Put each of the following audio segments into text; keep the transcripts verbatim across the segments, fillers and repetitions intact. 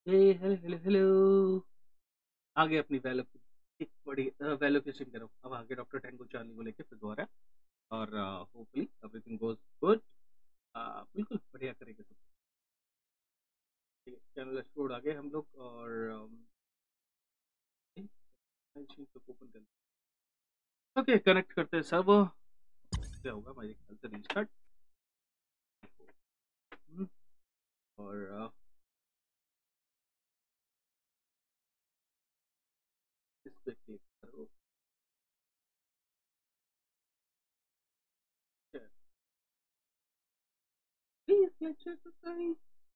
हे hello hello hello. आगे अपनी value एक बड़ी वैल्यूकेशन करो। अब आगे डॉक्टर टेंगो चार्ली को लेके फिर दोबारा और होपफुली एवरीथिंग गोज गुड। बिल्कुल बढ़िया करेंगे सब। ठीक है, चैनल एक्सप्लोर आगे हम लोग और ओपन कर। ओके कनेक्ट करते हैं सब। क्या होगा मेरे ख्याल से रीस्टार्ट और इस पे क्लिक करो। Please lecture subscribe.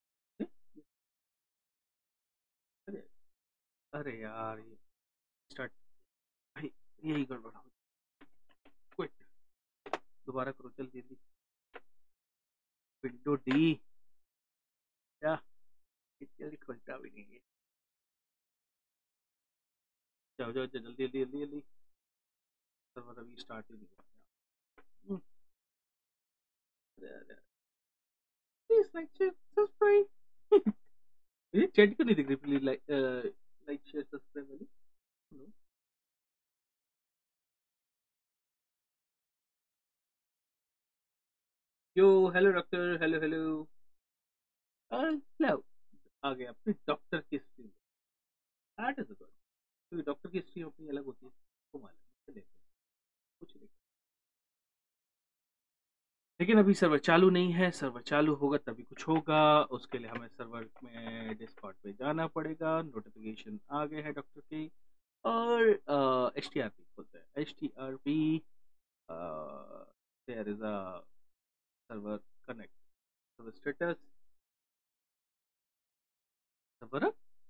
अरे अरे यार ये स्टार्ट भाई यही गड़बड़ हो। क्विट दोबारा करो जल्दी जल्दी। विंडो डी क्या जल्दी खुलता भी नहीं है। जाओ जाओ जल्दी जल्दी जल्दी जल्दी। सर्वर अभी स्टार्ट ही नहीं हुआ। अरे अरे प्लीज लाइक शेयर सब्सक्राइब। ये चैट क्यों नहीं दिख रही? Please like like share subscribe वाली। Yo hello doctor hello hello hello. आ गया अपने डॉक्टर की स्ट्रीम। दैट इज गुड क्योंकि डॉक्टर की स्ट्रीम अपनी अलग होती है। तो मालूम है कुछ नहीं। लेकिन अभी सर्वर चालू नहीं है। सर्वर चालू होगा तभी कुछ होगा। उसके लिए हमें सर्वर में डिस्कॉर्ड पे जाना पड़ेगा। नोटिफिकेशन आ गए हैं डॉक्टर की और एच टी आर पी खोलते हैं। H T R P there is a server connect server status server.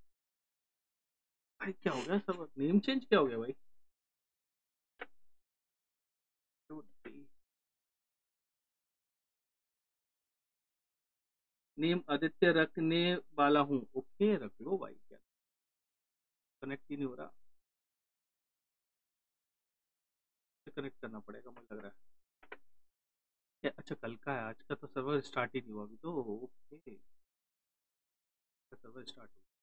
भाई क्या हो गया? सर्वर नेम चेंज क्या हो गया भाई? नेम आदित्य रखने वाला हूँ। ओके रख लो भाई। क्या कनेक्ट ही नहीं हो रहा? कनेक्ट करना पड़ेगा मुझे लग रहा है। या, अच्छा कल का है आज का तो सर्वर स्टार्ट ही नहीं हुआ अभी तो। ओके सर्वर स्टार्ट हो।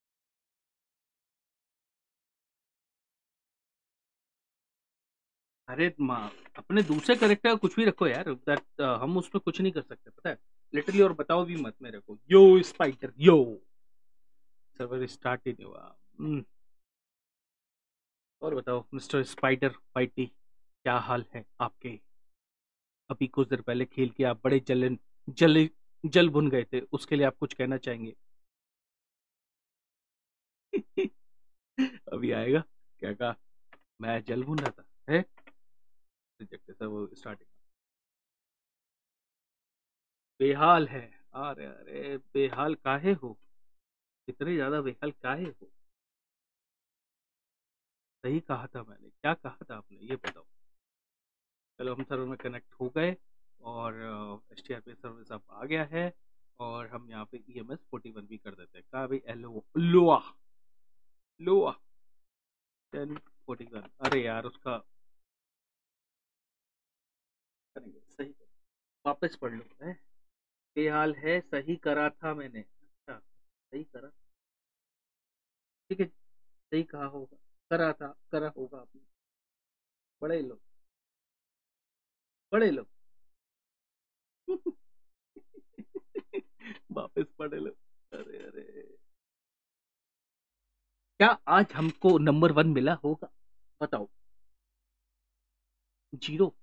अरे माँ अपने दूसरे करेक्टर का कुछ भी रखो यार। दैट हम उसमें कुछ नहीं कर सकते पता है लिटरली। और बताओ भी मत मेरे को yo spider yo. Server start ही नहीं हुआ। हम्म, और बताओ मिस्टर स्पाइडर फाइटी क्या हाल है आपके? अभी कुछ देर पहले खेल के आप बड़े जलन जल जल भुन गए थे। उसके लिए आप कुछ कहना चाहेंगे? अभी आएगा क्या कहा? मैं जल भुन रहा था है। रिजेक्ट सर वो स्टार्टिंग बेहाल है। अरे अरे बेहाल काहे हो? इतने ज्यादा बेहाल काहे हो? सही कहा था मैंने। क्या कहा था आपने ये बताओ। चलो हम सर्वर में कनेक्ट हो गए और H T R P service अब आ गया है। और हम यहाँ पे E M S forty one भी कर देते हैं। कहा भाई एलो लोआ लोआ टेन फोर्टी वन। अरे यार उसका करेंगे सही कर। वापस पढ़ लो है। बेहाल है सही करा था मैंने। अच्छा सही करा। ठीक है सही कहा होगा। करा था करा होगा आपने। पढ़े लो पढ़े लो। वापस पढ़ लो। अरे अरे क्या आज हमको नंबर वन मिला होगा? बताओ। जीरो।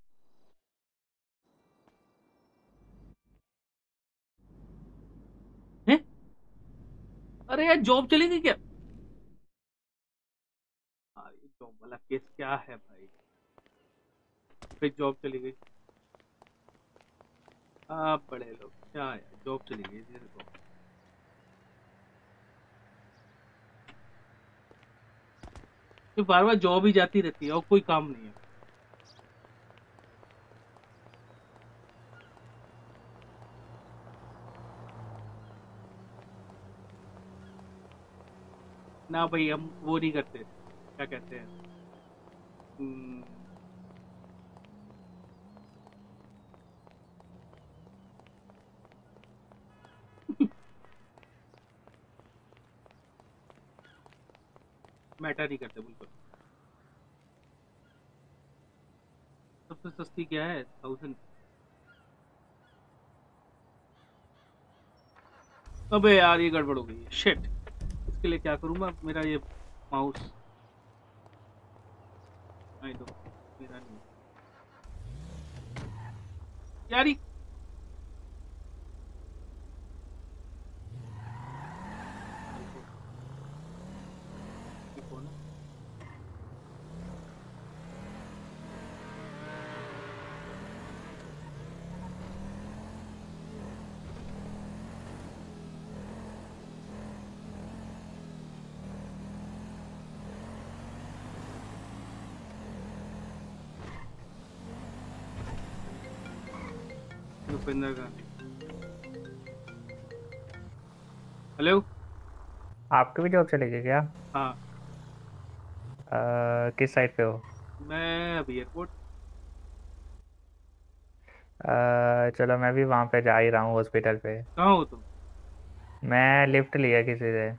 है? अरे यार जॉब चली गई क्या? अरे जॉब वाला केस क्या है भाई? फिर जॉब चली गई। आप बड़े लोग क्या यार जॉब चली गई मेरे को। तो बार बार जॉब ही जाती रहती है और कोई काम नहीं है। ना भाई हम वो नहीं करते क्या कहते हैं। हम्म, मैटर नहीं करते बिल्कुल। सबसे सस्ती क्या है? थाउजेंड। अबे यार ये गड़बड़ हो गई है, शिट। इसके लिए क्या करूँगा? मेरा ये माउस, आई नो, मेरा नहीं यार। ये कौन है? भूपेंद्र गांधी। हेलो। आपकी भी जॉब चलेगी क्या? हाँ। अ, किस साइड पे हो? मैं अभी एयरपोर्ट। अ, चलो मैं भी वहाँ पे जा ही रहा हूँ हॉस्पिटल पे। कहाँ हो तुम? मैं लिफ्ट लिया किसी से।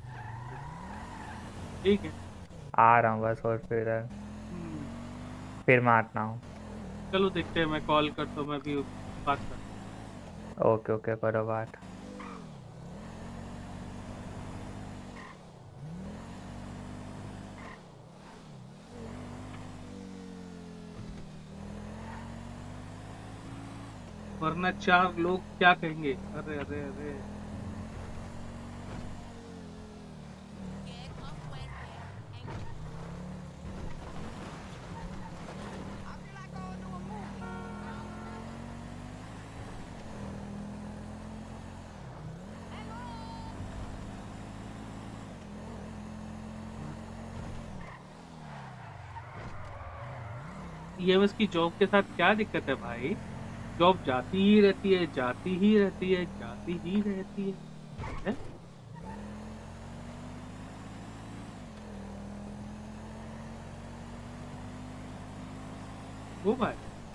ठीक है। आ रहा हूँ बस हॉस्पिटल। हम्म, फिर मैं आता हूँ। चलो देखते हैं, मैं कॉल करता हूँ, मैं भी बात करता ओके ओके करो बात। हूँ। वरना चार लोग क्या कहेंगे? अरे अरे अरे। ईएमएस की जॉब के साथ क्या दिक्कत है भाई? जॉब जाती ही रहती है, जाती ही रहती है, जाती ही रहती है, है? वो भाई।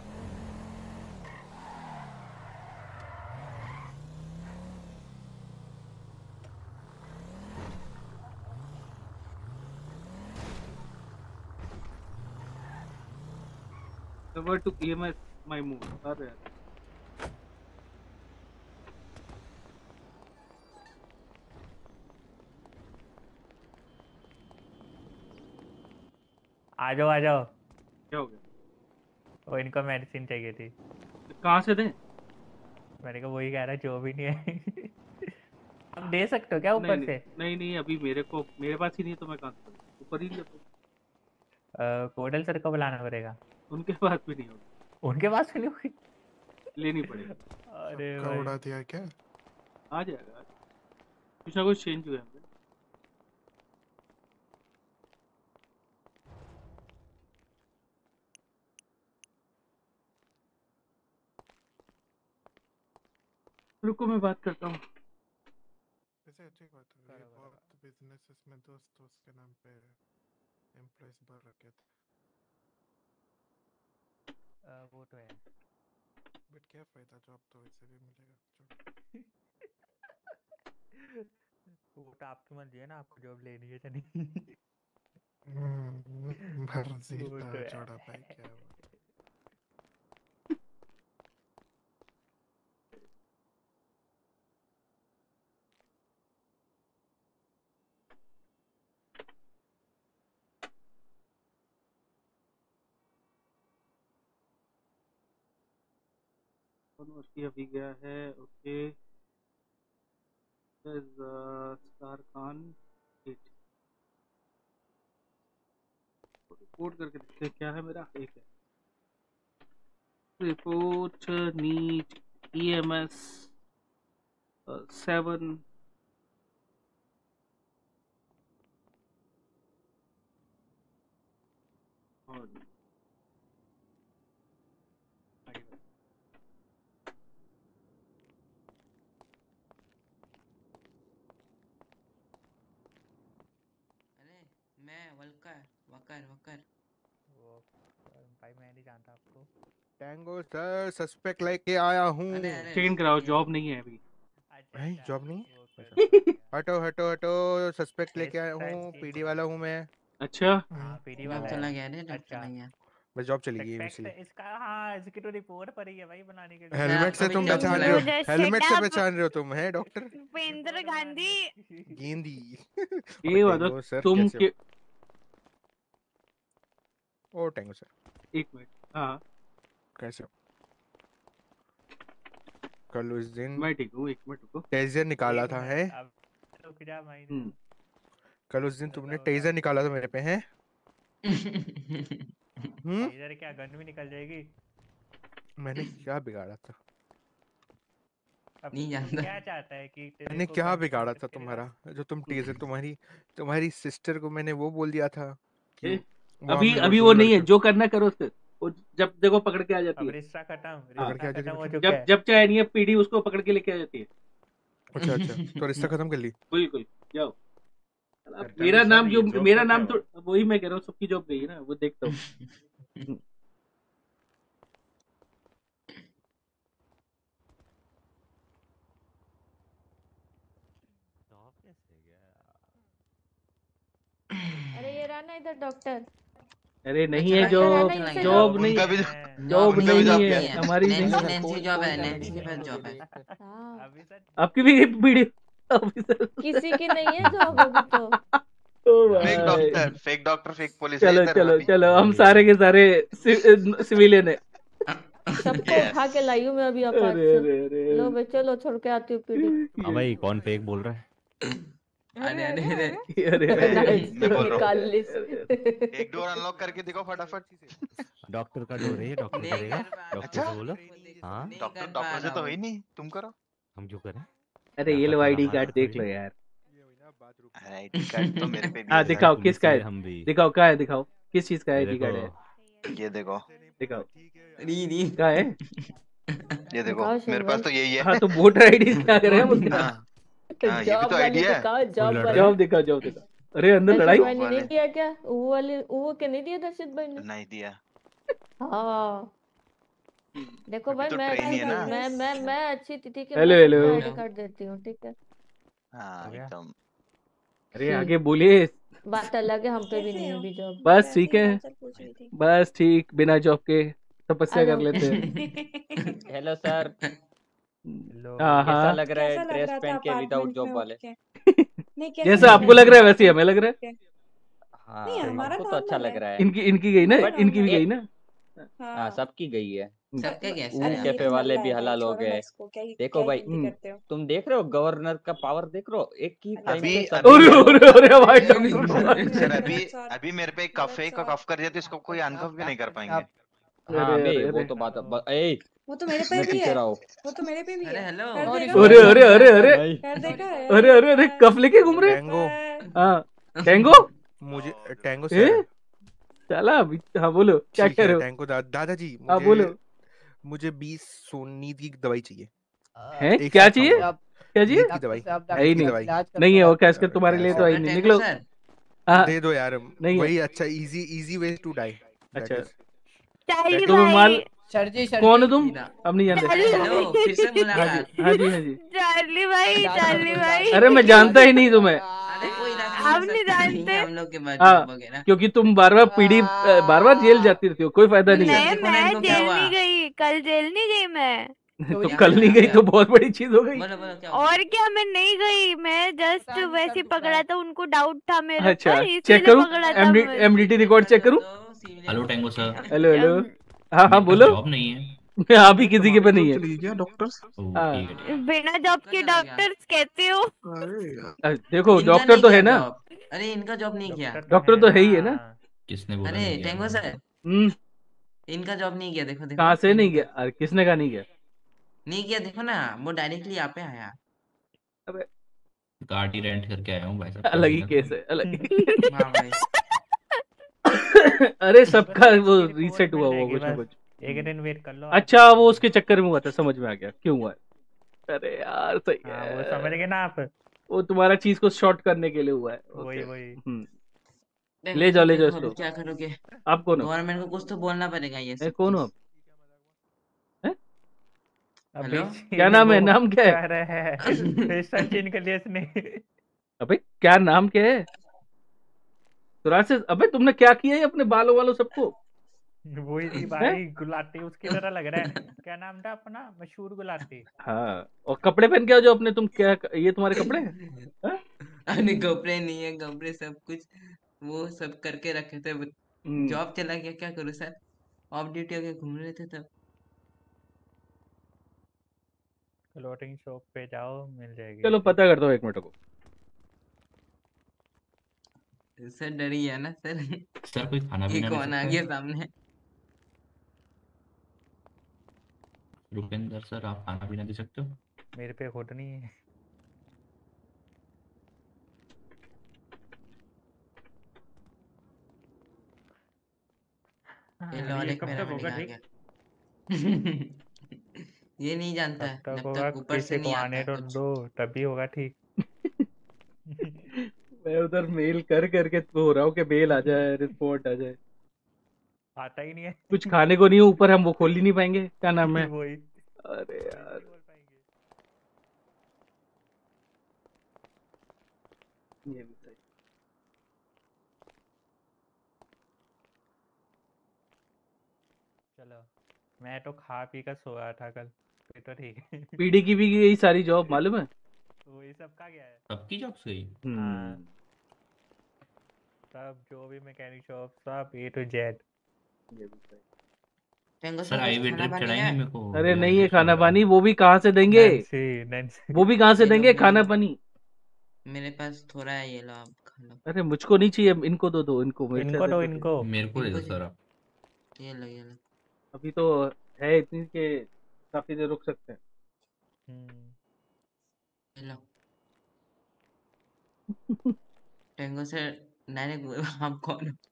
Never took E M S my move। अरे अरे। आ जाओ आ जाओ। क्या हो गया? वो इनको मेडिसिन चाहिए थी। कहाँ से दें? मैंने कहा वही कह रहा जो भी नहीं है। हम दे सकते हो क्या नहीं ऊपर नहीं से? नहीं नहीं, अभी मेरे को, मेरे पास ही नहीं है तो मैं कहाँ से दूँ? ऊपर ही नहीं है। कोडल सर को बुलाना पड़ेगा। उनके पास भी नहीं होगी। उनके पास भी नहीं होगी। लेनी पड़ेगी। अरे सबका भाई। उड़ा दिया क्या? आ जाएगा, आ जाएगा। कुछ ना कुछ चेंज हुआ है। रुको मैं बात करता हूँ। वैसे अच्छी बात है, ये करो करो। बहुत बिजनेसेस में दोस्त दोस्त के नाम पे एम्प्लॉयज भर रखे थे। अ, वो तो है। बट क्या फायदा, जॉब तो वैसे भी मिलेगा। छोड़ो। वो तो आपकी मर्जी है ना, आपको जॉब लेनी है या नहीं। हम्म, मर्जी वो था तो छोड़ा है। भाई, क्या हुआ? यूनिवर्सिटी अभी गया है। ओके। स्टार खान एट। रिपोर्ट करके देखते हैं क्या है मेरा। एक है रिपोर्ट नीट ईएमएस सेवन। और आगे। अरे मैं वलकर वकर वकर। वो भाई मैं नहीं जानता आपको। टैंगो सर, सस्पेक्ट लेके आया हूँ। अरे अरे चेंज कराओ, ये जॉब नहीं है अभी। अच्छा नहीं, अच्छा। जॉब नहीं। वो कर अच्छा। समझ गया। हटो हटो हटो, सस्पेक्ट लेके आया Yes, हूँ, thank पीडी you. वाला हूँ मैं। अच्छा हाँ पीडी जॉब वाला चला है। गया रे, जॉब अच्छा चला गया। बस जॉब चली गई सस्पेक्ट इसी। इसका, हाँ इसकी तो रिपोर्ट पड़ी है भाई बनाने के लिए। सर हेलमेट आपका से भी तुम जॉब पहचान चला रहे हो, गया। just हेलमेट shut से up, पहचान रहे हो तुम, है डॉक्टर भूपेंद्र गांधी। गेंदी। ये और बताओ टेंगो सर तुम कैसे के हो? ओ टेंगो सर एक मिनट। हाँ कैसे हो? कल उस दिन मैं ठीक हूँ, एक मिनट रुको। टेजर निकाला एक था मिनट, है? अब रुक जा भाई। हम्म, कल उस दिन तुमने बताओ, टेजर बताओ। निकाला था मेरे पे, है? हम्म इधर क्या गन भी निकल जाएगी? मैंने क्या बिगाड़ा था? अब नहीं तू जानता। क्या चाहता है कि तेरे मैंने को क्या गन बिगाड़ा तेरे था पास- तुम्हारा, जो तुम टेजर तुम्हारी तुम्हारी सिस्टर को मैंने वो बोल दिया था कि ए, वहाँ अभी हम लोग अभी दो वो नहीं है, लड़के जो करना करो उससे। वो जब देखो पकड़ के आ जाती अब है। रिश्ता खत्म, हाँ, पकड़ के रिश्ता आ जाएगी खत्म हो मतलब? चुका जब है। जब चाहे नहीं है पीढ़ी उसको पकड़ के लेके आ जाती है। अच्छा अच्छा, तो रिश्ता खत्म कर ली? बिल्कुल जाओ। अब करता मेरा तो नाम सर जो ये जॉब मेरा का क्या नाम तो हुआ? वही मैं कह रहा हूँ, सबकी जॉब गई है ना, वो देखता हूँ। जॉब कैसे गया? अरे ये रहा ना इधर डॉक्टर। अरे नहीं चला है गया, जॉब, चला गया। जॉब नहीं, उनका भी जॉब उनका नहीं भी जॉब है नहीं है। हमारी नहीं नैन्सी है। नैन्सी जॉब है, नैन्सी के पास जॉब है। हाँ, अभी सर आपकी भी पीढ़ी ऑफिसर। किसी की नहीं है जॉब अभी तो। ओ फेक भाई, doctor, fake doctor, fake police है चलो इधर चलो अभी। चलो, हम सारे के सारे सिविलियन है। सबको Yes. उठा के लाई हूँ मैं अभी अपार्ट अरे से। अरे अरे लो बे चलो, छोड़ के आती हूँ पीडी। हाँ भाई कौन फेक बोल रहा है? अरे अरे अरे अरे मैं अरे मैं बोल रहा निकाल हूँ, ली। एक डोर अनलॉक करके दिखाओ फटाफट। डॉक्टर का डोर है ये, डॉक्टर नहीं करेगा। कर पा डॉक्टर अच्छा? से बोलो। हाँ नहीं डॉक्टर कर पा डॉक्टर से रहा तो हूँ। हुई नहीं, तुम करो। हम क्यों करें? अरे क्या ये लो पता आईडी हमारा कार्ड तो देख लो थोड़ी। यार। आईडी कार्ड तो मेरे पे भी हाँ है सर। दिखाओ पुलिस किसका वाले है, हम भी। दिखाओ कहाँ है, दिखाओ किस चीज का ये आईडी कार्ड है, देखो, ये देखो, दिखाओ नहीं नहीं कहाँ है। ये देखो, दिखाओ मेरे पास सिंबल। तो यही हाँ है। तो वोटर आईडी क्या करें हम उसका। हाँ हाँ, ये भी जॉब तो वाली आईडी है। दिखाओ, जॉब लड़ वाली। रहा है। जॉब दिखाओ, जॉब दिखाओ। अरे अंदर दर्शित लड़ाई। भाई ने वाले। नहीं दिया क्या? वो वाले वो के नहीं दिया दर्शित भाई ने? नहीं दिया। हाँ देखो अभी भाई, तो मैं ट्रेनी है अच्छी ना। मैं मैं मैं अच्छी थी, ठीक है, हेलो मैं हेलो। सबको आईडी कार्ड देती हूँ, ठीक है। हाँ हो गया? एकदम। अरे आगे बोलिए। बात अलग है, हम पे भी कैसे नहीं है हो? अभी जॉब। बस वैसे ठीक ही है, हालचाल पूछ रही थी। बस ठीक, बिना जॉब के तपस्या आ कर जाओ। लेते हैं। Hello sir, hello. हाँ कैसा हाँ, लग रहा है कैसा लग ड्रेस रहा था पहन के विदाउट अपार्टमेंट में जॉब उठ वाले? के? नहीं, कैसा जैसा लग आपको रहा लग था रहा है वैसे ही अपार्टमेंट हमें लग में रहा उठ है। के? हाँ नहीं, सही हमारा हमको तो अच्छा नॉर्मल लग है। रहा है। इनकी इनकी गई ना, हमारा इनकी भी नॉर्मल गई है। ना। हाँ हाँ। सबकी गई है। सबका क्या ऊह अरे सर? कैफे मेरी तो वाले मल्ला भी है भाई, हलाल हो छोड़ो ना गए। इसको। क्या ही देखो क्या भाई, ही हिंदी हम्म। करते हो? तुम देख रहे हो गवर्नर का पावर, देख रहे हो एक ही अरे टाइम अभी पे सर, सभी अरे लोग। अरे अरे भाई नहीं, नहीं, डॉक्टर नहीं, को- सर गलत अभी सर, अभी मेरे पे एक गलत कफे का सर। कफ कर दिया तो इसको कोई अनकफ भी नहीं कर पाएंगे। हाँ अरे बे अरे वो अरे तो बात हेलो। ब- ए वो तो मेरे पे मैं भी पीछे है। रहो। वो तो मेरे पे भी अरे है। हेलो। कर सॉरी देगा अरे सॉरी अरे अरे अरे भाई। कर देगा अरे अरे अरे है। कफ लेके घूम रहे। टैंगो हाँ टैंगो। मुझे टैंगो ए सर चला अभी, हाँ बोलो क्या ठीक कह है रहे हो। टैंको दा, दादाजी हाँ मुझे बोलो। मुझे बीस सौ नींद की दवाई चाहिए, है एक क्या साथ चाहिए, खाऊंगा। क्या चाहिए। नींद की दवाई, है ही नींद की नहीं, दवाई नहीं है वो, कैश कर अ, तुम्हारे लिए कैसे तो आई अरे नहीं, टेंगो निकलो। सर, हाँ दे दो यार, नहीं है। वही अच्छा, easy easy way to die, that अच्छा इज चार्ली दैट तुम इज माल, भाई, सर जी सर कौन हो जी तुम, सीधा। अब नहीं जानते। अरे हेलो, फिर से हाँ जी मुलाकात। हाँ जी हाँ जी। चार्ली भाई, दादा चार्ली बोल भाई। अरे मैं जानता ही नहीं तुम्हें। अरे कोई ना, आप समझ नहीं सकता नहीं जानते? है हम लोग के बाद हाँ जॉब वगैरह। क्योंकि तुम बार बार पीढ़ी बार बार जेल जाती रहती हो, कोई फायदा नहीं सर है। नहीं, देखो ना मैं इनको क्या जेल हुआ। नहीं गई, कल जेल नहीं गई मैं। तो क्या कल हुआ, नहीं क्या गई हुआ? तो बहुत बड़ी चीज हो गई। बोलो बोलो क्या हुआ? और क्या, मैं नहीं गई, मैं जस्ट वैसे ही पकड़ा था, उनको डाउट था मेरे अच्छा ऊपर, चेक इसीलिए करूं, पकड़ा था एमडी मुझे। एमडीटी रिकॉर्ड चेक करूं। तो सिविलियन हेलो को टेंगो बोलते सर, हैं। हेलो हेलो, अम, हाँ हाँ मेरे पास बोलो। जॉब नहीं है। हाँ भी किसी के पे नहीं है। चली गया डॉक्टर। ओह हाँ ठीक है ठीक है। बिना जॉब सबका के चला गया। डॉक्टर्स कहते हो? अरे यार, अ, देखो इनका डॉक्टर नहीं तो किया है ना, जॉब। अरे इनका जॉब नहीं किया। डॉक्टर तो है ही है ना। किसने बोला अरे नहीं किया टेंगो मैंने सर, तो। हम्म, इनका जॉब नहीं किया, देखो देखो कहाँ से नहीं इनका गया, अरे किसने कहा नहीं गया। नहीं किया, देखो ना वो डायरेक्टली यहाँ पे आया। अबे गाड़ी रेंट करके आया हूँ भाई साहब, क्या अलग ही सीन है केस तुम्हें? है, अलग ही। हाँ भाई। अरे सबका बस वो इसकी रिपोर्ट रीसेट मिल हुआ हुआ जाएगी, कुछ ना बस कुछ। एक दिन वेट कर लो। अच्छा आपको वो मिल उसके चक्कर में हुआ था, समझ में आ गया क्यों हुआ है। अरे यार सही जाएगी। हाँ वो समझ है, गए ना आप। वो तुम्हारा चीज को शॉर्ट करने के लिए हुआ है। वही ओके वही। हम्म, टेंगो ले जाओ सर ले जाओ देखो अभी इसको। क्या करोगे। आप कौन हो, गवर्नमेंट को कुछ तो बोलना पड़ेगा ये ए, सब कौन हो चीज। आप, हैं? अभी हेलो क्या नाम है, वो नाम क्या है। कह रहे हैं सचिन के लिए इसने अबे क्या नाम क्या है? सुरासिस। अबे तुमने क्या किया है अपने बालों वालों सबको? वही थी हैं? भाई, गुलाटी उसकी तरह लग रहा है। क्या नाम था अपना मशहूर गुलाटी? हाँ, और कपड़े पहन के आओ जो अपने, तुम क्या, ये तुम्हारे कपड़े हैं? हाँ? अरे कपड़े नहीं है, कपड़े सब कुछ वो सब करके रखे थे। हम्म, जॉब चला गया, क्या करूँ सर? ऑफ ड्यूटी होके घूम रहे थे तब। क्लोथिंग शॉप पे जाओ, मिल जाएगी चलो ऐसे। पता कर दो, एक मिनट को। सर डर ही है ना सर। सर कोई खाना ये पीना ले कौन आ सकते गया हैं? सामने? रुपेंद्र सर, आप खाना पीना दे सकते हो? मेरे पे खुद नहीं है। ये हाँ, लो, और ये एक कब तक होगा पैरामेडिक आ ठीक? गया। ये नहीं जानता कब है तक जब होगा? तक ऊपर से किसी को नहीं आता आने है तो कुछ। दो, तभी होगा ठीक। मैं उधर मेल कर करके तो हो रहा हूँ कि मेल आ जाए, रिपोर्ट आ जाए। आता ही नहीं है। कुछ खाने को नहीं है ऊपर, हम वो खोल ही नहीं पाएंगे। क्या नाम है? वही अरे वही यार, नहीं बोल पाएंगे। ये भी सही। चलो, मैं तो खा पी कर सोया था कल, फिर तो ठीक है। पीडी की भी यही सारी जॉब मालूम है? वही सब का गया है। सबकी जॉब्स गई? हाँ, हम्म, सब जो भी मैकेनिक शॉप सब ए टू जेड। ये भी सही। टेंगो सर सर कुछ आई वे खाना ड्रिप पानी चढ़ाएंगे है? मेरे को, अरे नहीं है डिहाइड्रेशन खाना हो रहा है। पानी, वो भी कहाँ से देंगे? नैन्सी नैन्सी वो भी कहाँ से ये लो देंगे मेरे खाना पानी? मेरे पास थोड़ा है, ये लो आप खा लो। अरे मुझको नहीं चाहिए, इनको दो दो, इनको मेरे इनको साथ दो, इनको चाहिए। इनको। मेरे को दे इनको दो चाहिए? सर आप। ये लो, ये लो। अभी तो है इतनी के काफी देर रुक सकते हैं। हम्म, ये लो टेंगो सर। डायरेक्ट आप कौन हो?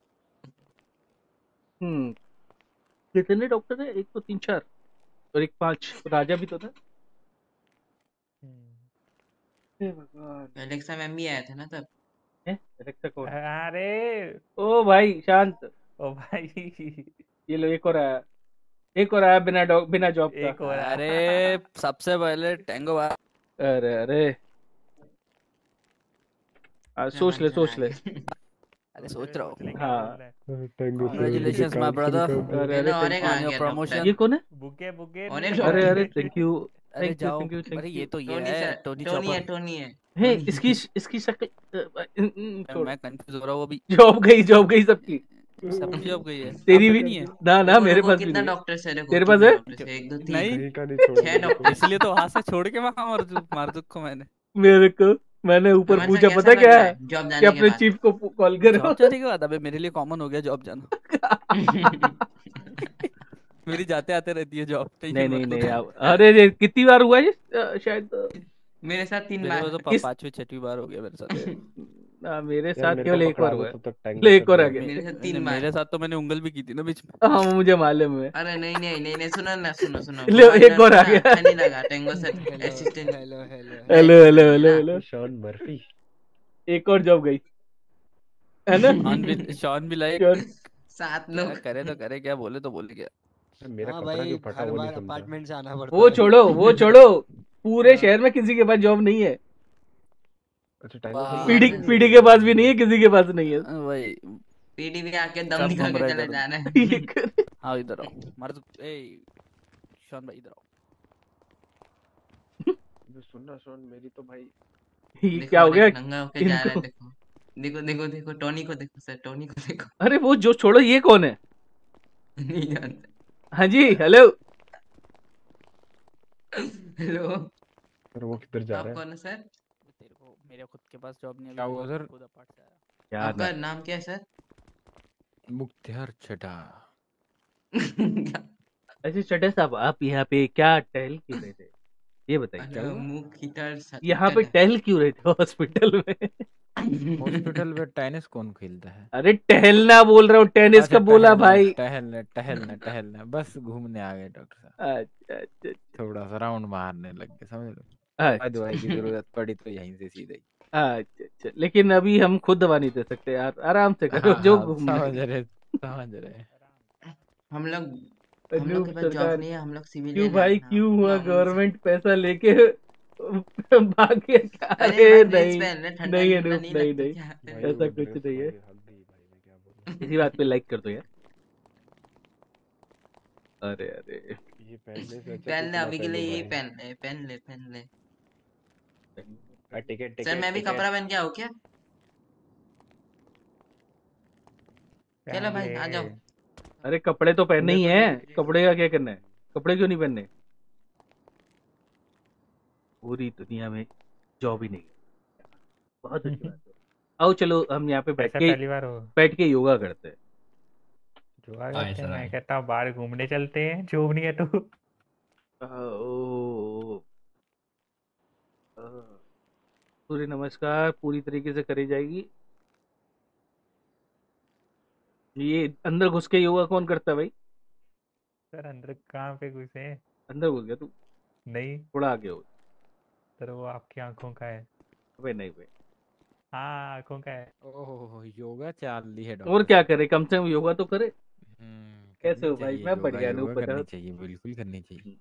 हम्म, कितने डॉक्टर है? एक तो तीन चार और एक पांच, राजा भी तो था। हम्म। हे भगवान। एलेक्सा मैम भी आया था ना तब। है एलेक्सा कौन? अरे ओ भाई शांत। ओ भाई, ये लो, एक और आया, एक और आया बिना डॉ- बिना जॉब का। एक और आया। अरे सबसे पहले टेंगो बा- अरे अरे, आ, सोच ले रहमान सर सोच आ ले। गए। अरे सोच रहा हूँ। क्या बोल हाँ, रहा है? टेंगो सर मुझे Congratulations, my काम शुरू brother. कर दो। अरे ये अरे लो, और thank एक you। आ On your गया promotion. डॉक्टर। ये कौन है? बुके बुके और नहीं एक लगा अरे अरे बुके। थैंक यू, अरे थैंक यू जाओ। थैंक यू थैंक अरे यू। ये तो ये टोनी है सर, टोनी टोनी है, चॉपर। टोनी है, है टोनी। इसकी इसकी शक्ल अ, अ, अ, छोड़। मैं कंफ्यूज हो रहा हूँ अभी। जॉब गई, जॉब गई सबकी। सबकी जॉब गई है, तेरी आप भी पे नहीं है? ना ना, रुको मेरे रुको, पास भी कितना नहीं है। डॉक्टर है? देखो तेरे पास कितना है? डॉक्टर है? एक दो तीन नहीं, कहीं का नहीं छोड़ेंगे छह देखो। डॉक्टर। इसलिए तो वहां से छोड़ के वहां मार मारदुक को मैंने। मेरे को, मैंने ऊपर हमारे साथ पूछा कैसा पता लग क्या रहा है, है जॉब कि जाने के अपने बाद? चीफ को कॉल करो। जॉब जाने के बाद अबे मेरे लिए कॉमन हो गया जॉब जाना। मेरी जाते आते रहती है जॉब, नहीं टेंशन नहीं मत लो नहीं तुम। आप, अरे रे, कितनी बार हुआ ये? अ, शायद मेरे साथ तीन मेरे बार। को तो प- इस पांचवी छठवीं बार हो गया मेरे साथ। ना, मेरे यार साथ मेरे को केवल एक बार पकड़ा दो हुआ है। तो तक टेंगो ले एक सर और आ जॉब गया। मेरे साथ मे- तीन बार। मेरे साथ तो मैंने उंगल भी की थी ना बीच में। हाँ मुझे मालूम है। अरे नहीं नहीं नहीं नहीं, सुनो ना, सुनो सुनो। ले वो एक और वाला आ ना गया। अच्छा नहीं लगा। टेंगो sir hello assistant, hello hello hello मैं हेलो असिस्टेंट है हेलो ना। हेलो। Shaun Murphy. एक और जॉब गई है ना? शॉन भी शॉन भी लाइक श्योर। सात क्या लोग। करे तो करे, क्या बोले तो बोले क्या। मेरा हाँ कपड़ा भाई, क्यों फटा हर वो नहीं बार समझा। अपार्टमेंट से आना पड़ता वो है। छोड़ो, वो छोड़ो, पूरे हाँ, शहर में किसी के पास जॉब नहीं है। अच्छा टेंगो सर वाह पीडी कितने पीडी दिन के से पास काम भी कर नहीं है, रहे किसी के पास नहीं है। वही पीडी भी आके दम सब दिखा घूम के रहा है चले इधर। जाना है। ये कर- आओ इधर आओ, मार ए शॉन भाई इधर आओ। जो सुन रहा शॉन मेरी तो भाई। ये देखो क्या हो और गया एक नंगा होके जा रहा है। इनको? देखो देखो देखो देखो, टोनी को देखो सर, टोनी को देखो। अरे वो जो छोड़ो, ये कौन है? नहीं जानते। हाँ जी हेलो। हेलो, सर वो किधर जा आप रहा है? कौन है सर? तेरे को मेरे खुद के पास जॉब नहीं है क्या अभी, हुआ तो सर? खुद अपार्ट से आया। क्या आपका ना, नाम क्या है सर? मुख्तियार छठा। ऐसे चटे साहब, आप यहाँ पे क्या टहल क्यों रहे थे? ये बताइए। क्या अरे हुआ? मुंह खिटर यहाँ पे सटर टहल क्यों रहे थे हॉस्पिटल में? हॉस्पिटल में टेनिस कौन खेलता है? अरे टहलना बोल रहा हूँ, टेनिस अच्छा का बोला टहलने भाई। टहलने टहलने टहलने बस घूमने आ गए डॉक्टर साहब। अच्छा अच्छा अच्छा थोड़ा सा राउंड मारने लग गए, समझ लो। अच्छा दवाई की जरूरत पड़ी तो यहीं से सीधे ही। अच्छा अच्छा, लेकिन अभी हम खुद दवा नहीं दे सकते यार, आराम से करो हाँ जो हाँ घूमना समझ है। रहे समझ रहे। हम लोग हम लोग अनूप के पास जॉब सरकार, नहीं है, हम लोग क्यों सिविलियन है भाई ना, क्यों हुआ? मामूली से। गवर्नमेंट पैसा लेके भाग गया क्या? अरे अरे भाई ड्रेस नहीं पहन ले, ठंडा नहीं ठंडा अनूप नहीं नहीं लगता नहीं क्या? भाई ऐसा वो कुछ ड्रेस नहीं तो है। अभी हल्दी भाई मैं क्या बोलूं। इसी बात पे लाइक कर दो यार। अरे अरे ये पहनने से अच्छा पहन कुछ ले ना अभी के पहनो लिए यही भाई। पहन ले, पहन ले पहन ले। हाँ, टिकट सर टिकट मैं भी टिकट कपड़ा पहन के आऊँ क्या? चलो पहन भाई ले। आ जाओ। अरे कपड़े तो पहनने ही मेरे को है, ये कपड़े का क्या करना है? कपड़े क्यों नहीं पहनने? पूरी दुनिया में जॉब ही नहीं है। बहुत अच्छी बात है। आओ चलो हम यहाँ पे बैठ ऐसा के पहली बार हो। बैठ के योगा करते हैं। जुआ आए करते हैं, सर मैं आए। कहता हूँ बाहर घूमने चलते हैं, जो नहीं है तो। आ, ओ, आ, सूर्य नमस्कार पूरी तरीके से करी जाएगी। ये अंदर घुस के योगा कौन करता है भाई? सर अंदर कहाँ पे घुसे? अंदर घुस गया तू? नहीं थोड़ा आगे हो। सर, वो आपकी आंखों का है। अबे नहीं भाई। हाँ आंखों का है। ओह योगा चाल ली है और डॉक्टर क्या साहब। करे, कम से कम योगा तो करे। हम्म कैसे करनी हो भाई? चाहिए मैं योगा, बढ़िया हूँ, योगा बताओ। करनी चाहिए, बिल्कुल करनी चाहिए।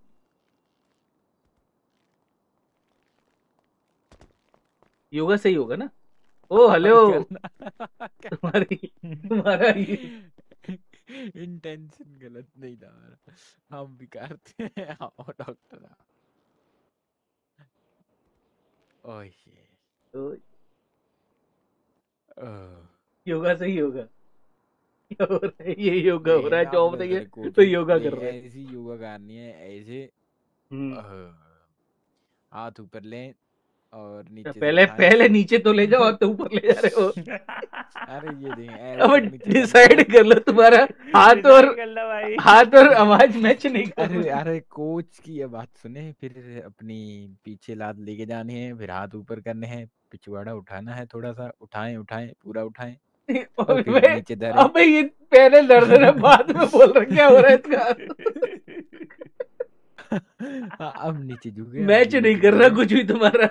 योगा सही होगा ना? ओ हेलो और करना तुम्हारी तुम्हारा ये इंटेंशन गलत नहीं था हमारा, हम भी करते हैं। आओ डॉक्टर साहब। ओह ये तो ओह, योगा सही होगा। क्या हो रहा है? ये योगा हो रहा है, नहीं जॉब आपने नहीं है सर कुछ तो योगा नहीं, कर रहे हैं। ऐसी योगा करनी है ऐसे। हम्म ओह, हाथ ऊपर लें और तो नीचे से पहले उठाएं। पहले नीचे तो ले जाओ, तो ऊपर ले जा रहे हो। अरे ये देखें अब ऐसे नीचे करना डिसाइड है। कर लो, तुम्हारा हाथ और डिसाइड कर लो भाई। हाथ और आवाज मैच नहीं कर अरे रही। अरे कोच की ये बात सुने, फिर अपनी पीछे लात लेके जानी है, फिर हाथ ऊपर करने हैं, पिछवाड़ा उठाना है, थोड़ा सा उठाएं उठाएं पूरा उठाएं और अबे फिर नीचे धरें। अबे ये पहले दर्द है, बाद में बोल रहा क्या हो रहा है इसका? हाँ, अब नीचे झुके, अब मैच नहीं नीचे कर रहा झुके। कुछ भी तुम्हारा।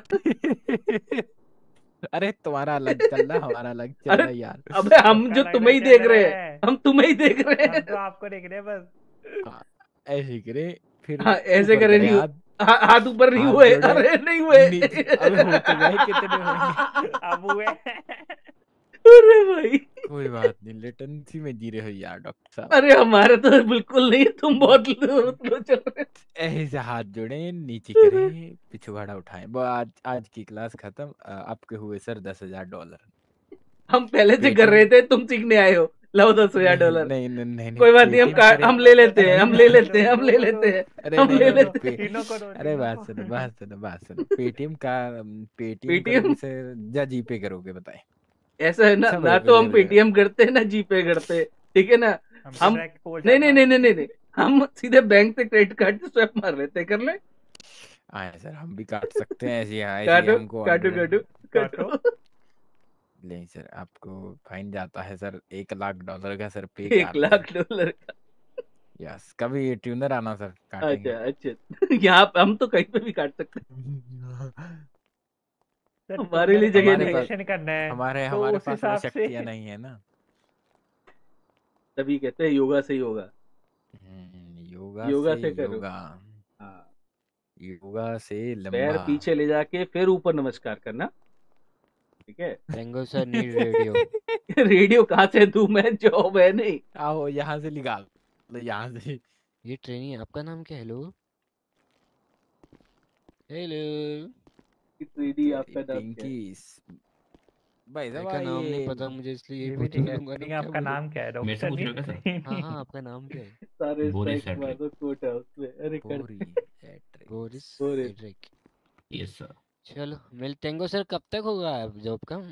अरे तुम्हारा अलग चल रहा, हमारा अलग चल अरे रहा यार। अबे हम सबका जो अलग तुम्हें अलग ही देख चल रहे रहा हैं, है। हम तुम्हें ही देख रहे हम तो हैं। आपको देख रहे हैं बस। हाँ, ऐसे करे, फिर हाँ ऐसे ऊपर करे करें नहीं हु- हाथ, हा, हाथ ऊपर नहीं हाथ हुए। जोड़े अरे नहीं हुए। नीचे। अबे हो तो गए, कितने होंगे? अब हुए। अरे भाई कोई बात नहीं, लेटेंसी में जी रहे हो यार डॉक्टर साहब। अरे हमारा तो बिल्कुल नहीं, तुम बहुत लो, लो चल रहे ऐसे हाथ जोड़े, नीचे करें, पिछवाड़ा उठाएं। वो आज आज की क्लास खत्म। अ, आपके हुए सर दस हजार डॉलर। हम पहले से कर पेटीएम रहे थे, तुम सीखने आए हो। लाओ दस हजार नहीं डॉलर। नहीं नहीं नहीं नहीं, कोई बात नहीं, हम पेटीएम का- करें। हम ले लेते हैं, नहीं हम नहीं ले नहीं, लेते हैं, हम ले दो लेते दो हैं, अरे हम नहीं ले नहीं नहीं, लेते पे, तीनों को दो, अरे तीनों बात को। सुनो बात सुनो बात सुनो। पेटीएम का पेटीएम पेटीएम करोगे सर या जीपे करोगे बताएं? ऐसा है ना, सब ना तो हम अवेलेबल है। पेटीएम करते हैं ना जीपे करते हैं, ठीक है ना? हम हम डायरेक्ट पोल नहीं नहीं जाना। नहीं नहीं नहीं हम सीधे बैंक से क्रेडिट कार्ड से स्वैप मार लेते हैं, कर ले। आए सर, हम भी काट सकते हैं ऐसे, यहाँ ऐसे काटो हमको काटो ऑर्डर है। काटो काटो। नहीं सर, आपको फाइन जाता है सर एक लाख डॉलर का सर, पे एक कर लाख डॉलर का? यस, कभी ये ट्यूनर आना सर, काटेंगे। अच्छा अच्छा, यहाँ पे हम तो कहीं पे भी काट सकते हैं, सर हमारे लिए तुमने जगह हमारे नहीं पास है। रिजर्वेशन करना है हमारे तो हमारे उस पास वो हिसाब से। शक्तियाँ नहीं है ना। तभी कहते हैं योगा सही होगा। हम्म, योगा योगा से से करो। योगा, हाँ, योगा से पैर लंबा। पीछे ले जाके फिर ऊपर नमस्कार करना, ठीक है? टेंगो सर नीड रेडियो। रेडियो कहाँ से दूं मैं, जॉब है नहीं। आओ यहाँ से निकाल, यहाँ से। ये ट्रेनी आपका नाम क्या है? हेलो हेलो थ्री आपका नाम क्या है? पिंकी भाई साहब, का नाम नहीं ये पता मुझे, इसलिए ये यही भी पूछ ठीक है। लूंगा ना, ठीक है, क्या आपका बोलूं? नाम क्या है मेरे से डॉक्टर? पूछ रहे हो क्या सर? हाँ हाँ आपका नाम क्या है? सारे बोरिस स्ट्राइक मार एड्रिक। दो कोर्ट हाउस में। अरे कर बोरी एट्रिक। Boris Boris. Edric. Yes sir. चलो मिल टेंगो सर, कब तक होगा जॉब का?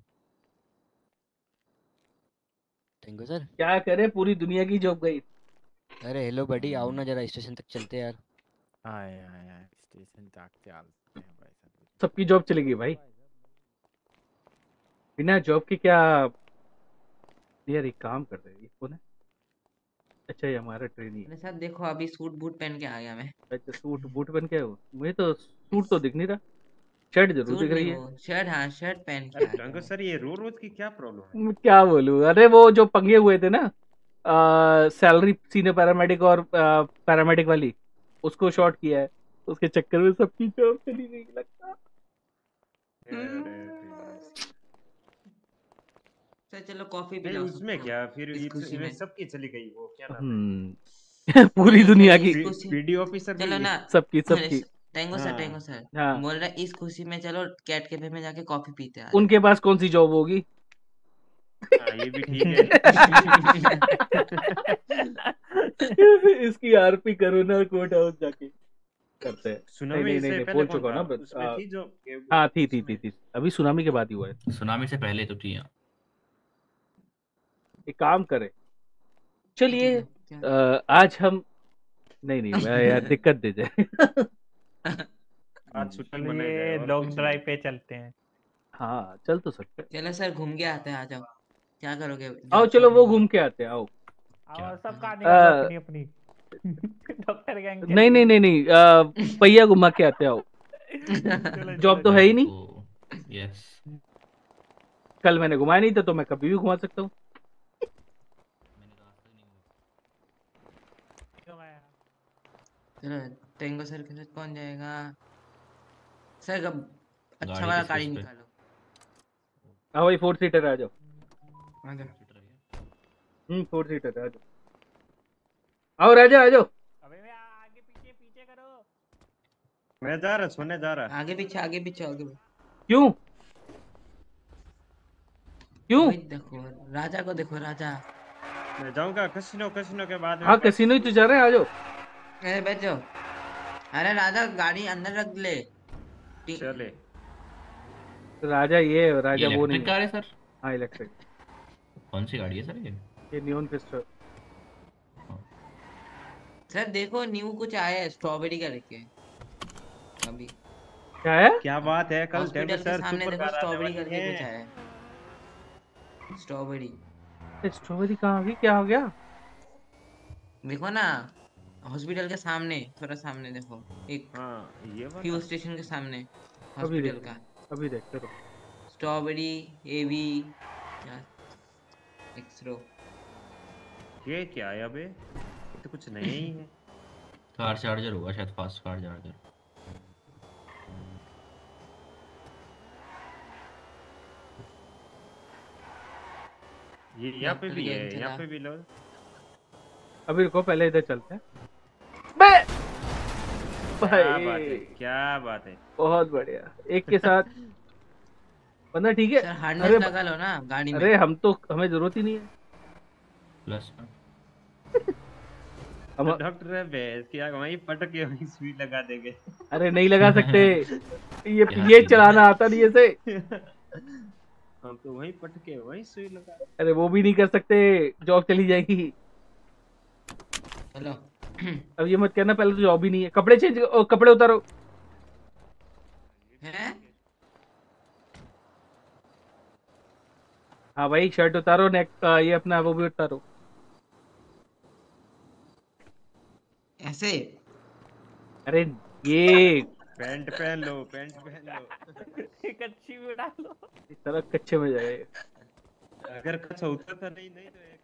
टेंगो सर क्या करे, पूरी दुनिया की जॉब गई। अरे हेलो बडी, आओ ना जरा स्टेशन तक चलते हैं यार। आए आए आए स्टेशन तक चलते हैं भाई साहब। सबकी जॉब चलेगी भाई, बिना जॉब के क्या? यार एक काम कर रहे हैं, ये कौन है? अच्छा ये हमारा ट्रेनी है। मेरे साथ देखो, अभी सूट बूट पहन के आ गया मैं। अच्छा सूट बूट बन के हो? मुझे तो सूट तो दिख नहीं रहा, शर्ट जरूर सूट दिख रही नहीं, है। वो शर्ट, हाँ शर्ट पहन के अरे आ गया टंको मैं। सर, ये रोज रोज की क्या प्रॉब्लम है? मैं क्या बोलूं, अरे वो जो पंगे हुए थे ना, सैलरी सीनियर पैरामेडिक और पैरामेडिक वाली, उसको शॉर्ट किया है। उसके चक्कर में सबकी जॉब चली गई लगता। सर चलो कॉफी नहीं पिलाओ उसमें सबको, क्या फिर इस इस- खुशी इसमें में। सबकी चली गई वो क्या नाम है हम्म पूरी दुनिया की इस खुशी पीडी ऑफिसर चलो भी ना सबकी सबकी टेंगो सर हाँ टेंगो सर हाँ बोल रहा है इस खुशी में चलो कैट कैफे में जाके कॉफी पीते हैं उनके पास कौन सी जॉब होगी? हाँ ये भी ठीक है इसकी आरपी करो ना कोर्ट हाउस जाके करते हैं। नहीं सुनामी नहीं नहीं से नहीं पहले बोल कौन चुका था ना बस, उसमें आ, थी जो हाँ थी थी थी थी अभी सुनामी के बाद ही हुआ है। सुनामी से पहले तो थी। एक काम करे चलिए क्या? अ, आज हम नहीं नहीं मैं यार दिक्कत दे जाए। आज छुट्टी मनाई जाए चलिए और लॉन्ग कुछ ड्राइव नहीं पे चलते हैं। हाँ चल तो सकते हैं। चलो सर घूम के आते हैं आ जाओ क्या करोगे आओ जॉब चलो छोड़ वो देंगे घूम के आते हैं आओ। और सब कहानी अ, निकालो अपनी अपनी डॉक्टर गैंग नहीं नहीं नहीं नहीं अ, पहिया घुमा के आते हैं आओ। चलो जॉब चलो तो है ही नहीं। यस कल मैंने घुमाया नहीं था तो मैं कभी भी घुमा सकता हूँ। चलो टेंगो सर के साथ कौन जाएगा सर कब अच्छा गाड़ी वाला किस गाड़ी किस पे? निकालो हाँ भाई फोर सीटर आ जाओ। आ जाओ हम्म फोर सीटर आ जाओ। आओ राजा आ जाओ। अबे मैं आगे पीछे पीछे करो। मैं जा रहा सोने जा रहा आगे पीछे आगे पीछे आगे पीछे। क्यों क्यों? वही देखो राजा को देखो राजा मैं जाऊंगा कसिनो कसिनो के बाद में हाँ बस- कैसीनो ही तो जा रहे हैं आ जाओ। अरे बैठ जाओ अरे राजा गाड़ी अंदर रख ले टी- चले राजा ये है, राजा ये वो नहीं इलेक्ट्रिक कार है सर? हाँ इलेक्ट्रिक कौन सी गाड़ी है सर ये? ये नियॉन पिस्टल। सर देखो न्यू कुछ आया है स्ट्रॉबेरी का लेके अभी क्या है? क्या बात है कल हॉस्पिटल टेंगो के सर सामने सुपर देखो कार आने स्ट्रॉबेरी वाली करके कुछ है आया है स्ट्रॉबेरी स्ट्रॉबेरी कहाँ आ गई क्या हो गया? देखो ना हॉस्पिटल के सामने थोड़ा सामने देखो एक हाँ ये बात फ्यूल स्टेशन के सामने अभी हॉस्पिटल देख का अभी देखते रहो। स्ट्रॉबेरी एवी एक्सरो ये क्या है अबे ये तो कुछ नहीं ही है कार चार्जर होगा शायद, फास्ट कार चार्जर। ये यहाँ पे डॉक्टर भी है गैंग यहाँ चला। पे भी लो अभी रुको पहले इधर चलते हैं। बे क्या बात है भाई क्या बात है बहुत बढ़िया एक के साथ बंदा ठीक है। सर अरे हार्नेस लगा लो ना गाड़ी में अरे हम तो हमें जरूरत ही नहीं है। प्लस हम डॉक्टर है भैंस की आग वहीं पटक के वहीं सुई लगा देंगे अरे नहीं लगा सकते ये यहाँ ये की चलाना आता नहीं ऐसे। हम तो वहीं पटके वहीं सुई लगा अरे वो भी नहीं कर सकते जॉब चली जाएगी। चलो अब ये मत कहना पहले तो जॉब ही नहीं है। कपड़े चेंज कपड़े उतारो। हैं हाँ भाई शर्ट उतारो नेक ये अपना वो भी उतारो। ऐसे अरे ये पैंट पहन लो पैंट पहन लो एक अच्छी भी डाल लो। इस तरह कच्चे में जाएगा। अगर कच्चा उतरता नहीं नहीं तो एक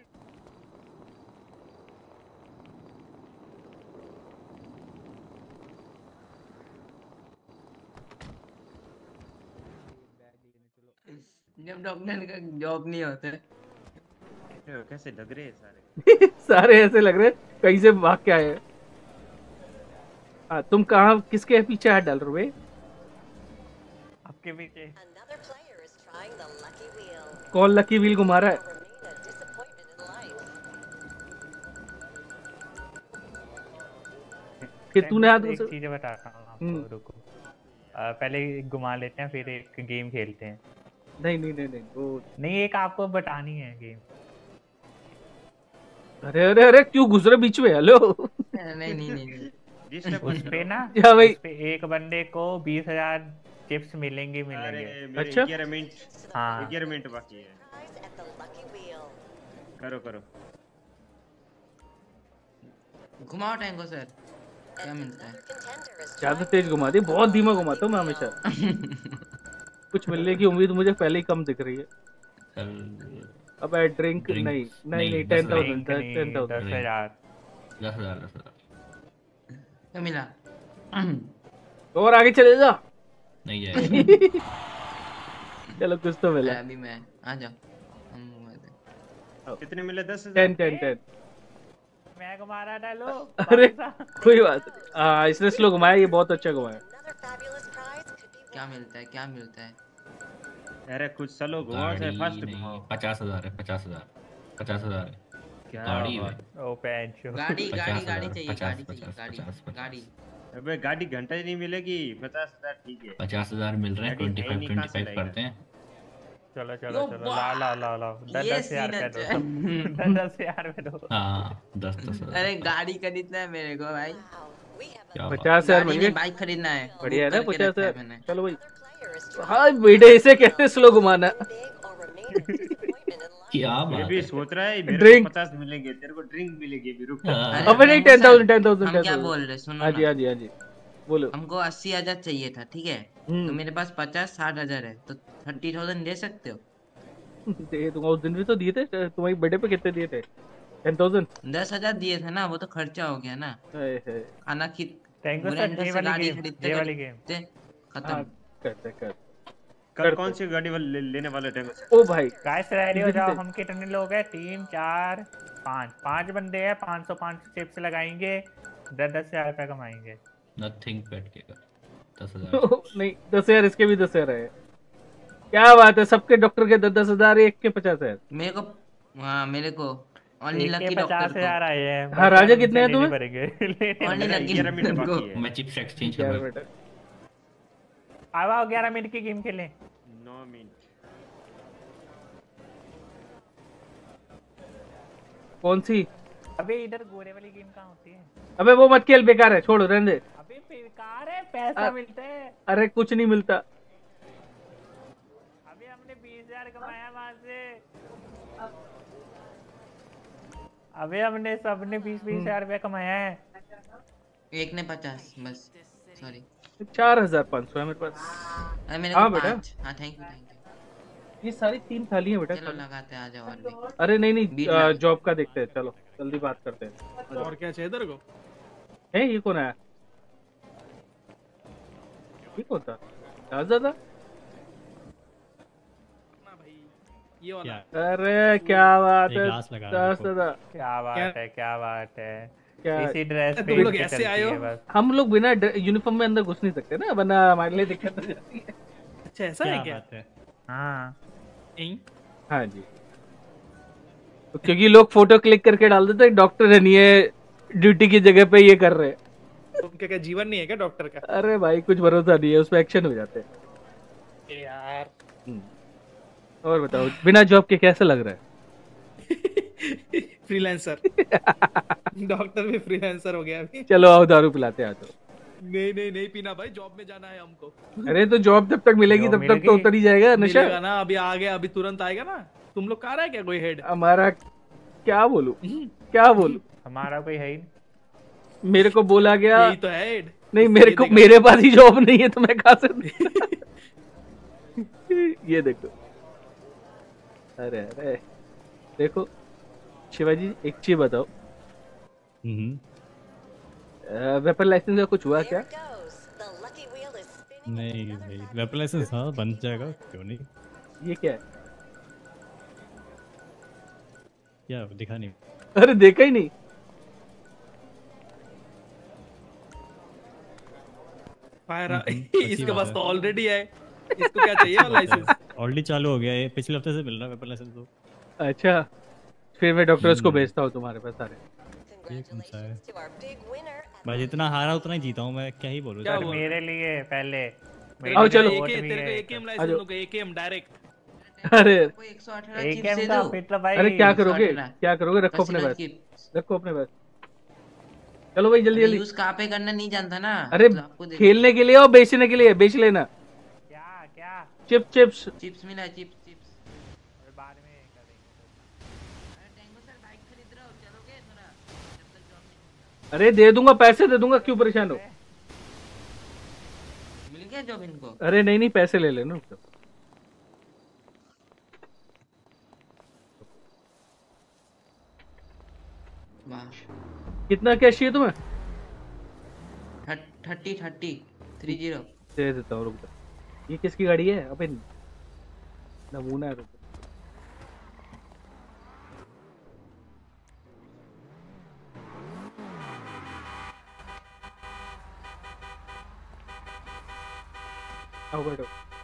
जब डॉक्टर का जॉब नहीं होता अच्छा, कैसे लग रहे हैं सारे सारे ऐसे लग रहे हैं कहीं से भाग के आए हैं। हाँ तुम कहाँ किसके पीछे हाथ डाल रहे हो? आपके पीछे कौन लकी व्हील घुमा रहा है? कि तूने हाथ एक घुसा- चीज बताता हूँ हम्म। आपको रुको अ, पहले घुमा लेते हैं फिर एक गेम खेलते हैं। नहीं नहीं नहीं नहीं वो नहीं एक आपको बतानी है गेम। अरे अरे अरे क्यों घुस रहे बीच में? हेलो नहीं नहीं नहीं नहीं डिस्टर्ब उस पे ना क्या भाई? उस पे एक बंदे को बीस हजार चिप्स मिलेंगे मिलेंगे। अरे मेरे अच्छा। ग्यारह मिनट हाँ ग्यारह मिनट बाकी है करो करो घुमाओ टैंको सर क्या मिलता है ज्यादा तेज घुमा दी। बहुत धीमा घुमाता हूँ मैं हमेशा। कुछ मिलने की उम्मीद मुझे पहले ही कम दिख रही है। सर अब आई ड्रिंक Drink, नहीं नहीं नहीं, नहीं दस टेन थाउजेंड Drink नहीं, टेन दस थाउजेंड Drink. हजार दस हजार दस हजार क्या मिला और आगे चले जा। नहीं जाएगा। चलो कुछ तो मिला। अभी मैं आ जाओ। हम कितने मिले? दस हजार। Ten ten ten. मैं घुमा रहा था लो। अरे कोई बात नहीं। हाँ इसने स्लो घुमाया, ये बहुत अच्छा घुमाया। क्या मिलता है? क्या मिलता है? अरे कुछ चलो घुमाओ से गाड़ी फास्ट नहीं, घुमाओ। पचास हजार है, पचास हजार पचास हजार है। क्या गाड़ी है बात। ओ पेंचो। गाड़ी गाड़ी पचास गाड़ी हजार, चाहिए, पचास, गाड़ी चाहिए, पचास, गाड़ी पचास, पचास। गाड़ी। अबे गाड़ी घंटा ही नहीं मिलेगी। पचास हजार ठीक है। पचास हजार मिल रहे हैं, गाड़ी है ट्वेंटी ही फाइव नहीं, ट्वेंटी कहाँ से फाइव लाएगा? करते हैं। चलो चलो यो चलो ला ला ला ला दस ये दस हजार सीन पे दो अच्छा दस दस हजार पे दो। हाँ दस दस हजार। अरे गाड़ी खरीदना है मेरे को भाई। क्या बात। पचास हजार गाड़ी मिल नहीं, गए। बाइक खरीदना है। बढ़िया है ना बुक करके पचास रखा है हजार। मैंने। चलो भाई। हाँ बेटे इसे कहते स्लो घुमाना। क्या ये बात भी है। सोच रहा है मेरे Drink. को पचास मिलेंगे, तेरे को ड्रिंक मिलेगी भी। रुक। हाँ। अरे अबे नहीं, tango ten sir, thousand ten thousand हम टेन क्या थाउजेंड। बोल रहे सुनो हाँ जी ना। हाँ जी हाँ जी बोलो। हमको अस्सी हजार चाहिए था, ठीक है? तो हम्म मेरे पास पचास साठ हजार है, तो थर्टी थाउजेंड दे सकते हो? दे दूंगा। उस दिन भी तो दिए थे तुम्हारी बर्थडे पे। कितने दिए थे? Ten thousand. दस हजार दिए थे ना, वो तो खर्चा हो गया ना। खाना की टेंगो सर ब्रांड ये से वाली गाड़ी गेम खरीदते ये वाली गेम। खरीदते हाँ खत्म। करते कर कल करते। कौन सी गाड़ी वाले ले, लेने वाले थे? ओ भाई गाइस रेडी हो इसी जाओ। से- हम कितने लोग हैं? तीन चार पाँच पाँच बंदे हैं। पाँच सौ पाँच चिप्स लगाएंगे, दस दस हजार रुपया कमाएंगे। नथिंग बैठ के कर दस हजार। नहीं दस हजार इसके भी दस हजार है। क्या बात है, सबके डॉक्टर के दस दस हजार, एक के पचास हजार। मेरे को हाँ मेरे को ओनली एक के लकी पचास डॉक्टर हजार को। आए हैं। हाँ, बस राजा यार कितने उनसे हैं लेने तुम्हें? पड़ेंगे। लेने ओनली पड़ेंगे। लकी ग्यारह मिनट डॉक्टर को। बाकी है। मैं चिप्स एक्सचेंज कर ग्यारह रहा मिनट। अब आओ ग्यारह मिनट की गेम खेलें। नौ मिनट। कौन सी? अबे इधर गोरे वाली गेम कहाँ होती है? अबे वो मत खेल, बेकार है, छोड़ो रहने दे। अबे बेकार है, पैसा अ- मिलता है। अरे कुछ नहीं मिलता। अबे हमने बीस हजार कमाया वहां से। अबे हमने सबने बीस बीस हजार रुपया कमाया है। एक ने पचास बस। सॉरी। चार हजार पाँच सौ है मेरे पास। अरे मेरे हाँ को बेटा। पाँच। हाँ थैंक यू थैंक यू। ये सारी तीन थाली है बेटा। चलो लगाते हैं, आ जाओ और भी। अरे नहीं बीट नहीं लगा। जॉब का देखते हैं, चलो जल्दी बात करते हैं। और क्या चाहिए तेरे को? है ये कौन आया? ये कौन था? दादा? ये वाला। अरे क्या बात है ग्लास लगा दस रखो। दादा। क्या बात क्या- है, क्या बात है। क्या इसी ड्रेस पे तुम लोग इनके ऐसे चलती आए हो? है बस। हम लोग बिना यूनिफॉर्म में अंदर घुस नहीं सकते ना, वरना हमारे लिए दिक्कत हो जाती है। अच्छा ऐसा क्या है क्या? बात है। हाँ यहीं? हाँ जी। तो क्योंकि लोग फोटो क्लिक करके डाल देते हैं डॉक्टर है नहीं है ड्यूटी की जगह पे ये कर रहे हैं। तुम क्या क्या जीवन नहीं है क्या डॉक्टर का? अरे भाई कुछ भरोसा नहीं है, उसमें एक्शन हो जाते हैं। ए यार। और बताओ बिना जॉब के कैसा लग रहा है? फ्रीलांसर। डॉक्टर भी फ्रीलांसर हो गया अभी। चलो आओ दारू पिलाते हैं, आ जाओ। नहीं नहीं नहीं पीना भाई, जॉब में जाना है हमको। अरे तो जॉब जब तक मिलेगी जॉब तब तक तो मिलेगी। उतर ही जाएगा नशा। मिलेगा ना, अभी आ गया, अभी तुरंत आएगा ना। तुम लोग का रहा है क्या कोई हेड? हमारा क्या बोलूं क्या बोलूं हमारा कोई है ही नहीं। मेरे को बोला गया। यही तो है हेड। नहीं मेरे को, मेरे पास ही जॉब नहीं है तो मैं कहाँ से दूंगा? ये देखो। अरे अरे देखो शिवाजी एक चीज बताओ, वेपन लाइसेंस का कुछ हुआ क्या? नहीं भाई वेपन लाइसेंस हाँ बन जाएगा, क्यों नहीं। ये क्या है? क्या दिखा नहीं। अरे देखा ही नहीं। फायर हम्म, अच्छी इसके बात पास है। तो ऑलरेडी है। इसको क्या चाहिए लाइसेंस? ऑलरेडी चालू हो गया है, पिछले हफ्ते से मिल रहा है वेपन लाइसेंस तो। अच्छा फिर मैं डॉक्टर्स को हम्म। भेजता हूँ तुम्हारे पास सारे। ये कौन सा है? भाई जितना हारा उतना ही जीता हूँ मैं, क्या ही बोलूँ। क्या सर बोल रहे मेरे लिए पहले आओ चलो। वोट एके भी तेरे को है। एकेएम आ लाइसेंस जाओ। दूंगा, एकेएम डायरेक्ट। अरे कोई एक सौ अठारह एक चिप्स गेम दे का दो। फिट भाई। अरे क्या करोगे अठारह। क्या करोगे? रखो अपने कसिनो पास, चिप्स। रखो अपने पास। चलो भाई जल्दी अरे जल्दी। यूज कहाँ पे करना नहीं जानता ना। अरे तो आपको दे खेलने के लिए और बेचने के लिए बेच लेना। क्या क्या चिप चिप्स। चिप्स मिला है, चिप्स चिप्स। बाद में करेंगे। अरे टेंगो सर बाइक खरीद रहा हो, चलोगे थोड़ा जब तक जॉब नहीं मिलता। अरे दे दूंगा, पैसे दे दूंगा, क्यों परेशान हो? मिल गया जॉब इनको? अरे नहीं नहीं पैसे ले लेना। वाह। कितना कैश चाहिए तुम्हें? Thirty thirty three zero. दे देता हूँ, रुक जा। ये किसकी गाड़ी है? अबे नमूना है, रुक जा। आओ बैठो।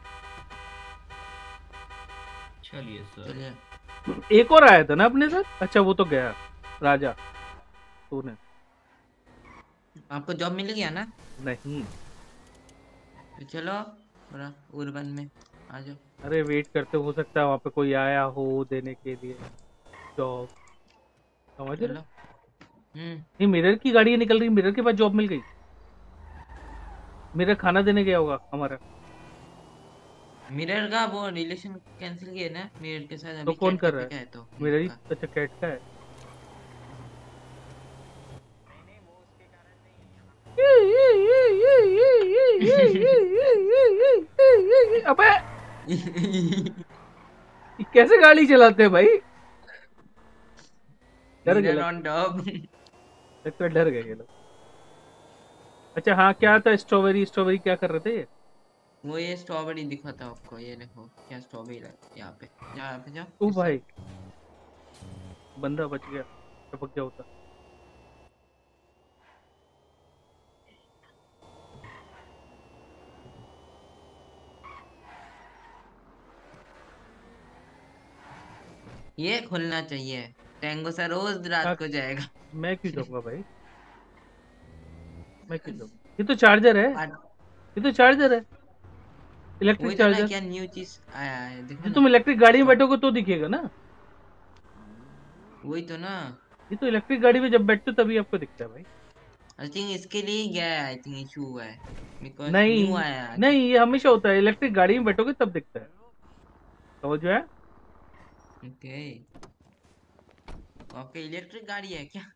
चलिए सर। चलिए। एक और आया था ना अपने साथ? अच्छा वो तो गया राजा। तूने आपको जॉब मिल गया ना? नहीं। तो चलो थोड़ा उर्बन में आ जाओ। अरे वेट करते, हो सकता है वहाँ पे कोई आया हो देने के लिए जॉब, समझ रहे? हम्म। नहीं, मिरर की गाड़ी निकल रही, मिरर के पास जॉब मिल गई। मिरर खाना देने गया होगा हमारा। मिरर का वो रिलेशन कैंसिल किया ना मिरर के साथ। तो अभी कौन कैट कर कैफे रहा का है? है तो मिरर ही। अच्छा कैट का है। अबे ये कैसे गाड़ी चलाते हैं भाई? डर गए मिरर ऑन टॉप। लगता है डर गए ये लोग। अच्छा हाँ, क्या था? स्ट्रॉबेरी स्ट्रॉबेरी क्या कर रहे थे? वो ये स्ट्रॉबेरी दिखाता आपको, ये देखो क्या स्ट्रॉबेरी है यहाँ पे। यहाँ पे जाओ। ओ भाई बंदा बच गया, टपक गया होता। ये खुलना चाहिए। टैंगो सर रोज रात को जाएगा। मैं क्यों जाऊंगा भाई? मैं क्यों जाऊंगा? ये तो चार्जर है, ये तो चार्जर है, इलेक्ट्रिक वही तो ना, चार्जर। क्या न्यू चीज आया है देखो जो ना। तुम इलेक्ट्रिक गाड़ी में बैठोगे तो दिखेगा ना। वही तो ना। ये तो इलेक्ट्रिक गाड़ी में जब बैठते हो तभी आपको दिखता है भाई। आई थिंक इसके लिए ही गया है, आई थिंक इशू हुआ है बिकॉज़ नहीं न्यू आया है। नहीं, ये हमेशा होता है, इलेक्ट्रिक गाड़ी में बैठोगे तब दिखता है। समझ में आया? ओके। आपके इलेक्ट्रिक गाड़ी है क्या?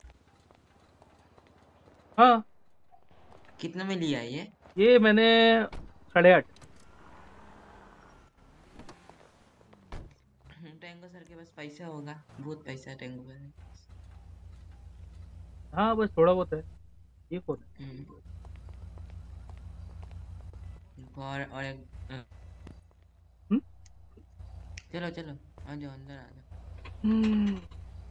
हाँ। कितने में लिया है ये? ये मैंने साढ़े आठ। टैंगो सर के पास पैसा होगा, बहुत पैसा है टैंगो पर। हाँ बस थोड़ा बहुत है। ये कौन है? और और एक हम्म? चलो चलो आ जाओ, अंदर आ जाओ। हम्म।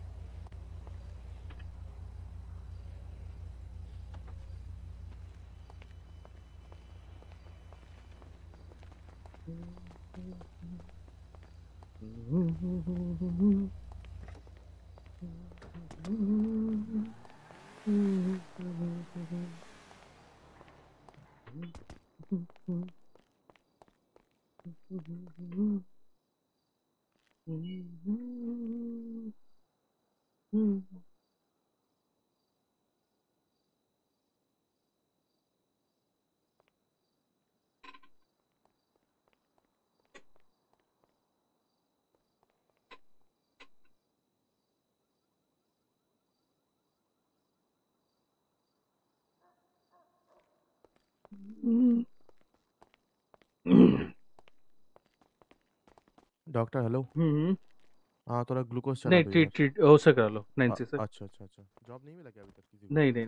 Doctor hello. हम्म। हाँ थोड़ा ग्लूकोज चढ़ा नहीं, दो ट्रीट ट्रीट हो सके लो नैन्सी से। अच्छा अच्छा अच्छा। जॉब नहीं मिला क्या अभी तक किसी को? नहीं नहीं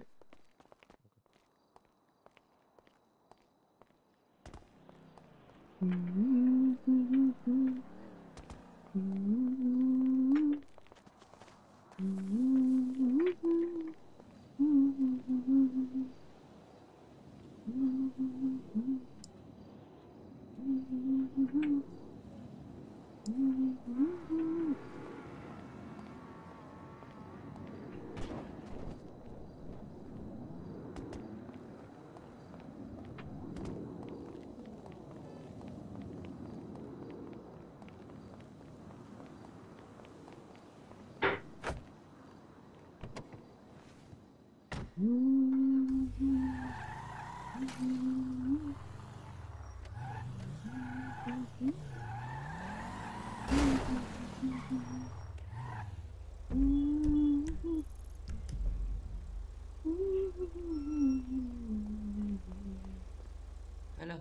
हेलो।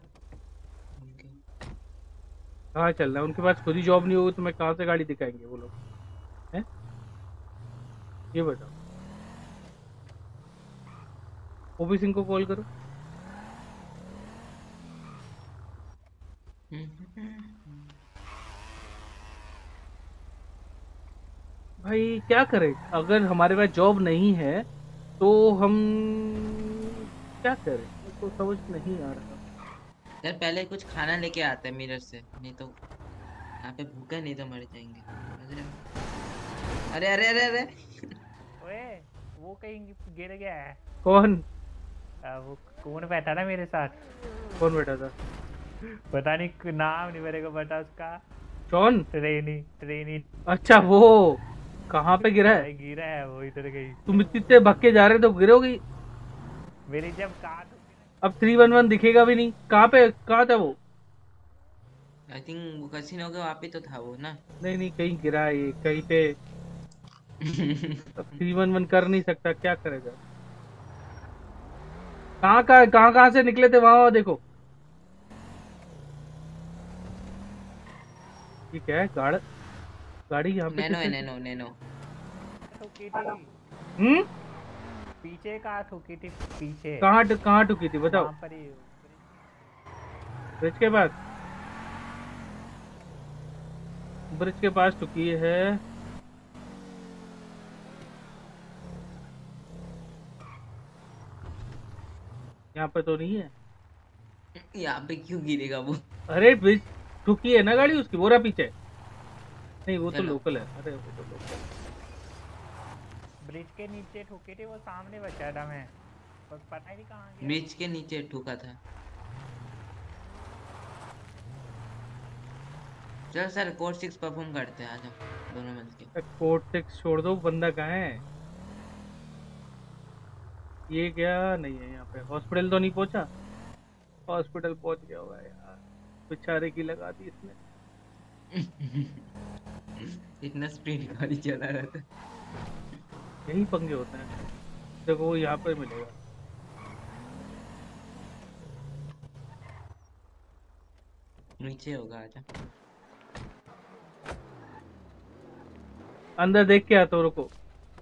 कहाँ चल रहा है? उनके पास खुद ही जॉब नहीं होगी तो मैं कहाँ से गाड़ी दिखाएंगे वो लोग हैं? ये बताओ। ओपी सिंह को कॉल करो। भाई क्या करें, अगर हमारे पास जॉब नहीं है तो हम क्या करें, मेरे को समझ नहीं आ रहा। यार पहले कुछ खाना लेके आते हैं मिरर से, नहीं तो यहाँ पे भूखे नहीं तो मर जाएंगे, समझ रहे हो? अरे अरे अरे अरे ओए वो कहीं गिर गया है। कौन? आ, वो कौन बैठा था मेरे साथ? कौन बैठा था? पता नहीं, नाम नहीं मेरे को पता उसका। कौन? Trainee trainee. अच्छा वो कहाँ पे गिरा है? गिरा है वो इधर कहीं। तुम इतने भाग के जा रहे तो गिरोगी। मेरी जब कार अब थ्री वन वन दिखेगा भी नहीं। कहाँ पे, कहाँ था वो? आई थिंक वो कैसीनो के वहाँ पे तो था वो ना। नहीं नहीं कहीं गिरा है ये कहीं पे। अब थ्री वन वन कर नहीं सकता, क्या करेगा? कहाँ कहाँ कहाँ कहाँ से निकले थे, वहां वहां देखो। ये क्या है? गाड़ गाड़ी यहाँ पे नैनो है, किसने- नैनो नैनो। ठुकी थी। हम्म पीछे कहाँ ठुकी थी? पीछे कहाँ कहाँ टुकी थी बताओ? वहाँ पर ही। ब्रिज के पास, ब्रिज के पास टुकी है। यहाँ पे तो नहीं है। यहाँ पे क्यों गिरेगा वो? अरे ब्रिज टुकी है ना गाड़ी उसकी, बोरा पीछे। नहीं वो तो चलो। लोकल है। अरे वो तो लोकल है। ब्रिज के नीचे ठुकी थी, वो सामने बचा था मैं, बस पता ही नहीं कहाँ गया। ब्रिज के नीचे ठुका था। चल सर कोड सिक्स परफॉर्म करते हैं, आ जाओ दोनों मिलके। कोड सिक्स छोड़ दो, बंदा कहाँ है? ये क्या नहीं है यहाँ पे? हॉस्पिटल तो नहीं पहुंचा? हॉस्पिटल पहुंच गया होगा यार, बेचारे की लगा दी इसने। इतना स्पीड गाड़ी चला रहा था। यही पंगे होते हैं। देखो वो यहाँ पर मिलेगा। नीचे होगा, आजा। अंदर देख के आता हूँ, रुको।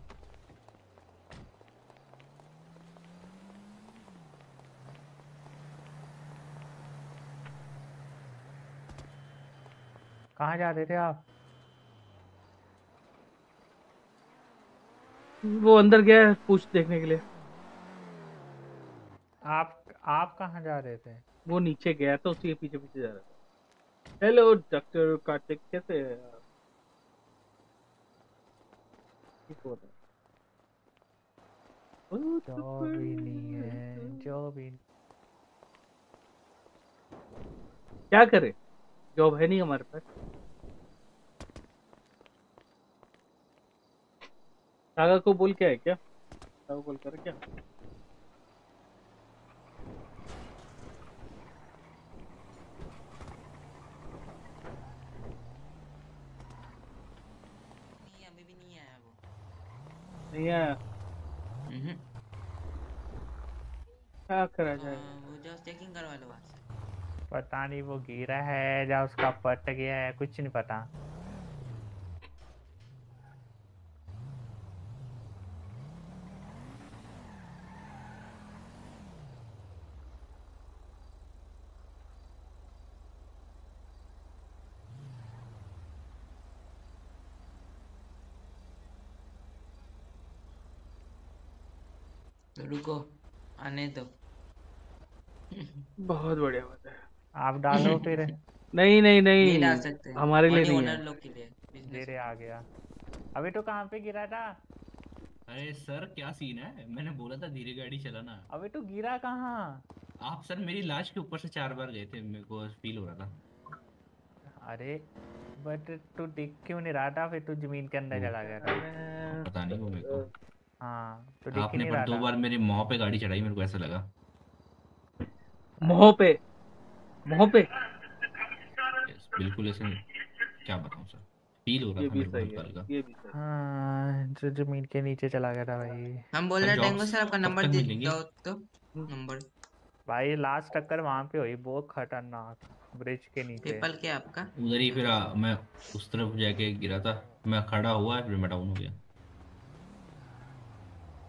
कहाँ जा रहे थे आप? वो अंदर गया है पूछ देखने के लिए। आप आप कहाँ जा रहे थे? वो नीचे गया तो उसी के पीछे पीछे जा रहा था। हेलो डॉक्टर कार्तिक, कैसे हैं आप? ठीक हो रहा है? जॉब ही नहीं है, जॉब ही। क्या करे, जॉब है नहीं हमारे पास। सागा को बोल क्या है क्या? सागा बोल कर क्या? नहीं अभी भी नहीं आया वो। नहीं आया? हम्म। क्या करा जाए? हाँ, वो जो चेकिंग करवा लो वहाँ से। पता नहीं वो गिरा है या उसका पट गया है, कुछ नहीं पता। तो रुको आने दो। बहुत बढ़िया बात है। आप डालो फिर। नहीं नहीं नहीं डाल नहीं, सकते, हमारे लिए only नहीं ओनर है। लोग के लिए business। धीरे आ गया। अभी तो कहाँ पे गिरा था? अरे सर क्या सीन है, मैंने बोला था धीरे गाड़ी चलाना। अभी तो गिरा कहाँ? आप सर मेरी लाश के ऊपर से चार बार गए थे, मेरे को फील हो रहा था। अरे बट तू दिख क्यों नहीं रहा था? फिर तू जमीन के अंदर चला गया था। पता नहीं वो मेरे को। हाँ तो दिख ही आपने नहीं पर रहा दो था। बार मेरी माँ पे गाड़ी चढ़ाई, मेरे को ऐसा लगा। मोह पे, मोह पे। Yes, बिल्कुल ऐसे, क्या बताऊं सर, फील हो रहा ये था भी मेरे को सही है, हल्का हल्का। ये भी सही है। हाँ जो जमीन के नीचे चला गया था भाई। हम बोल रहे हैं टेंगो जॉब्स सर आपका कब नंबर तक दे मिलेंगे? दो तो नंबर। भाई लास्ट टक्कर वहां पे हुई, बहुत खतरनाक, ब्रिज के नीचे। पेपल क्या आपका? उधर ही फिर आ, मैं उस तरफ जाके गिरा था, मैं खड़ा हुआ फिर मैं डाउन हो गया।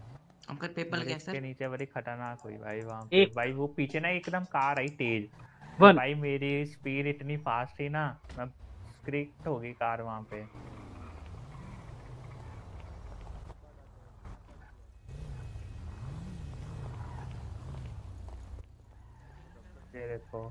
आपका पेपल क्या ब्रिज सर? के नीचे बड़ी खतरनाक हुई भाई वहां पे। एक भाई वो पीछे ना एकदम कार आई तेज, वन। भाई मेरी स्पीड इतनी फास्ट थी ना, मैं स्क्रिप्ट हो गई कार वहां पे। ये देखो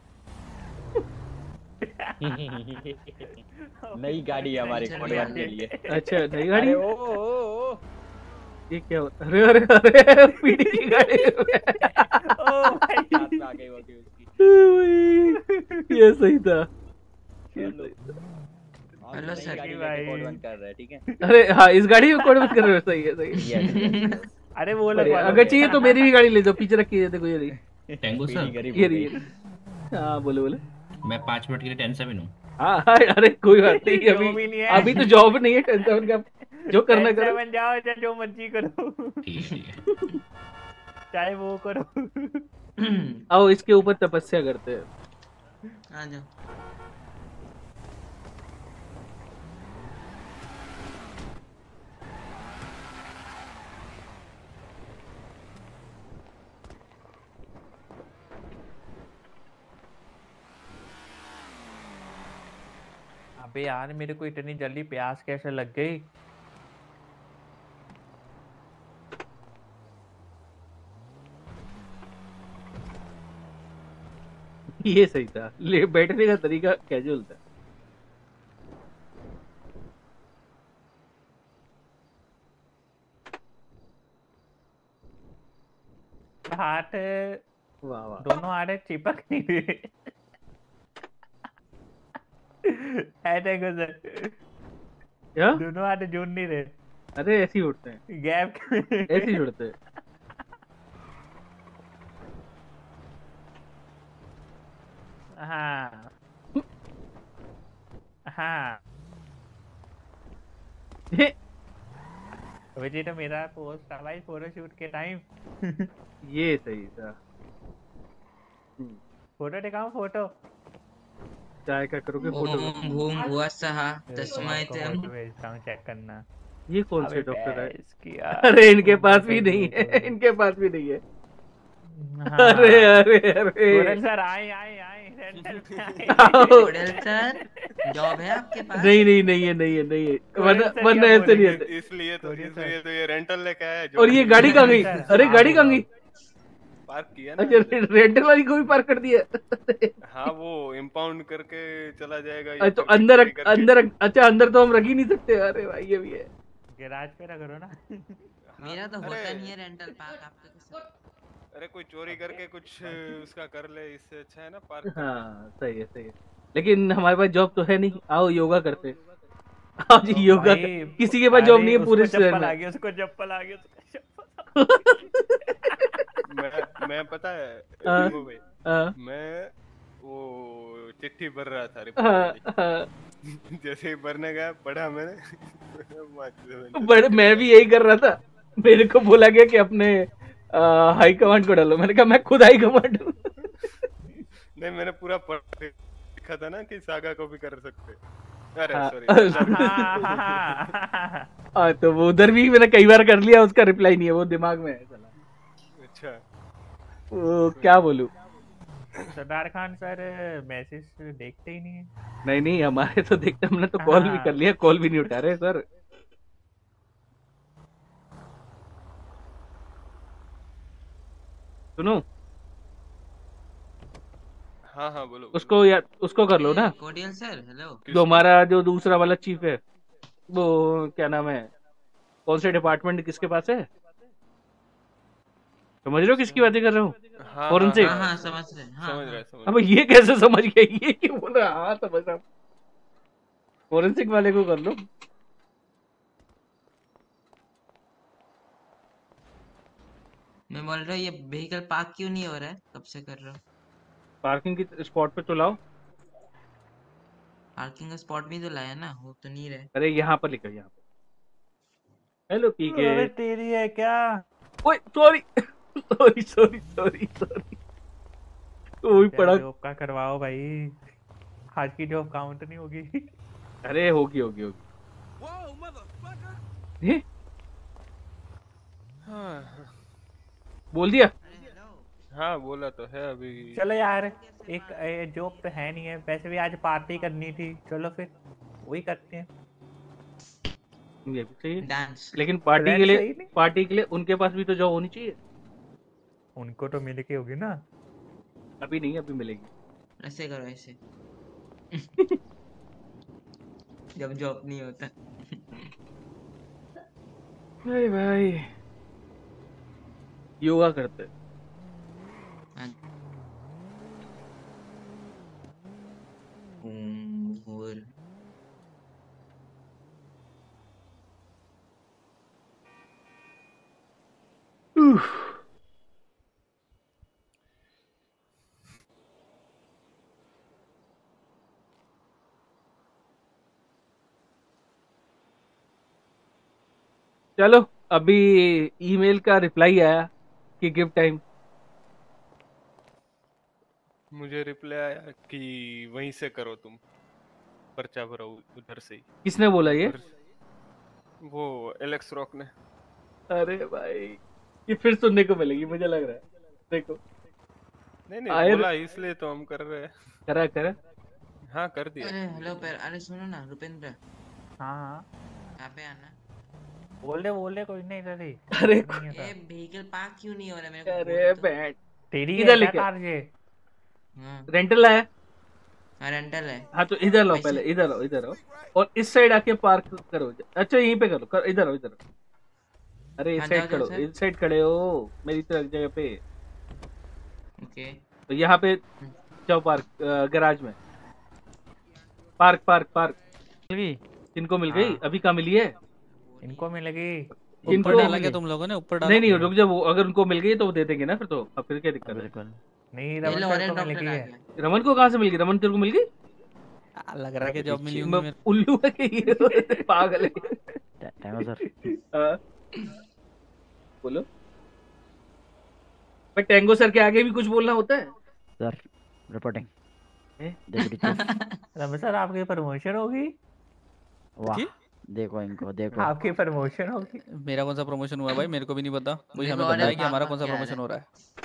नई गाड़ी है हमारे चल कोड रहा वन के लिए। अच्छा नई गाड़ी। अरे ओ, ओ, ओ, ये क्या होता? अरे अरे अरे पीडी की गाड़ी। ओ भाई हाथ में आ गई होगी उसकी। ये सही था, ये सही था। हेलो नई सर गाड़ी भाई। लेके कोड वन कर रहे हैं, ठीक है। अरे हाँ इस गाड़ी में कोड मत कर रहे हो, सही है सही है। Yes, yes, yes. अरे वो बढ़िया। लगवा अगर चाहिए तो मेरी भी गाड़ी ले जाओ, पीछे रखी है देखो ये रही। टेंगो पीली सर गरीब ये हो रही गई। ये रही। हाँ बोले बोले। मैं पाँच मिनट के लिए टेन सेवन हूँ। हाँ हाँ अरे कोई बात नहीं, जो अभी भी नहीं है। अभी तो जॉब नहीं है, टेंशन सेवन का जो करना करो। सेवन जाओ चाहे जो मर्जी करो, ठीक है ठीक है। चाहे वो करो। आओ इसके ऊपर तपस्या करते हैं। आ जाओ। अबे यार मेरे को इतनी जल्दी प्यास कैसे लग गई? ये सही था, ले बैठने का तरीका कैजुअल था। हाथ वाह वाह। दोनों हाथ चिपक नहीं रहे। है टेंगो सर, क्या? दोनों हाथ जुड़ नहीं रहे। अरे ऐसे ही उठते हैं, गैप ऐसे ही जुड़ते हैं। हाँ हाँ ये वैसे तो मेरा पोस्ट था भाई फोटोशूट के टाइम। ये सही था। फोटो दिखाऊं फोटो? चाय का करोगे फोटो? ओम भूम भुवः स्वः तस्मै आपको त्वं। फोटो भेजता हूँ, चेक करना। ये कौन से अबे डॉक्टर है? बहस किया। अरे इनके कौन पास से भी नहीं है, डॉक्टर? इनके पास भी नहीं है। हाँ। अरे अरे अरे गोरल सर आए आए आए रेंटल पे आए। आओ। गोरल सर जॉब है आपके पास? नहीं नहीं नहीं है नहीं है नहीं है, गोरल वरना सर वरना क्या ऐसे नहीं बोलेंगे? है। इसलिए तो Sorry, sir. इसलिए तो ये रेंटल लेके आया है। और ये गाड़ी कहाँ गई? सर, अरे हाँ, गाड़ी कहाँ बोलो। गई? पार्क किया ना। अच्छा रेंटल वाली को भी पार्क कर दिया। हाँ वो इम्पाउंड करके चला जाएगा। ये अरे तो फिर अंदर रिकवरी रख- करके- अंदर रख- अच्छा अंदर तो हम रख ही नहीं सकते। अरे भाई ये भी है। गैराज पे रख ना। मेरा तो होता अरे- नहीं है रेंटल पार्क आपके कुछ। अरे कोई चोरी करके कुछ उसका कर ले, इससे अच्छा है ना पार्क। हाँ सही है सही है, लेकिन हमारे पास जॉब तो है नहीं। आओ योगा करते। आओ जी योगा भाई, कर- किसी के पास जॉब अरे नहीं है पूरे उसको शहर चप्पल आ में। गई, उसको चप्पल आ गई, उसको चप्पल। मैं मैं पता है हाँ, टिंगू भाई, हाँ, मैं वो चिट्ठी भर रहा था हाँ, रिपोर्ट वाली। हाँ। जैसे ही भरने गया पढ़ा मैंने। बड़े मैं भी यही कर रहा था। मेरे को बोला गया कि अपने हाई कमांड को डालो। मैंने कहा मैं खुद हाई कमांड हूँ। नहीं मैंने पूरा पढ़ लिखा था ना कि सागा को भी कर सकते। अरे हाँ, सॉरी। हाँ, हाँ, हाँ। हाँ तो वो उधर भी मैंने कई बार कर लिया, उसका रिप्लाई नहीं है, वो दिमाग में है साला। अच्छा वो क्या बोलूं। सरदार खान सर मैसेज देखते ही नहीं है। नहीं नहीं हमारे तो देखते, हमने तो कॉल भी हाँ। कर लिया, कॉल भी नहीं उठा रहे सर। सुनो हाँ हाँ बोलो। उसको या उसको कर लो ना, कोडियल सर हेलो। जो हमारा जो दूसरा वाला चीफ है, वो क्या नाम है, कौन से डिपार्टमेंट किसके पास है, समझ रहे हो किसकी बातें कर रहे हो? हाँ, फोरेंसिक। हाँ हाँ समझ रहे हैं, हाँ, समझ हाँ। रहे समझ अब ये कैसे समझ गया? ये क्यों बोल रहा? हाँ समझ रहा हूँ। फोरेंसिक वाले को कर लो। मैं बोल रहा हूँ ये व्हीकल पार्क क्यों नहीं हो रहा है? कब से कर रहा हूँ। पार्किंग की स्पॉट पे तो लाओ। पार्किंग का स्पॉट भी तो लाया ना, हो तो नहीं रहा है। अरे यहाँ पर लिखो, यहाँ पे। Hello PK. अबे तेरी है क्या? ओए sorry sorry sorry sorry sorry. वो भी पड़ा। जॉब का करवाओ भाई, आज की जॉब काउंट नहीं होगी। अरे होगी होगी होगी। ये हाँ बोल दिया। अरे हेलो। हाँ बोला तो है अभी। चलो यार, एक जॉब तो है नहीं है, वैसे भी आज पार्टी करनी थी, चलो फिर वही करते हैं। ये भी सही है। डांस। लेकिन पार्टी प्लान के लिए सही नहीं। पार्टी के लिए उनके पास भी तो जॉब होनी चाहिए। उनको तो मिल के होगी ना। अभी नहीं, अभी मिलेगी। ऐसे करो ऐसे जब जॉब नहीं होता। भाई भाई योगा करते। और चलो अभी ईमेल का रिप्लाई आया कि गिव टाइम। मुझे रिप्लाई आया कि वहीं से करो तुम, पर्चा भरो उधर से ही। किसने बोला ये? वो एलेक्स रॉक ने। अरे भाई ये फिर सुनने को मिलेगी मुझे लग रहा है। देखो नहीं नहीं आयर- बोला इसलिए तो हम कर रहे हैं। करा करा हाँ कर दिया। अरे हेलो पर अरे सुनो ना रुपेंद्र, हाँ हाँ यहाँ पे आना। बोल दे बोल दे, कोई नहीं इधर ही। अरे नहीं है ए सर। व्हीकल पार्क क्यों नहीं हो रहा मेरे को? अरे बोल तो। बैठ तेरी इधर है लेके क्या कार ये? हाँ रेंटल है। हाँ, रेंटल है। हाँ तो इधर लो, पैसे- पहले इधर आओ, इधर आओ और इस साइड आके पार्क करो। अच्छा यहीं पे करो, कर, इधर आओ इधर आओ। अरे इस हाँ, साइड जाओ, जाओ, खड़ो, सर। इस साइड खड़े हो मेरी तरफ जगह पे। ओके तो यहाँ पे जाओ पार्क, गैराज में पार्क पार्क पार्क। मिल गई? किनको मिल गई? हाँ। अभी कहाँ मिली है? इनको मिलेगी। किनको ऊपर डाला मिली? क्या तुम लोगों ने? ऊपर डाला? नहीं नहीं रुक जा, वो अगर उनको मिल गई तो वो दे देंगे ना फिर। तो अब फिर क्या दिक्कत है? बिल्कुल। नहीं ये रमन लो सर ऑरेंज को डॉक्टर मिलेगी आ है। गया। रमन को कहाँ से मिल गई? रमन तेरे को मिल गई? आ, लग रहा है कि जॉब मिली होंगी मैं मेरे उल्लू है कि ये पागल है? Time sir. हाँ। बोलो। पर टेंगो सर के आगे भी कुछ बोलना होता है? Sir reporting. हैं? Deputy chief. रमन सर आपकी प्रमोशन होगी। वाह देखो इनको देखो। आपकी प्रमोशन होगी। मेरा कौन सा प्रमोशन हुआ भाई? मेरे को भी नहीं पता। मुझे मेरे हमें को बताया ऑरेंज कि हमारा भाग कौन सा भाग के आ प्रमोशन रहा हो रहा है।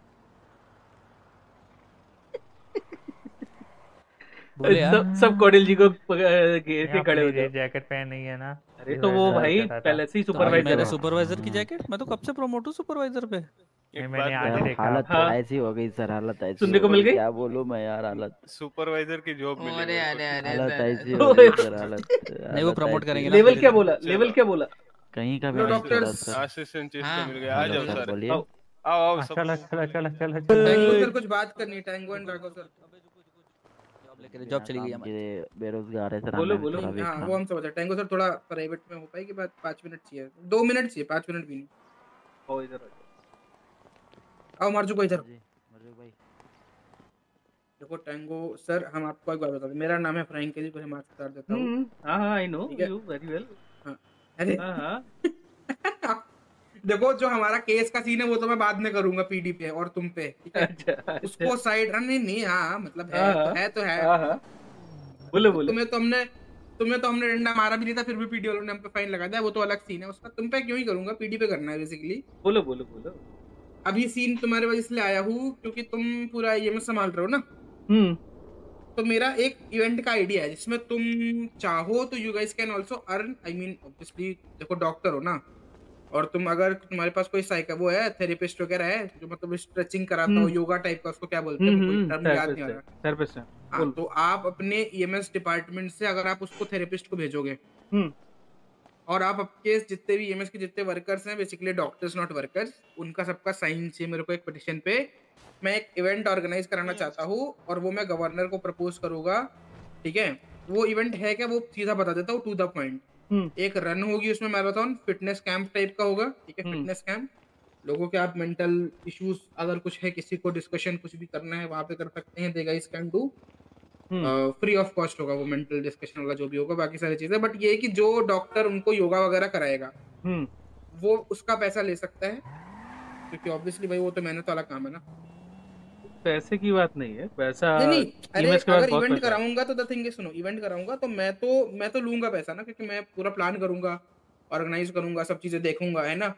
बोले यार। सब सब कोडिल जी को पकड़- घेर के खड़े हो अपनी जाओ। जैकेट पहन नहीं है ना। अरे इस तो वो वजह से भाई कर रहा था। पहले से ही तो भाई सुपरवाइजर मेरे है। सुपरवाइजर की जैकेट, मैं तो कब से प्रमोट हूँ सुपरवाइजर पे। नहीं, एक मैंने बात आज बताओ, देखा। हालत हाँ। ऐसी हो गई सर, हालत ऐसी सुनने हो को मिल गई? क्या बोलूं मैं यार, हालत सुपरवाइजर की जॉब मिली अरे मेरे अरे को। अरे हालत अरे, ऐसी हो गई सर, हालत नहीं वो हालत प्रमोट ऐसी करेंगे हो ना गई। लेवल धीरे क्या धीरे। बोला? लेवल क्या बोला? कहीं का भी हेलो नहीं चला डॉक्टर्स, सर। असिस्टेंट चीफ हाँ। मिल गया। आ हेलो जाओ सर सर, बोलिए। आओ। आओ आओ हाँ, सब। चलो चलो चलो चलो टैंगो चलो। सर कुछ बात करनी है, tango and Drago sir. Job लेके जॉब चली गई काम हमारी। के बेरोजगार है सर, बोलो, हमें बोलो। थोड़ा हाँ देखना। वो हम समझ रहे। टैंगो सर थोड़ा प्राइवेट में हो पाएगी बात? पाँच मिनट चाहिए, दो मिनट चाहिए, पाँच मिनट भी नहीं। आओ इधर आ जाओ। आओ मार्जू को इधर। जी मर्जू भाई। देखो टैंगो सर, हम आपको एक बात बता दें, मेरा नाम है फ्रैंक के जी, मैं मार्क्स बता देता हूँ। हम्म, हाँ हाँ आई नो ठीक है। You very well. हाँ अरे हाँ हाँ देखो जो हमारा केस का सीन है वो तो मैं बाद में करूंगा पीडी पे और तुम पे, ठीक है? अच्छा अच्छा। उसको साइड नहीं नहीं हाँ मतलब है हाँ, तो हाँ। है तो है। हाँ हाँ बोलो बोलो। तुम्हें तो हमने तुम्हें तो हमने डंडा मारा भी नहीं था, फिर भी पीडी वालों ने हम पे फाइन लगा दिया, वो तो अलग सीन है उसका। तुम पे क्यों ही करूंगा, पीडी पे करना है बेसिकली। बोलो बोलो बोलो। अभी सीन तुम्हारे वजह से आया हूँ क्योंकि तुम पूरा ये में संभाल रहे हो ना। हम्म तो मेरा एक इवेंट का आइडिया है जिसमें तुम चाहो तो you guys can also earn. I mean obviously देखो डॉक्टर हो ना, और तुम अगर तुम्हारे पास कोई साइका वो है थेरेपिस्ट वगैरह है जो मतलब स्ट्रेचिंग कराता हो, योगा टाइप का, उसको क्या बोलते हैं कोई टर्म याद नहीं आ रहा। थेरेपिस्ट है। हाँ तो आप अपने ईएमएस डिपार्टमेंट से अगर आप उसको थेरेपिस्ट को भेजोगे हम्म और आप आपके जितने भी ईएमएस के जितने वर्कर्स हैं, बेसिकली डॉक्टर्स नॉट वर्कर्स, उनका सबका साइन चाहिए मेरे को एक पिटीशन पे। मैं एक इवेंट ऑर्गेनाइज कराना चाहता हूँ और वो मैं गवर्नर को प्रपोज करूंगा, ठीक है? वो इवेंट है क्या वो सीधा बता देता हूँ टू द पॉइंट। एक रन होगी उसमें मैराथन, फिटनेस कैंप टाइप का होगा, ठीक है? फिटनेस कैंप, लोगों के आप मेंटल इश्यूज अगर कुछ है, किसी को डिस्कशन कुछ भी करना है वहां पे कर सकते हैं। They guys can do, free of cost होगा वो मेंटल डिस्कशन वाला जो भी होगा, बाकी सारी चीजें। बट ये है कि जो डॉक्टर उनको योगा वगैरह कराएगा वो उसका पैसा ले सकता है, क्योंकि ऑब्वियसली भाई वो तो मेहनत वाला काम है ना। पैसे की बात नहीं है, पैसा नहीं नहीं अरे ईएमएस के बाद अगर बहुत इवेंट पैसा है। कराऊंगा तो द थिंग इज, सुनो, इवेंट कराऊंगा तो मैं तो मैं तो लूंगा पैसा ना, क्योंकि मैं पूरा प्लान करूंगा, ऑर्गेनाइज करूंगा, सब चीजें देखूंगा, है ना?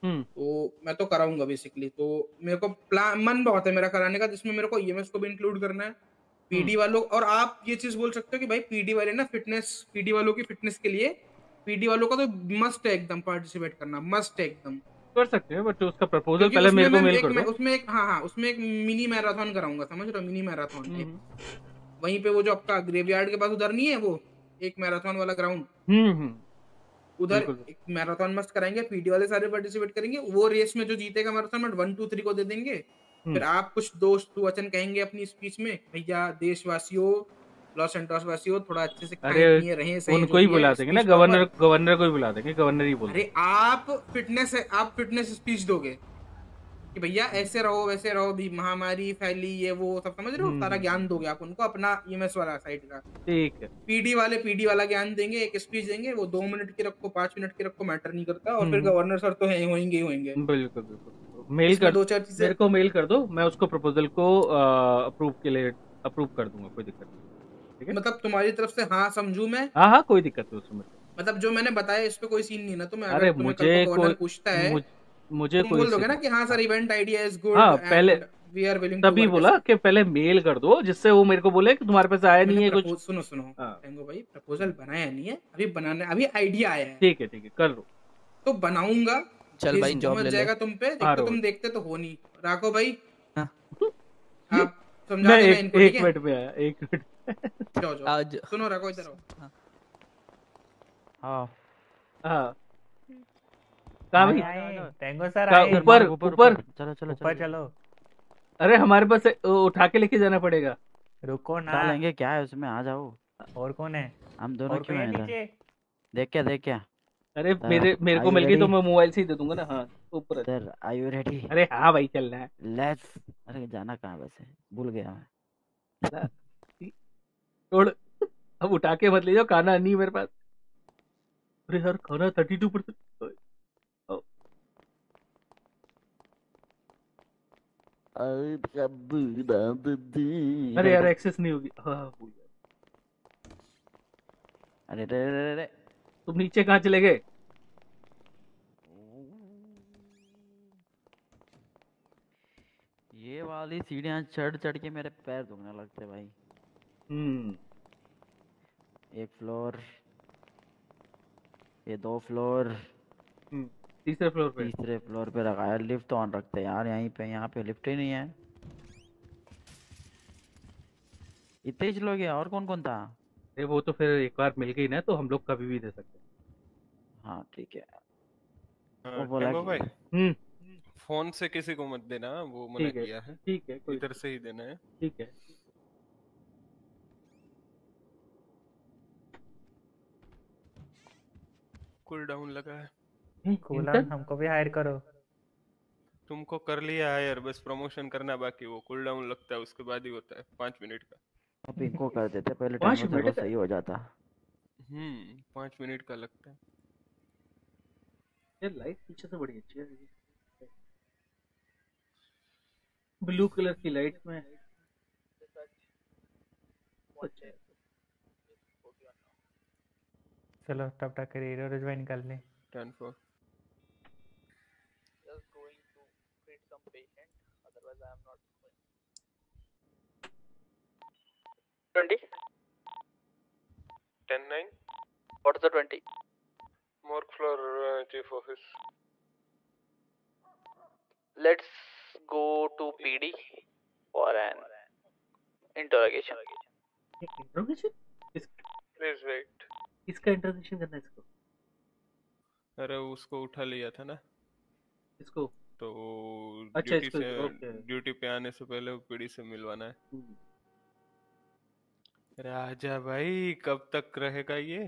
हम्म तो मैं तो कराऊंगा बेसिकली। तो मेरे को प्लान मन बहुत है मेरा कराने का, जिसमें मेरे को ईएमएस को भी इंक्लूड करना है, पीडी वालों। और आप ये चीज बोल सकते हो कि भाई पीडी वाले ना फिटनेस, पीडी वालों की फिटनेस के लिए, पीडी वालों का तो मस्ट है एकदम पार्टिसिपेट करना, मस्ट है एकदम। कर सकते हैं, बट उसका प्रपोजल क्योंकि पहले उसमें मेरे को मैं मेल एक कर मैं, दो। उसमें एक हाँ हाँ उसमें एक मिनी मैराथन कराऊंगा, समझ रहे हो, मिनी मैराथन एक। वहीं पे वो जो आपका ग्रेवयार्ड के पास उधर नहीं है वो एक मैराथन वाला ग्राउंड, हम्म हम्म उधर बिल्कुल। एक मैराथन मस्त कराएंगे, पीडी वाले सारे पार्टिसिपेट करेंगे। वो रेस में जो जीतेगा मैराथन में वन टू थ्री को दे देंगे। फिर आप कुछ दोस्त वचन कहेंगे अपनी स्पीच में, भैया देशवासियों, लॉस एंटोस वासियों, थोड़ा अच्छे से अरे खाएं पिए रहें सही, उनको जो ही भी बुला है देंगे ना, स्पीच गवर्नर प्रॉपर। गवर्नर को ही बुला देंगे, गवर्नर ही बोल अरे आप फिटनेस है, आप फिटनेस स्पीच दोगे कि भैया ऐसे रहो वैसे रहो, भी महामारी फैली ये वो सब, समझ रहे हो, सारा ज्ञान दोगे आप उनको अपना ईएमएस वाला साइड का। ठीक है। पीडी वाले पीडी वाला ज्ञान देंगे, एक स्पीच देंगे, वो दो मिनट की रखो पांच मिनट की रखो मैटर नहीं करता। और फिर हम्म। गवर्नर सर तो हैं होंगे ही होंगे। बिल्कुल बिल्कुल, मेल इसमें कर दो चार चीजें मेरे को मेल कर दो, मैं उसको प्रपोजल को अप्रूव के लिए अप्रूव कर दूंगा, कोई दिक्कत नहीं। ठीक है, मतलब तुम्हारी तरफ से हाँ समझू मैं। हाँ हाँ कोई दिक्कत नहीं उसमें। मतलब जो मैंने बताया इस पे कोई सीन नहीं ना, तो मैं अरे अगर तुम्हें कल मुझे को गवर्नर कोई पूछता है मुझ, मुझे तुम कोई बोल दोगे सीन- ना कि हाँ sir event idea is good हाँ पहले and we are willing to तभी वर्क। बोला कि पहले मेल कर दो, जिससे वो मेरे को बोले कि तुम्हारे पास आया नहीं है कुछ। सुनो सुनो हाँ। टेंगो भाई, प्रपोजल बनाया नहीं है अभी, बनाने अभी आइडिया आया है। ठीक है ठीक है, कर लो। तो बनाऊंगा, चल भाई, ये जॉब समझ ले ले। जाएगा तुम पे, एक हाँ, तो रोज। तुम देखते तो हो नहीं। राको भाई हाँ। आप समझा मैं देना एक, इनको, एक ठीक है? मिनट में आया, एक मिनट। जाओ जाओ, आज सुनो राको इधर आओ। हाँ हाँ कहाँ भाई? टेंगो सर कहाँ? आए। ऊपर ऊपर चलो चलो ऊपर चलो। अरे हमारे पास है, उठा के लेके जाना पड़ेगा। रुको ना। उठा लेंगे, क्या है उसमें, आ जाओ। और कौन है? हम दोनों और क्यों कोई है हैं इधर? नीचे? देख क्या देख क्या अरे सर, मेरे मेरे को are you मिल गई तो ready? मैं मोबाइल से ही दे दूंगा ना। हाँ ऊपर है। Sir are you ready? अरे हाँ भाई चलना है। लेट्स। अरे जाना कहाँ वैसे, भूल गया मैं। छोड़, अब उठा के मत ले जाओ, खाना नहीं मेरे पास। अरे यार खाना थर्टी टू परसेंट। अरे यार एक्सेस नहीं होगी। हाँ भूल गया। अरे रे रे रे तुम नीचे कहाँ चले गए? ये वाली सीढ़ियाँ चढ़ चढ़ के मेरे पैर दुखने लगते भाई। हम्म एक फ्लोर, ये दो फ्लोर, हम्म, तीसरे फ्लोर पे। तीसरे फ्लोर पे रखा है। लिफ्ट तो ऑन रखते हैं यार, यहीं पे, यहाँ पे लिफ्ट ही नहीं है। इतने ही लोग हैं, और कौन कौन था? अरे वो तो फिर एक बार मिल गई ना, तो हम लोग कभी भी दे सकते हैं। हाँ ठीक है। हाँ, वो बोला टेंगो कि- भाई हम्म फोन से किसी को मत देना, वो मना ठीक है, किया है। ठीक है, कोई इधर से ही देना है। ठीक है। कूल डाउन लगा है। कूलर हमको भी हायर करो। तुमको कर लिया है यार, बस प्रमोशन करना बाकी। वो कूल डाउन लगता है, उसके बाद ही होता है, पाँच मिनट का। अब इनको कर देते, पहले पाँच टाइम मिनट सर्वर का? सही हो जाता। हम्म पाँच मिनट का लगता है। यार लाइट पीछे से बड़ी अच्छी है। ब्लू कलर की लाइट में अच्छा है। चलो तब तक रेडियो ज्वाइन कर ले। Ten four twenty ten nine what is the twenty morgue floor chief office. let's go to P D for an interrogation interrogation? Please wait. इसका इंट्रोगेशन करना है इसको। अरे उसको उठा लिया था ना, इसको तो अच्छा, ड्यूटी इसको- से ओके। ड्यूटी पे आने से पहले पीडी से मिलवाना है। हम्म, अरे आजा भाई, कब तक रहेगा ये?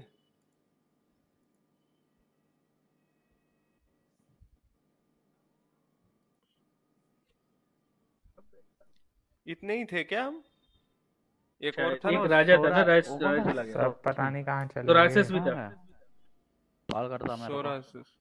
इतने ही थे क्या हम? एक और था एक ना? राजा था ना, राज वो कौन राज था? चला गया। सब पता नहीं कहाँ चले तो गए। राक्षस भी था। कॉल करता मैं। सोरासिस।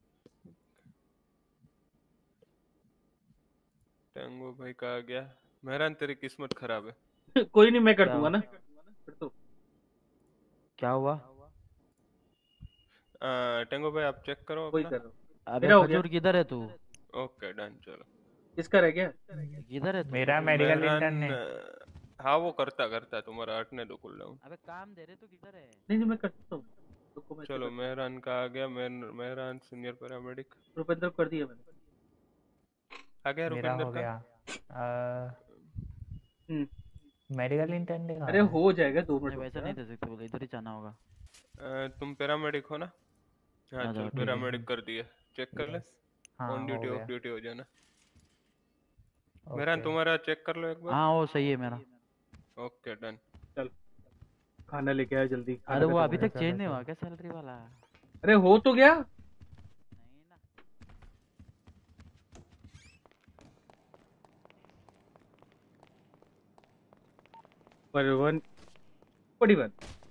टेंगो भाई कहा गया। मेहरान तेरी किस्मत खराब है। कोई नहीं, मैं कर क्या दूंगा हुआ? ना। कर दो। क्या हुआ? आ, टेंगो भाई आप चेक करो कोई अपना। कर रहा हूँ। अबे मेरा हो गया। खजूर किधर है तू? ओके डन चलो। किसका रह गया? किधर है तू? मेरा मेडिकल मेहरान, इंटर्न है। हाँ वो करता करता तुम्हारा हटने दो कूल डाउन। अबे काम दे रहे तू किधर है? नहीं नहीं मैं करता हूँ। रुको मैं चलो मेहरान का आ गया। मेहर- मेहरान सीनियर पैरामेडिक रुपेंद्र को कर दिया मैंने। आ गया मेरा रुपेंद्र हो का। गया। अ, हम्म मेडिकल इंटर्न दिखा अरे रहा है। हो जाएगा दो नहीं मिनट वैसा नहीं दे सकते बोले, इधर ही जाना होगा। अ, तुम पैरामेडिक हो ना? हाँ आ चल जाओ, ठीक है। पैरामेडिक कर दिया। चेक कर ले। हाँ, ऑन हो ड्यूटी ऑफ गया। ड्यूटी हो जाना। मेहरान ओके। तुम्हारा चेक कर लो एक बार। हाँ वो सही है मेरा। Okay done. चल खाना लेके आया जल्दी। खाना अरे वो खत्म अभी हो तक गया। चेंज नहीं हुआ क्या सैलरी वाला? अरे हो तो गया। पर one forty one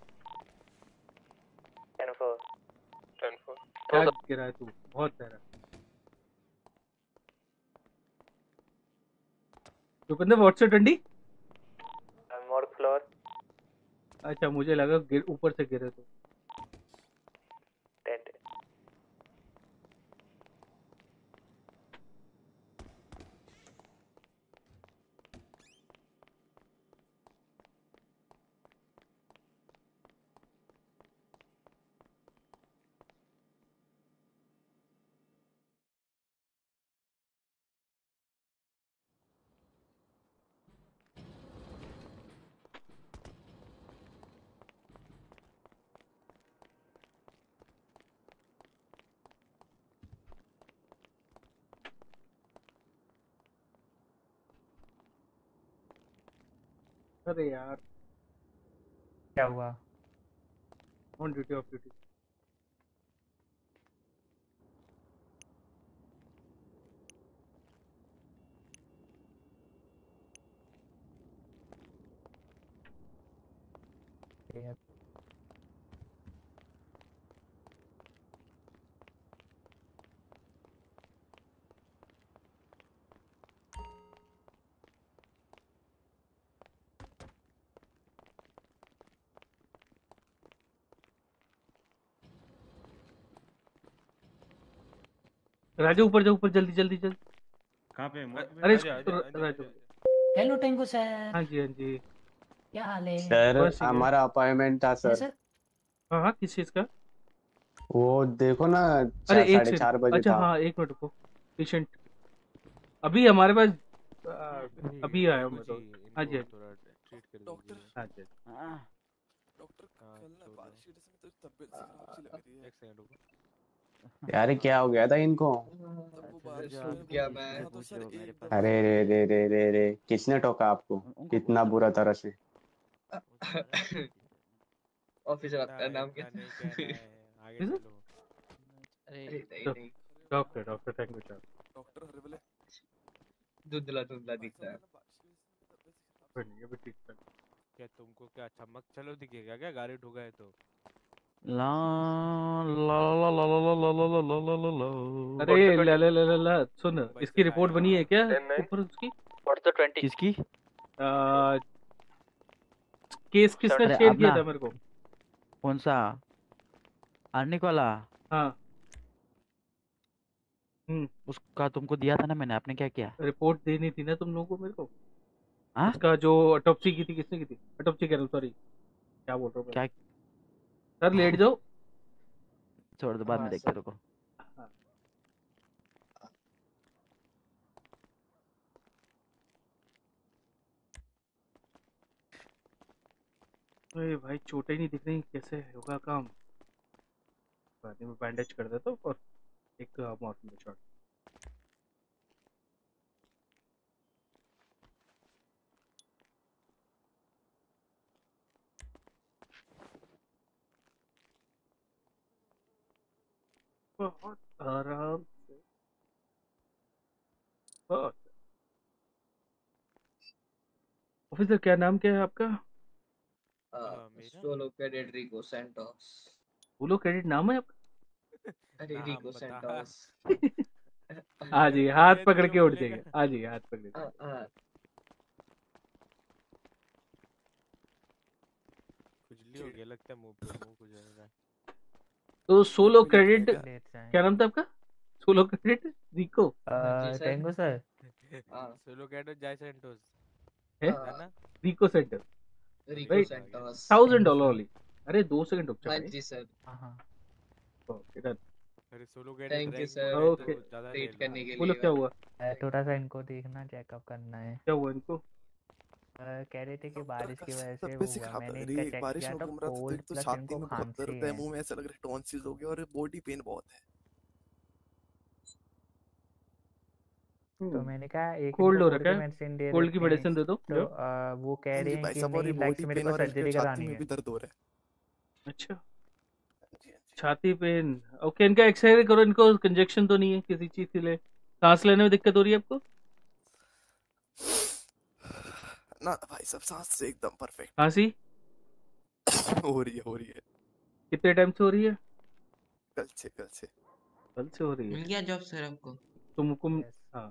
ten four ten four क्या गिरा है तू? बहुत प्यारा। रुपेंद्र व्हाट्स योर डंडी? मोर फ्लोर अच्छा मुझे लगा गिर ऊपर से गिरे तो। टेन अरे यार क्या हुआ? On duty off duty. Raju ऊपर जाओ ऊपर जल्दी जल्दी जल्दी। कहाँ पे? मोड़ पे? अरे आजा, आजा, आजा, राजू। हेलो टेंगो सर, हाँ जी हाँ जी। क्या हाल है? सर बस ये- हमारा अपॉइंटमेंट था है सर। सर? हाँ हाँ किस चीज का? वो देखो ना अरे चार एक साढ़े सेकंड। चार बजे अच्छा था। हाँ एक मिनट रुको। पेशेंट अभी हमारे पास आ, अभी आया हूँ मैं तो। हाँ जी हाँ जी। डॉक्टर हाँ जी डॉक्टर कल ना बारिश की वजह से मेरी तबीयत सी खराब सी लग रही है। एक सेकंड रुको। यार क्या हो गया था इनको? तब वो बारिश जा, में क्या वो मैं- था तो सर पूछो मेरे एकदम पास। अरे रे रे रे रे रे किसने टोका आपको कितना बुरा तरह से? ऑफिसर आपका नाम क्या? आगे चलो। अरे नहीं नहीं, doctor doctor thank you sir. Doctor हरे वाले धुंधला धुंधला दिखता है। कोई नहीं अभी ठीक है। क्या तुमको क्या चमक चलो दिखेगा क्या गाड़ी ठुका है तो? ला ला ला ला ला ला ला ला ला ला ला ला ला। अरे ला ला ला ला ला सुन इसकी रिपोर्ट बनी है क्या ऊपर उसकी? What's the twenty? किसकी? आ, केस किसने अरे शेयर किया अपना- था मेरे को? कौन सा? आर्निक वाला? हाँ हम्म उसका तुमको दिया था ना मैंने, आपने क्या किया? रिपोर्ट देनी थी ना तुम लोगों को मेरे को। हाँ? उसका जो ऑटोप्सी की थी किसने की थी? ऑटोप्सी कह रहा हूँ सॉरी क्या बोल रहा हूँ क्या? सर लेट जाओ। छोड़ दो बाद में हाँ, देखते सर। रुको। हाँ। अरे भाई चोटें नहीं दिख रही कैसे होगा काम? बाद में बैंडेज कर देता हूँ और एक मॉर्फिन शॉट। बहुत आराम से बहुत। ऑफिसर क्या नाम क्या है आपका? Solo cadet Rico Santos. बोलो क्रेडिट नाम है आपका? अरे रिको सैंटोस। हाँ जी हाथ पकड़ के उठ जाएंगे। हाँ जी हाथ पकड़ के। हाँ, हाँ। खुजली हो गया लगता है मुंह पे मुंह खुजल रहा है। तो सोलो क्रेडिट क्या नाम था आपका? Solo cadet Rico tango sir solo cadet Jay Santos है है ना? रिको सेंटर Rico right Santos thousand dollar वाली। अरे दो सेकंड रुक जा हाँ भाई। जी सर हाँ ओके डन। अरे solo cadet thank you rank sir में ओके तो ज्यादा ले ट्रीट लो। करने के बोलो लिए क्या हुआ थोड़ा सा इनको देखना चेकअप करना है। क्या हुआ इनको? अ, कह रहे थे कि बारिश की वजह से वो तबीयत से हुआ। खराब मैंने लग इनका रही है। चेक बारिश किया में था घूम रहा था तो कोल्ड एक तो प्लस छाती इनको में बहुत खांसी दर्द है, है। मुंह में ऐसा लग रहा है टॉन्सिल्स हो गया और बॉडी पेन बहुत है। तो मैंने कहा एक कोल्ड इनको हो कोल्ड रखा की है, मेडिसिन दे कोल्ड की देते हैं। मेडिसिन दे दो तो जाओ। अ, वो कह हाँ रहे जी हैं भाई कि साहब, और नहीं ये लाइक बॉडी मेरे पेन को और हल्का सर्जरी छाती करानी में है। भी दर्द हो रहा है। अच्छा हाँ जी हाँ जी। छाती पेन ओके। इनका एक्सरे करो, इनको कंजक्शन तो नहीं है किसी चीज के लिए? सांस लेने में दिक्कत हो रही है आपको? ना ना भाई साहब, सांस से एकदम परफेक्ट खांसी हो रही है हो रही है कितने टाइम से हो रही है? कल से कल से कल से हो रही मिल है गया जॉब सर आपको? तुमको? Yes. हाँ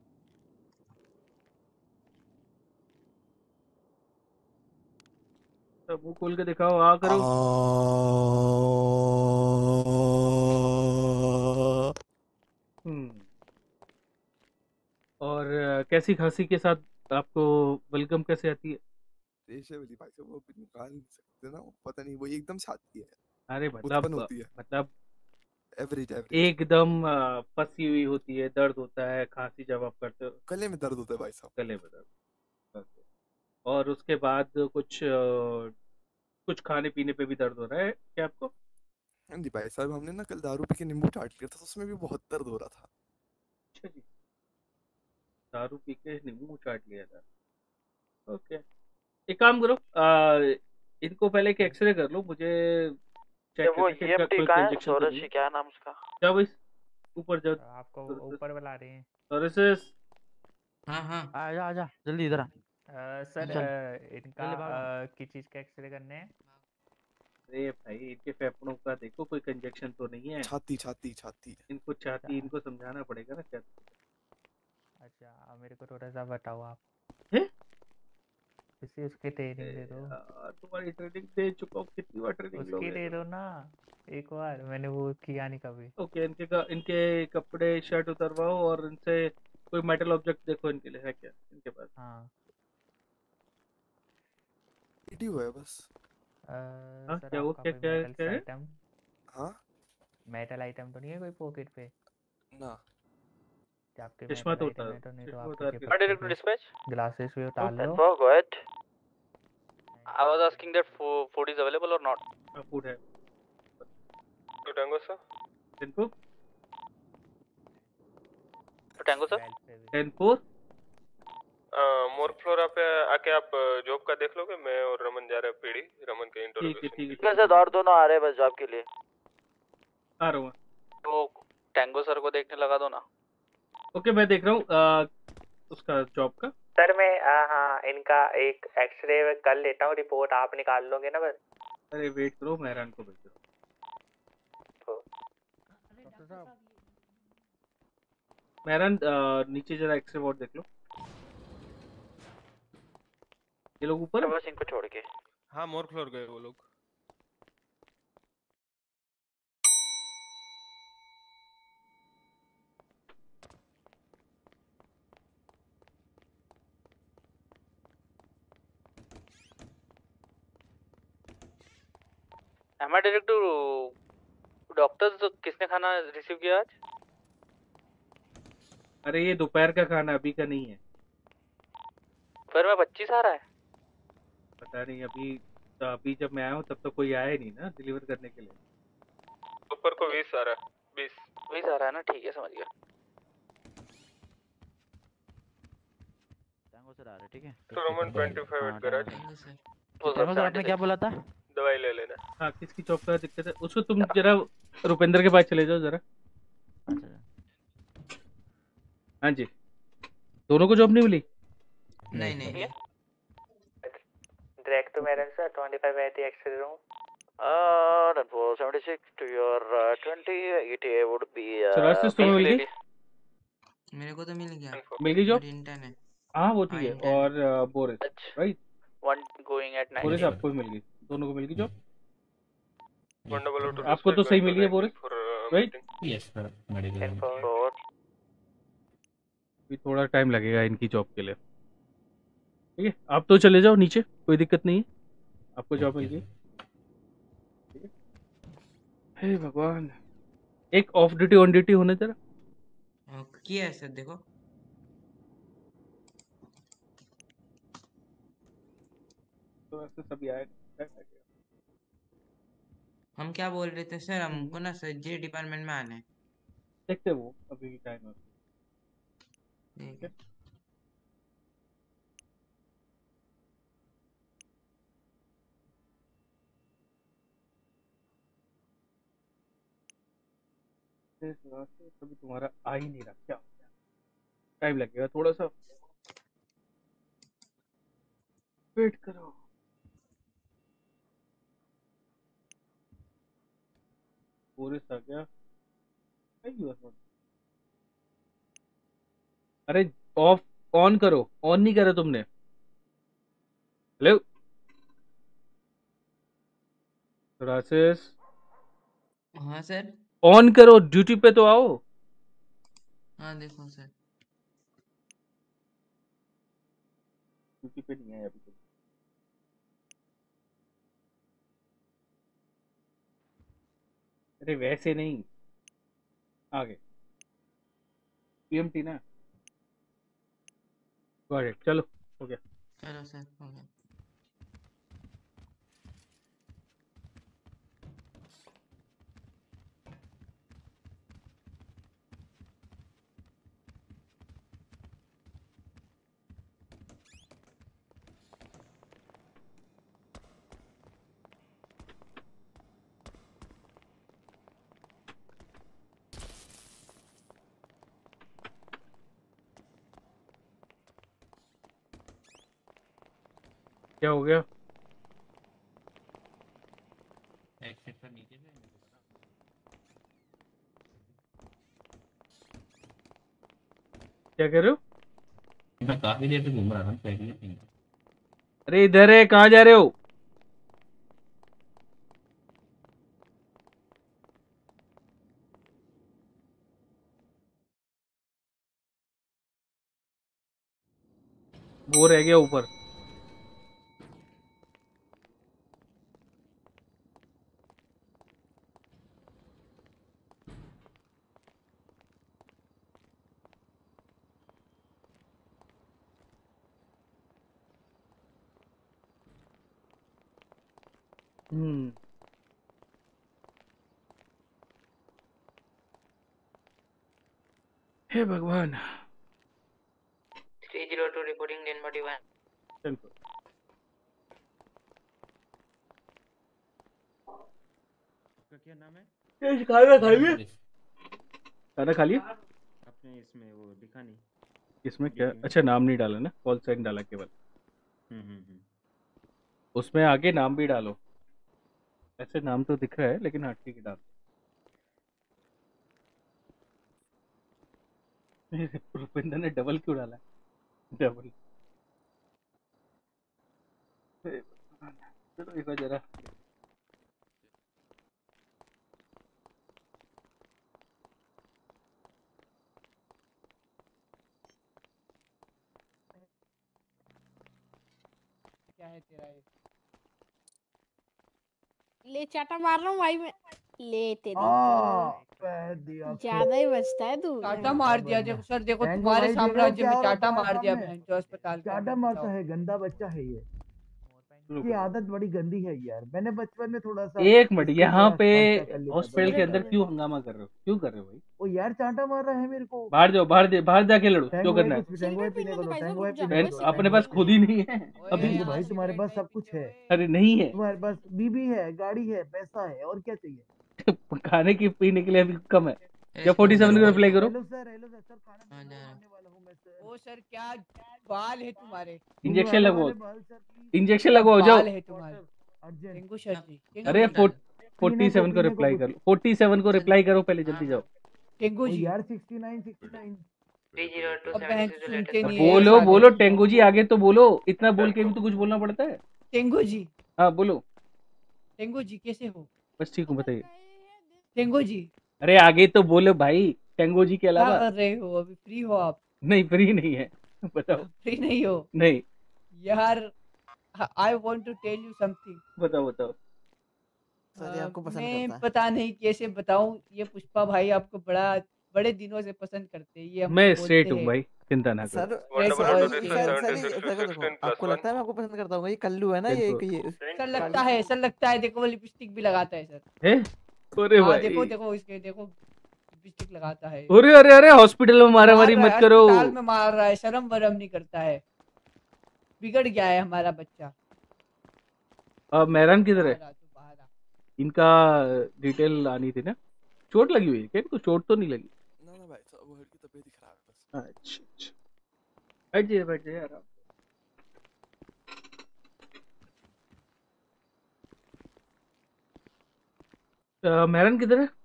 तो मुंह खोल के दिखाओ, आ करो। हम्म और अ, कैसी खांसी के साथ आपको बलगम कैसे आती है? रेशे वाली भाई साहब, वो भी निकाल नहीं सकते ना, वो पता नहीं, वो एकदम छाती है अरे उत्पन्न मतलब होती है। मतलब एवरेज एवरेज एकदम अ, फंसी हुई होती है, दर्द होता है खांसी जब आप करते हो? गले में दर्द होता है भाई साहब। गले में दर्द। ओके। और उसके बाद कुछ अ, कुछ खाने पीने पे भी दर्द हो रहा है क्या आपको? हाँ जी भाई साहब, हमने ना कल दारू पी के नींबू चाट लिया था, तो उसमें भी बहुत दर्द हो रहा था। अच्छा जी, दारू पी के नींबू चाट लिया था। ओके, एक काम करो, आ, इनको पहले एक एक्सरे कर लो, मुझे चेक वो करना कि इनका ईएमटी कोई कहाँ है? कंजेक्शन तो सौरज नहीं जी है। क्या नाम उसका? क्या भाई ऊपर जाओ। आपको ऊपर बुला रहे हैं। सोरेसिस हाँ हाँ आजा आजा जल्दी इधर आ। अ, सर चल, अ, इनका जल्दी भाग। अ, किस चीज का एक्सरे करने हैं? अरे भाई इनके फेफड़ों का देखो, कोई कंजेक्शन तो नहीं है। छाती छाती छाती इनको छाती, इनको समझाना पड़ेगा ना क्या। अच्छा मेरे को थोड़ा सा बताओ आप। हैं? किसी उसकी ट्रेनिंग दे दो। यार, तुम्हारी ट्रेनिंग दे चुका हूँ, कितनी बार ट्रेनिंग उसकी लोगे दे तुम? दो ना, एक बार मैंने वो किया नहीं कभी। ओके, इनके का, इनके कपड़े शर्ट उतरवाओ और इनसे कोई मेटल ऑब्जेक्ट देखो इनके लिए है क्या इनके पास। हाँ वीडियो है बस। अ, हाँ सर क्या वो आपका क्या कोई क्या मेटल क्या है? आइटम हाँ मेटल आइटम तो नहीं है कोई पॉकेट पे? ना कि आपके चश्मा मेटल तो आइटम उतार, है तो नहीं तो चश्मा आपके उतार के चिपक Direct to dispatch. ग्लासेस भी उतार लो। Info, go ahead. I was asking that fo- food is available or not. हाँ फूड है। तो टैंगो सर इनको तो tango sir ten four morgue floor पे आके आप जॉब का देख लोगे। मैं और रमन जा रहे हैं पीडी, रमन के ठीक है इंटरोगेशन। ठीक है ठीक है सर, और दोनों आ रहे हैं बस जॉब के लिए। आ रहा हूँ। तो टैंगो सर को देखने लगा दो ना। ओके मैं देख रहा हूँ आ, उसका जॉब का। सर मैं आ, हाँ इनका एक एक्सरे कर लेता हूँ, रिपोर्ट आप निकाल लोगे ना बस। अरे वेट करो, मेहरान को भेज रहा हूँ। मेहरान आ, नीचे जरा एक्सरे बोर्ड देख लो। ये लोग ऊपर है? बस इनको छोड़ के। हाँ मोर फ्लोर गए वो लोग। Am I direct to doctors? किसने खाना रिसीव किया आज? अरे ये दोपहर का खाना अभी का नहीं है। फिर में पच्चीस आ रहा है। पता नहीं, अभी तो अभी जब मैं आया हूँ तब तो कोई आया ही नहीं ना डिलीवर करने के लिए। ऊपर को बीस आ रहा है। बीस बीस आ रहा है ना, ठीक है समझ गया। टैंगो सर आ रहे ठीक है। तो Raman twenty five eight garage. Tango sir आपने क्या बोला था? दवाई ले लेना। हाँ किसकी चौक का दिक्कत है उसको? तुम जरा रुपेंद्र के पास चले जाओ जरा। हाँ जी, दोनों को जॉब नहीं मिली? नहीं नहीं direct to madam sir twenty five eight x-ray room. Uh, that was seventy-six to your uh, twenty. E T A would be. Uh, psoriasis तुम्हें मिल गई? मेरे को तो मिल गया। मिल गई जॉब? बट इंटर्न है। हाँ वो ठीक है। और uh, Boris right? One going at Boris ninety. आपको भी मिल गई, दोनों को मिल गई जॉब? वन डबल ओ टू आपको तो सही मिली है Boris? Four right? Yes sir medical भी थोड़ा टाइम लगेगा इनकी जॉब के लिए। ठीक है, आप तो चले जाओ नीचे, कोई दिक्कत नहीं है, आपको जॉब मिल गई। ठीक है, हे भगवान, एक ऑफ ड्यूटी ऑन ड्यूटी होने जरा। किया है सर, देखो तो ऐसे सभी आए क्या करेगा? हम क्या बोल रहे थे सर, हमको ना सर जे डिपार्टमेंट में आना है। देखते हैं वो अभी टाइम है। ठीक है। कभी तुम्हारा आ ही नहीं रहा, क्या हो गया? टाइम लगेगा थोड़ा सा, वेट करो। पूरे आ गया। अरे ऑफ ऑन करो, ऑन नहीं करा तुमने। हेलो रासेस, हाँ सर। ऑन करो, ड्यूटी पे तो आओ। हाँ देखो सर, ड्यूटी पे नहीं है अभी तो। अरे वैसे नहीं, आगे पीएमटी ना। गॉट इट, चलो हो गया। चलो सर हो गया। क्या हो गया? एक्सेट पर नीचे से मेरे को पता। क्या कह रहे हो? मैं काफी देर से घूम रहा था पहले नहीं। अरे इधर है, कहाँ जा रहे हो? वो रह गया ऊपर। हम्म हे भगवान। थ्री जीरो टू रिपोर्टिंग डेन बॉडी वन। चल आपका क्या नाम है? खाना खा लिया? खाना खा लिया? आपने इसमें वो लिखा नहीं। इसमें क्या? अच्छा नाम नहीं डाला ना, कॉल साइन डाला केवल। हम्म हम्म हम्म। उसमें आगे नाम भी डालो। ऐसे नाम तो दिख रहा है लेकिन हाँ ठीक है डाल। रुपिंदर ने डबल क्यों डाला? डबल। चलो एक बार जरा क्या है तेरा ये? ले चाटा मार रहा हूँ भाई मैं। ले तेरी ज्यादा ही बचता है तू। चाटा मार दिया देखो सर, देखो तुम्हारे साम्राज्य में चाटा मार दिया बहन जो अस्पताल का। चाटा मारता है, गंदा बच्चा है ये। की आदत बड़ी गंदी है यार। मैंने बचपन में थोड़ा सा एक मिनट यहाँ पे हॉस्पिटल के अंदर क्यों हंगामा कर रहे हो? क्यों कर रहे हो भाई? ओ यार चाटा मार रहा है मेरे को। बाहर जाओ, बाहर दे, बाहर जाके लड़ो। क्यों करना है? है? अपने पास खुद ही नहीं है अभी। भाई तुम्हारे पास सब कुछ है। अरे नहीं है। तुम्हारे पास बीबी है, गाड़ी है, पैसा है, और क्या चाहिए? खाने की पीने के लिए अभी कम है। या फोर्टी सेवन को रिप्लाई करो। Hello sir, hello sir, sir खाना खाने वाला हूँ मैं सर। ओ सर क्या बाल है तुम्हारे? इंजेक्शन लगवाओ, इंजेक्शन लगवाओ जाओ। बाल है तुम्हारे। टेंगू सर जी। अरे फोर्टी सेवन को रिप्लाई करो, फोर्टी सेवन को रिप्लाई करो पहले, जल्दी जाओ। टेंगू जी यार sixty nine sixty nine. Three zero two seven. बोलो बोलो टेंगू जी, आगे तो बोलो। इतना बोल के भी तो कुछ बोलना पड़ता है। टेंगू जी। हाँ बोलो। टेंगू जी कैसे हो? बस ठीक हूँ, बताइए। टेंगू जी अरे आगे तो बोलो भाई, टेंगो जी के क्या अलावा। कर रहे हो? अभी फ्री हो आप? नहीं फ्री नहीं है, बताओ। फ्री नहीं हो? नहीं। यार, I want to tell you something. बताओ बताओ। अ, आपको पसंद मैं करता है। पता नहीं कैसे बताऊं, ये पुष्पा भाई आपको बड़ा बड़े दिनों से पसंद करते हैं, ये हमको मैं बोलते स्ट्रेट हूँ हैं। भाई, चिंता ना सर करो। Straight सर boy सर के। सर सर ये देखो देखो आपको लगता है मैं आपको पसंद करता हूँ? ये कल्लू है ना, ये देखो। ये सर लगता है, सर लगता है, देखो वो लिपस्टिक भी लगाता है सर। हैं? अरे हाँ भाई। देखो देखो इसके, देखो लिपस्टिक लगाता है। अरे अरे अरे हॉस्पिटल में मारा मारी मार रहा मत है, करो। अस्पताल में मार रहा है, शर्म वरम नहीं करता है। बिगड़ गया है हमारा बच्चा। अब मेहरान किधर है? बाहर आ, तू बाहर आ। इनका डिटेल आनी थी ना। चोट लगी हुई है क्या इनको? चोट तो नहीं लगी? ना ना भाई साहब, वो हेड की तबीयत ही खराब है बस। अच्छा अच्छा, बैठ जाइए बैठ जाइए आराम से। अ, मेहरान किधर है?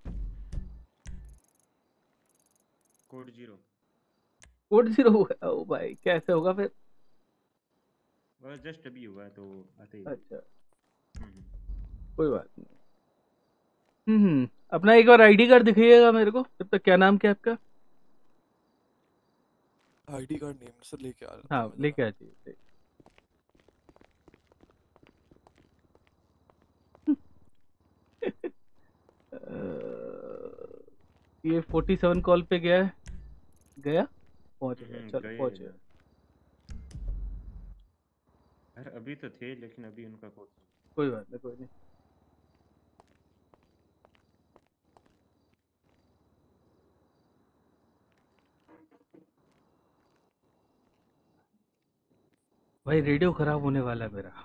Code zero. कोड जीरो हुआ है? ओ भाई कैसे होगा फिर? वह जस्ट अभी हुआ है तो आते ही। अच्छा हम्म। कोई बात नहीं। हम्म हम्म, अपना एक बार आईडी कार्ड दिखाइएगा मेरे को जब तक। क्या नाम क्या है आपका? आईडी कार्ड नेम सर लेके आ रहा था हाँ मैं लेके जरा। आ जाइए। अ, ये फोर्टी सेवन कॉल पे गया है। गया? पहुंच गया, हम्म, चलो गए पहुंच गया। ना। अरे अभी तो थे लेकिन अभी उनका कोड। कोई बात नहीं कोई नहीं। भाई रेडियो खराब होने वाला है मेरा।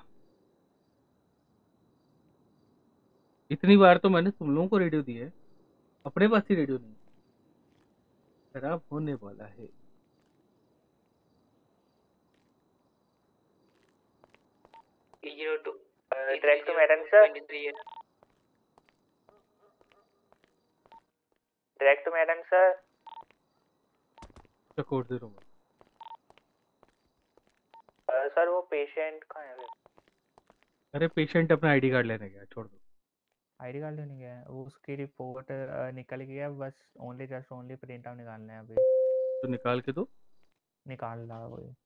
इतनी बार तो मैंने तुम लोगों को रेडियो दिया है, अपने पास ही रेडियो नहीं। खराब होने वाला है। Zero two direct to madam sir. Direct to madam sir. Code zero में। सर वो पेशेंट कहाँ है? अरे पेशेंट अपना आईडी कार्ड लेने गया, छोड़ दो। आईडी कार्ड लेने गया है वो, उसकी रिपोर्ट निकल गया, बस only just only print out निकालना है अभी। तो निकाल के दो। निकाल रहा है वही।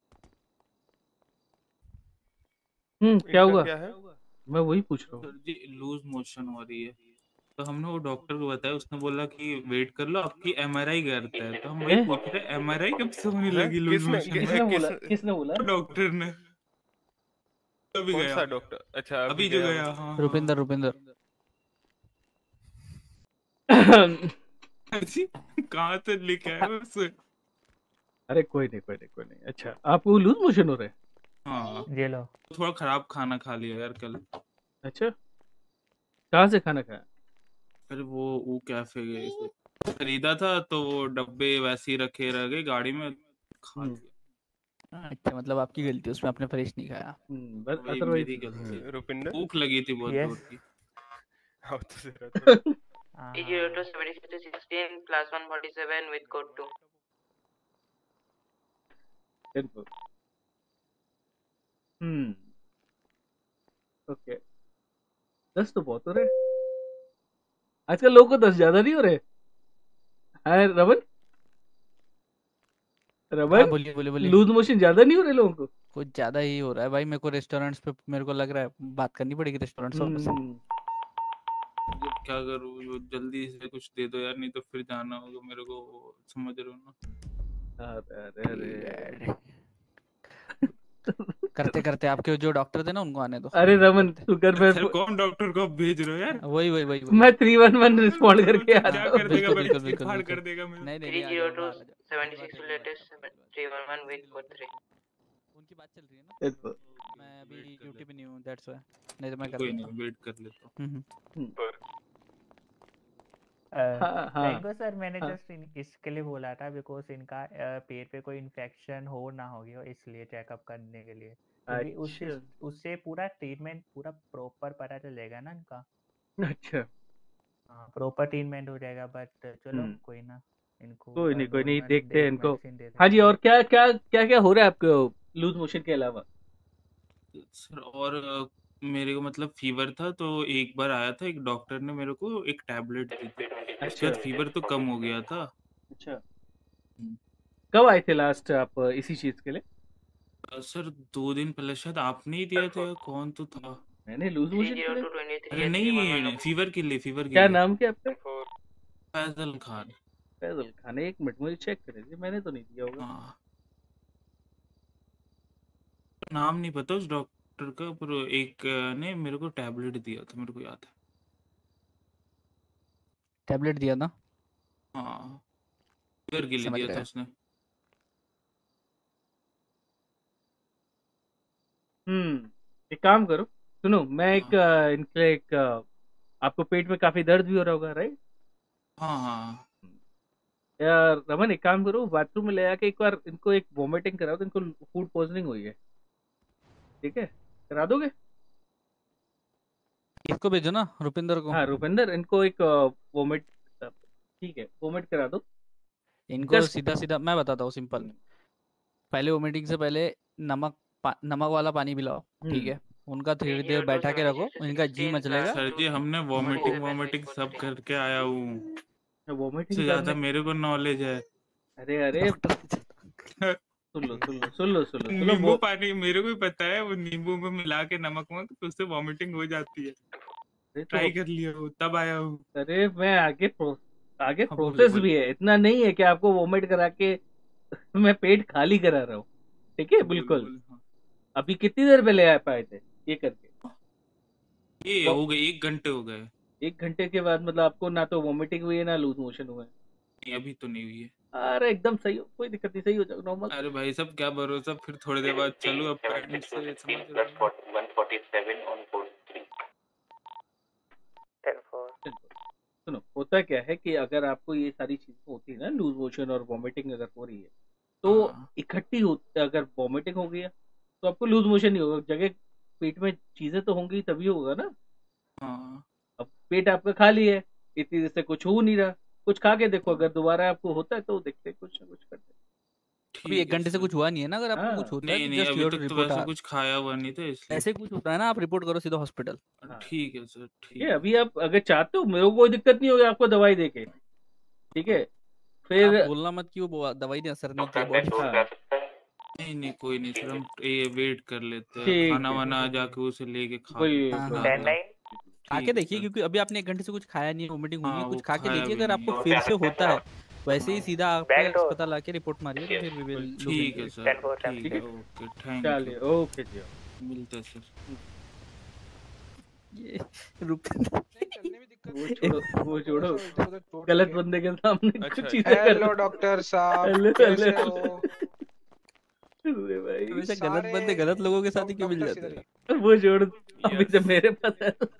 हम्म क्या इनका हुआ? क्या है? मैं वही पूछ रहा हूँ। सर जी लूज मोशन हो रही है, तो हमने वो डॉक्टर को बताया, उसने बोला कि वेट कर लो आपकी एमआरआई करता है, तो हम वही हैं? पूछ रहे एमआरआई कब से होने हैं? लगी लूज किसने मोशन कि- में? किसने बोला? किस किसने बोला? डॉक्टर ने अभी कौन गया, सा डॉक्टर? अच्छा अभी अभी जो गया गया। वो। हाँ हाँ रुपिंदर रुपिंदर जी कहाँ से लेके आए उसे? अरे कोई नहीं कोई नहीं कोई नहीं। अच्छा आपको लूज मोशन हो रहे हैं? हाँ ये लो। थोड़ा खराब खाना खा लिया यार कल। अच्छा कहाँ से खाना खाया? अरे वो वो कैफे गए से खरीदा था, तो वो डब्बे वैसे ही रखे रह गए गाड़ी में, खा हम्म, लिया। अच्छा मतलब आपकी गलती, उसमें आपने फ्रेश नहीं खाया। हम्म, बस वही अदरवाइज मेरी गलती। रुपिंदर भूख लगी थी बहुत Yes. जोर की। आओ तो जरा थोड़ा। हाँ zero two seventy six two sixteen plus one forty seven with code two. बिल्कुल। Hmm okay. दस तो बहुत हो रहे हैं आजकल। लोगों को दस ज्यादा नहीं हो रहे? हाँ रमन हाँ रमन बोलिए बोलिए बोलिए। लूज मोशन ज्यादा नहीं हो रहे लोगों को? कुछ ज्यादा ही हो रहा है भाई, मेरे को रेस्टोरेंट्स पे मेरे को लग रहा है बात करनी पड़ेगी रेस्टोरेंट्स वालों से। हम्म, अब क्या करूँ, वो जल्दी से कुछ दे दो यार, नहीं तो फिर जाना होगा मेरे को, समझ रहे हो ना? अरे अरे अरे करते करते आपके जो डॉक्टर थे ना उनको आने दो। अरे रमन तू कर। मैं सर कौन डॉक्टर को आप भेज रहे हो यार? वही वही वही वही। मैं थ्री वन वन रिस्पॉन्ड करके क्या आता हूँ। कर देगा बिल्कुल भाई, बिल्कुल बिल्कुल फाड़ बिल्कुल। कर देगा मेरे। नहीं नहीं थ्री नहीं, आ जीरो जाओ टू बाहर आ जाओ। Seventy six two latest three one one with code three. उनकी बात चल रही है ना, बिल्कुल। मैं अभी ड्यूटी पे नहीं हूँ, दैट्स व्हाई। नहीं तो मैं कर कोई लेता नहीं, वेट कर लेता हूँ। हूँ। हम्म, हम्म, हाँ हाँ थैंक सर, मैंने हाँ जस्ट इन, इसके लिए बोला था बिकॉज इनका अ, पेट पे कोई इन्फेक्शन हो ना हो गया, इसलिए चेकअप करने के लिए, क्योंकि उससे अच्छा उससे पूरा ट्रीटमेंट पूरा प्रॉपर पता चलेगा ना इनका। अच्छा। हाँ प्रॉपर ट्रीटमेंट हो जाएगा, बट चलो हम्म, कोई ना, इनको कोई नहीं कोई नहीं नॉर्मल देखते हैं एक इनको। मेडिसिन दे हाँ देते जी, हैं। और क्या क्या क्या क्या हो रहा है आपको लूज मोशन के अलावा? सर और अ, मेरे को मतलब फीवर था तो एक बार आया था, एक डॉक्टर ने मेरे को एक टैबलेट दी थी, उसके अच्छा बाद फीवर तो कम हो गया था। अच्छा कब आए थे लास्ट आप अ, इसी चीज के लिए? अ, सर दो दिन पहले शायद आपने ही दिया था या कौन तो था। मैंने लूज मोशन के लिए? अरे नहीं, फीवर के लिए, फीवर के क्या लिए। नाम क्या आपका? फैजल खान। फैजल खान, एक मिनट मुझे चेक करे दीजिए, मैंने तो नहीं दिया होगा। हाँ नाम नहीं पता उस डॉक्टर का, पर एक अ, ने मेरे को टैबलेट दिया था, मेरे को याद है। टैबलेट दिया था। हाँ फीवर के लिए समझ दिया था गया। उसने। हम्म एक काम करो, सुनो मैं एक अ, इनके लिए एक अ, आपको पेट में काफी दर्द भी हो रहा होगा, राइट? हाँ हाँ यार रमन, एक काम करो, बाथरूम में ले आके एक बार इनको एक वोमिटिंग कराओ, तो इनको फूड पॉइजनिंग हुई है, ठीक है? करा दोगे? इसको भेजो ना, रुपिंदर को। हाँ रुपिंदर, इनको एक वोमिट, ठीक है वोमिट करा दो। इनको Just- सीधा सीधा मैं बताता हूँ, सिंपल। पहले वोमिटिंग से पहले नमक पा, नमक वाला पानी पिलाओ, ठीक है? उनका थोड़ी देर बैठा के रखो, इनका जी मचलेगा। सर जी हमने वॉमिटिंग वॉमिटिंग सब करके आया हूँ, से वोमिटिंग ज्यादा करने, मेरे को नॉलेज है। अरे अरे सुन लो सुन लो सुन लो सुन लो सुन लो नींबू वो पानी मेरे को भी पता है, वो नींबू में मिला के नमक वमक तो उससे वॉमिटिंग हो जाती है, अरे तो ट्राई कर लिया हूँ तब आया हूँ। अरे मैं आगे प्रो, आगे हाँ, बोलो, प्रोसेस बोलो। भी है, इतना नहीं है कि आपको वोमिट करा के मैं पेट खाली करा रहा हूँ, ठीक है? बोलो, बिल्कुल। बोलो, हाँ। अभी कितनी देर पहले आ पाए थे ये करके? ये वो- हो गए, एक घंटे हो गए। एक घंटे के बाद मतलब आपको ना तो वोमिटिंग हुई है ना लूज मोशन हुआ है? नहीं, अभी तो नहीं हुई है। अरे एकदम सही हो, कोई दिक्कत नहीं, सही हो जाएगा नॉर्मल। अरे भाई सब क्या भरोसा, फिर थोड़ी देर बाद चलो अब पैरेंट से समझ रहे हो। सुनो होता क्या है कि अगर आपको ये सारी चीजें होती है ना, लूज मोशन और वॉमिटिंग अगर हो रही है, तो हाँ। इकट्ठी हो, अगर वॉमिटिंग हो गई है तो आपको लूज मोशन नहीं होगा, जगह पेट में चीजें तो होंगी तभी होगा ना। हाँ अब पेट आपका खाली है, इतनी देर से कुछ हो नहीं रहा, कुछ खा के देखो, अगर दोबारा आपको होता है तो देखते हैं, कुछ ना कुछ करते हैं। अभी एक घंटे से कुछ हुआ नहीं है ना, अगर आपको हाँ। कुछ होता है नहीं तो नहीं जस्ट अभी योर तक तो रिपोर्ट वैसे आ कुछ खाया हुआ नहीं था इसलिए। ऐसे कुछ होता है ना, आप रिपोर्ट करो सीधा हॉस्पिटल। ठीक है सर, ठीक ठीक है, अभी आप अगर चाहते हो, मेरे को कोई दिक्कत नहीं होगी आपको दवाई देके, ठीक है? फिर आप बोलना मत कि वो दवाई ने असर नहीं किया बॉडी पे। हाँ नहीं नहीं कोई नहीं सर, हम ये वेट कर लेते हैं, ठीक खाना है, वाना जाके उसे लेके खा वही लेते हैं। हाँ, हाँ, हाँ, हाँ, हाँ। खा ठीक के है देखिए, सर। क्योंकि अभी आपने एक घंटे से कुछ खाया नहीं है, वोमिटिंग हुई हाँ है, वो कुछ खा के खाया देखिए, भी अगर नहीं आपको है। फिर से होता है वैसे ही सीधा आपके अस्पताल आके रिपोर्ट मारिए, तो फिर we will look ठीक into है it। सर, ठीक ठीक है, है, ओके, थैंक चलिए यू, ओके जी। मिलते हैं सर। ये रुपिंदर वो छोड़ो वो छोड़ो, गलत बंदे के सामने अच्छा, कुछ चीजें कर हेलो डॉक्टर साहब, हेलो कैसे हेलो हो? अरे भाई हमेशा गलत बंदे गलत लोगों के साथ ही क्यों मिल डॉक्टर्स जाते इधर हैं? वो छोड़, अभी Yes. जब मेरे पास है तो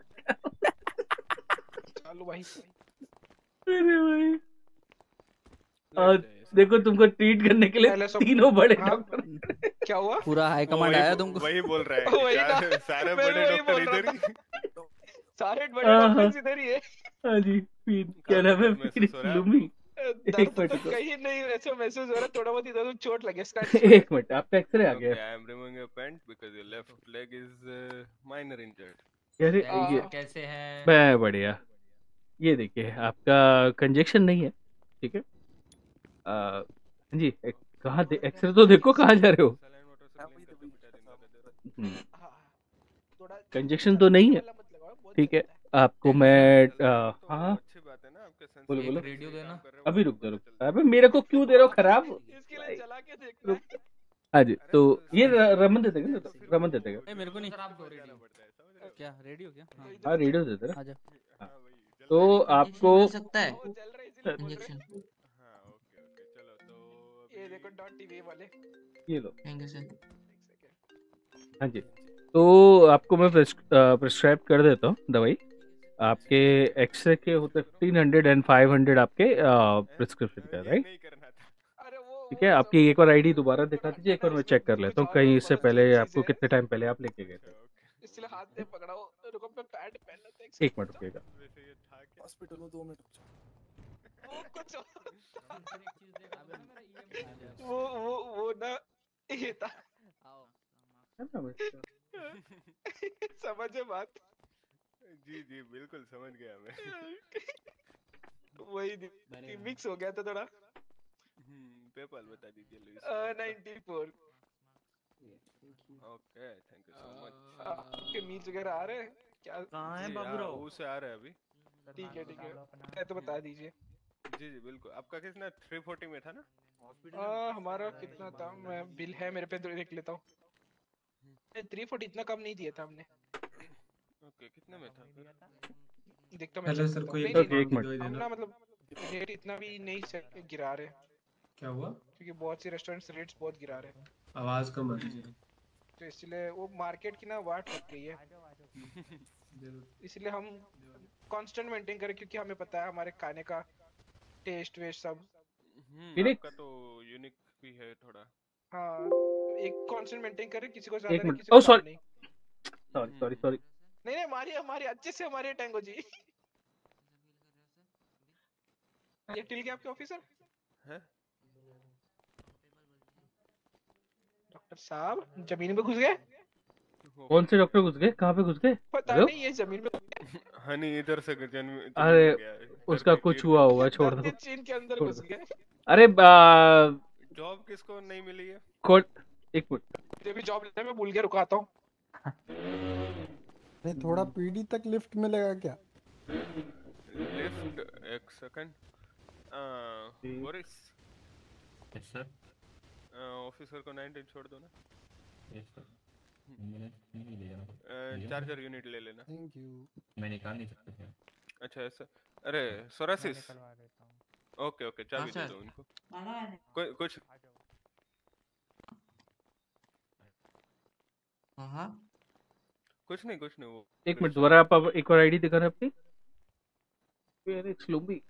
चलो भाई। अरे भाई और देखो तुमको ट्रीट करने के लिए पहले सब तीनों बड़े हाँ, डॉक्टर क्या हुआ? पूरा हाई वो कमांड वही आया बो- तुमको। वही बोल रहा है कि वही ना, सारे सारे मैं भी बड़े वही डॉक्टर बोल रहा इधर ही। सारे बड़े हाँ, हाँ। डॉक्टर्स इधर ही है। हाँ जी, फिर क्या कहाँ नाम है, पे दर्द फिर महसूस हो रहा है लूमी। आपको? एक दर्द मिनट तो रुको, कहीं नहीं ऐसा महसूस हो रहा, थोड़ा बहुत इधर उधर चोट लगे इसका। एक मिनट, आपका एक्सरे आ गया Okay, I am removing your pant because your left leg is uh, minor injured. अरे हाँ। ये कैसे हैं? मैं बढ़िया, ये देखिए आपका कंजेक्शन नहीं है, ठीक है? आ, हाँ जी, एक- कहाँ दे एक्सरे तो देखो, कहाँ जा रहे हो? Saline water से clean करके बिठा देना था हम्म, हाँ, थोड़ा कंजेक्शन तो नहीं है, वाला मत लगाओ, बहुत ठीक है? जलता है। आपको मैं चल रहा है आ, तो हाँ अच्छी बात है ना, आपके सेंस बोलो एक बोलो, रेडियो देना अभी रुक जा रुक जा। अबे मेरे को क्यों दे रहे हो खराब? इसके लिए जला के देखना रुक, है। हाँ जी, तो ये र- रमन दे देगा ना, तो रमन दे देगा। ए, मेरे को नहीं। खराब दो रेडियो पड़ता है, समझ रहे हो? क्या रेडियो क्या? हाँ, हाँ रेडियो दे देगा। आजा। हाँ, तो आपको मिल सकता है वो जल रहा है इसीलिए बोल रहे इंजेक्शन? हाँ ओके ओके चलो तो हैं। ये देखो डॉट टीवी वाले। ये लो। Thank you sir. हाँ जी, तो आपको मैं प्रिस्क्राइब कर देता हूँ दवाई। आपके एक्सरे के होते fifteen hundred and five hundred आपके प्रिस्क्रिप्शन का, राइट? नहीं करना था। अरे वो ठीक है, आपकी एक बार आईडी दोबारा दिखा दीजिए, एक बार मैं चेक कर लेता हूँ कहीं इससे पहले आपको कितने टाइम पहले आप लेके गए थे। इसलिए हाथ में पकड़ाओ, रुको मैं पैड पहन लेता हूँ। एक मिनट रुकिएगा। वैसे ये था क्या? हॉस्पिटल में दो मिनट रुक जाओ। वो कुछ वो वो वो ना ये था। है ना बच्चा? समझे बात? जी जी बिल्कुल समझ गया मैं। वही मिक्स हो गया था थोड़ा। हम्म पेपाल बता दीजिए Louis. Ninety four. Okay thank you so much. आपके मील्स वगैरह आ रहे हैं क्या? कहाँ है बाबूराव? वो से आ रहा है अभी। ठीक है ठीक है है तो बता दीजिए। जी जी बिल्कुल। आपका कितना थ्री फोर्टी में था ना? आ, हमारा कितना था? मैं बिल है मेरे पे तो देख लेता हूँ। थ्री फोर्टी इतना कम नहीं दिया था हमने। ओके कितने में था फिर? देखता हूँ मैं हेलो check सर, करता हूँ। कोई नहीं एक नहीं मिनट। नहीं, हम ना मतलब रेट इतना भी नहीं से गिरा रहे। क्या हुआ? क्योंकि बहुत से रेस्टोरेंट्स रेट्स बहुत गिरा रहे हैं। आवाज कम आ रही है। तो इसलिए वो मार्केट की ना वाट लग गई है। इसलिए हम कांस्टेंट मेंटेन करें क्योंकि हमें पता है हमारे खाने का टेस्ट वेस्ट सब। हम्म आपका तो यूनिक भी है थोड़ा। हाँ एक कांस्टेंट मेंटेन करें, किसी को एक ज्यादा नहीं मिनट किसी को ओ कम सॉरी नहीं। सॉरी सॉरी सॉरी नहीं नहीं हमारी हमारी अच्छे से हमारे टैंगो जी। ये टिल के आपके ऑफिसर है? डॉक्टर साहब जमीन में घुस गए? कौन से डॉक्टर घुस गए? कहाँ पे घुस गए? पता हेलो? नहीं ये जमीन में। हनी इधर से जन्म अरे उसका कुछ हुआ होगा, छोड़ दो चीन के अंदर छोड़ घुस दो। गए। अरे जॉब किसको नहीं मिली है? कोड एक मिनट मुझे भी जॉब लेना है, मैं भूल गया, रुकाता हूँ। नहीं थोड़ा पीडी तक लिफ्ट मिलेगा क्या? लिफ्ट एक second. Boris yes sir. Officer को नाइनटीन छोड़ दो ना। Yes sir. मैंने नहीं ले जाना। चार्जर यूनिट ले लेना। Thank you. मैं निकाल नहीं सकता क्या? अच्छा ऐसा। अरे सोरासिस ओके ओके चाबी दे दो उनको। कोई कुछ हाँ कुछ नहीं कुछ नहीं वो एक मिनट दोबारा आप अब एक और आईडी दिखा रहे हैं अपनी। फेनिक्स लुम्बी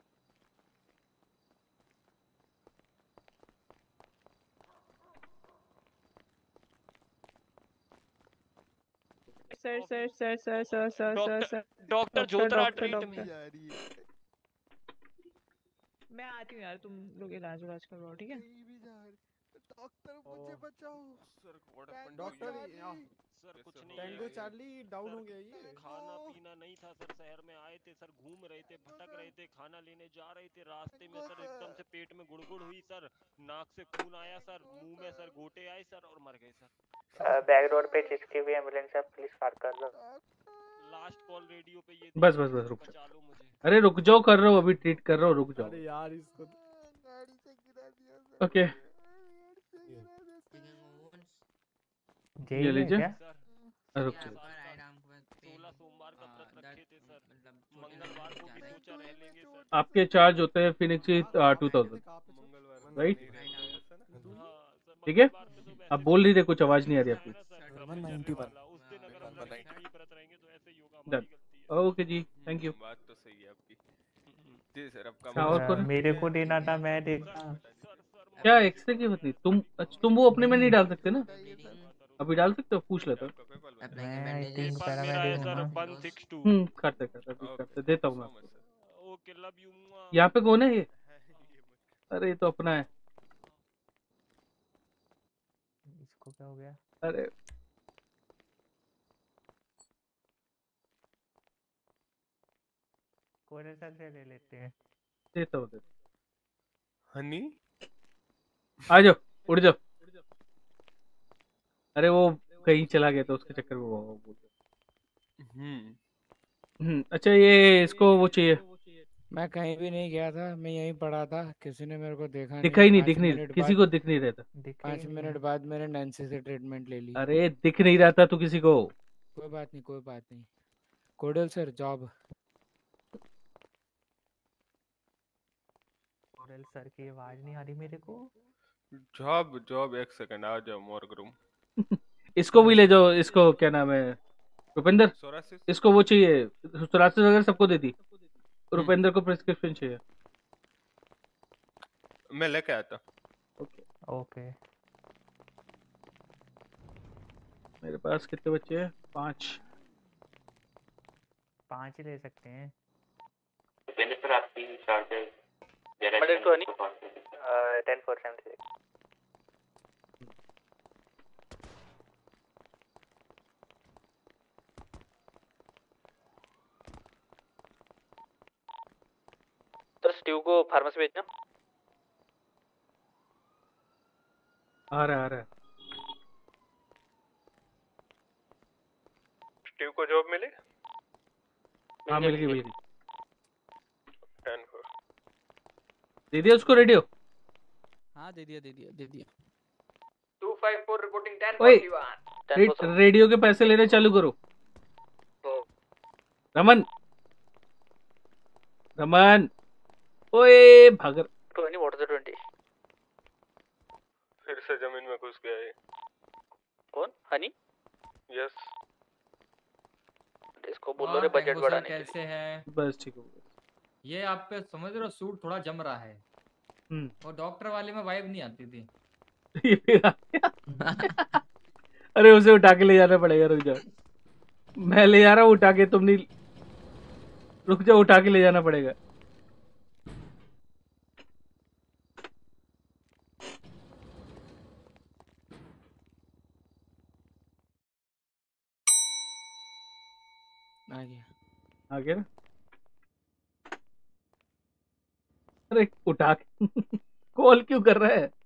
sir sir sir sir sir sir sir sir doctor जोधरा डॉक्टर ट्रीट डॉक्टर मैं आती हूँ यार, तुम लोग इलाज वाज करवाओ ठीक है? डॉक्टर मुझे बचाओ। सर डॉक्टर सर कुछ नहीं टैंगो है। चार्ली डाउन सर, हो गया ये। खाना पीना नहीं था सर, शहर में आए थे सर, घूम रहे थे, भटक रहे थे, खाना लेने जा रहे थे, रास्ते में सर एकदम से पेट में गुड़गुड़ हुई सर, नाक से खून आया सर, मुंह में सर गोटे आए सर और मर गए सर। बैक रोड पे जिसकी भी एम्बुलेंस है प्लीज पार्क कर दो। लास्ट कॉल रेडियो पे ये बस बस बस रुक जाओ। अरे रुक जाओ, कर रहा हूँ अभी ट्रीट कर रहा हूँ, रुक जाओ। अरे यार इसको ओके जेल ये में लीजिए। क्या? रुक जाओ। सोलह सोमवार का व्रत रखे थे सर, मंगलवार को भी सोचा रह लेंगे सर। आपके चार्ज होते हैं फिनिक्स की टू थाउजेंड राइट? ठीक है आप बोल नहीं रहे, कुछ आवाज नहीं आ रही आपकी। डन ओके जी थैंक यू। बात तो सही है आपकी। जी सर आपका हाँ, और कौन है? मेरे को देना था, मैं देखा। क्या एक्सरे की होती तुम? अच्छा तुम वो अपने में नहीं डाल सकते ना, अभी डाल सकते हो? पूछ लेता हूँ। मैं आई थिंक पैरामेडिक हूँ ना। हम्म करते करते अभी करते देता हूँ मैं आपको। Okay love you. यहाँ पे कौन है ये? अरे ये तो अपना है। इसको क्या हो गया? अरे कोई सा से ले लेते हैं। देता हूँ देता हनी आ जाओ उड़ जाओ। अरे वो कहीं चला गया था उसके चक्कर में वो बोल हम्म हम्म अच्छा ये इसको वो चाहिए। मैं कहीं भी नहीं गया था, मैं यहीं पड़ा था, किसी ने मेरे को देखा दिखा ही नहीं, पाँच दिख नहीं मिनट किसी बाद- को दिख नहीं रहता। पाँच मिनट बाद मैंने नैन्सी से ट्रीटमेंट ले ली। अरे दिख नहीं रहा था तो किसी को। कोई बात नहीं कोई बात नहीं। कोडल सर जॉब। कोडल सर की आवाज नहीं आ रही मेरे को। जॉब जॉब एक सेकंड आ जाओ मॉर्ग रूम। इसको भी ले जाओ, इसको क्या नाम है रुपेंद्र, सोरासिस? इसको वो चाहिए सोरासिस वगैरह सबको दे दी। रुपेंद्र को प्रिस्क्रिप्शन चाहिए। मैं लेके आता। ओके ओके मेरे पास कितने बच्चे हैं? पाँच। पांच ही ले सकते हैं। सर आपकी charger ten four seven six. Sir Steve को फार्मेसी भेजना। आ रहा है, आ रहा है। स्टीव को जॉब मिली? हाँ मिल गई, मिल गई। टेन फोर दे दिया उसको रेडियो। हाँ दे दिया दे दिया दे दिया। Two five four reporting ten ओए फोर्टी वन। रे, रेडियो के पैसे लेने चालू करो। रमन रमन ओए भागर। Twenty what is the twenty? फिर से जमीन में घुस गया है। कौन? हनी? यस। इसको बोलो रे बजट बढ़ाने के लिए। कैसे है? बस ठीक हो गया। ये आप पे समझ रहे हो सूट थोड़ा जम रहा है। हम्म। और डॉक्टर वाले में वाइब नहीं आती थी। ये फिर आ गया। अरे उसे उठा के ले जाना पड़ेगा, रुक जाओ। मैं ले जा रहा हूँ उठा के, तुम नहीं। रुक जाओ, उठा के ले जाना पड़ेगा। आ गया आ गया ना? अरे उठा के कॉल क्यों कर रहा है?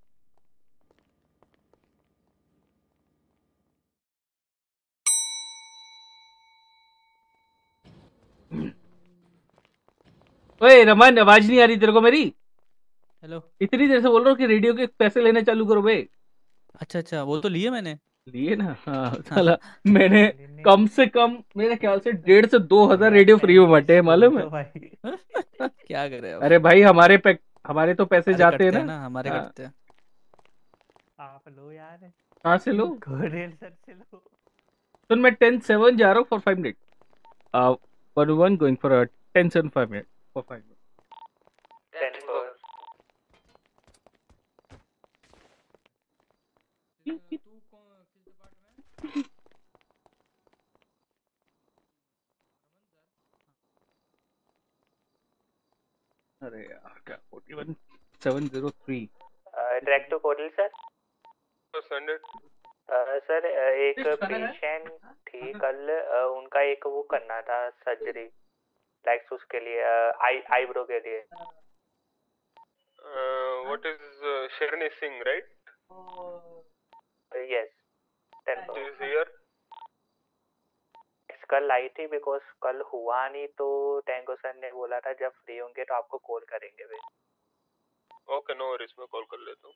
ओए रमन, आवाज नहीं आ रही तेरे को मेरी? हेलो। इतनी देर से बोल रहा हूँ कि रेडियो के पैसे लेने चालू करो बे। अच्छा अच्छा, वो तो लिए मैंने। लिए ना? हाँ साला मैंने कम से कम मेरे ख्याल से डेढ़ से दो हजार रेडियो फ्री में बांटे हैं, मालूम है? क्या करे अब? अरे भाई हमारे पे हमारे तो पैसे जाते हैं कटते ना, हैं ना, हमारे हाँ। कटते हैं। आप लो यार। कहाँ से लो? कोरियर सर से लो। सुन मैं टेन सेवन जा रहा हूँ for five minute. One one going for a ten seven five minute for five minute. Ten four अरे यार क्या forty one seven zero three. Direct to portal sir. Sunday sir एक patient थी कल, अ, उनका एक वो करना था सर्जरी, लाइक उसके लिए आई आईब्रो के लिए। What is Sherni Singh right? Yes ten she is here. कल आई थी बिकॉज कल हुआ नहीं, तो टैंगो सर ने बोला था जब फ्री होंगे तो आपको कॉल करेंगे वे। ओके नो वरीज, मैं कॉल कर लेता हूँ।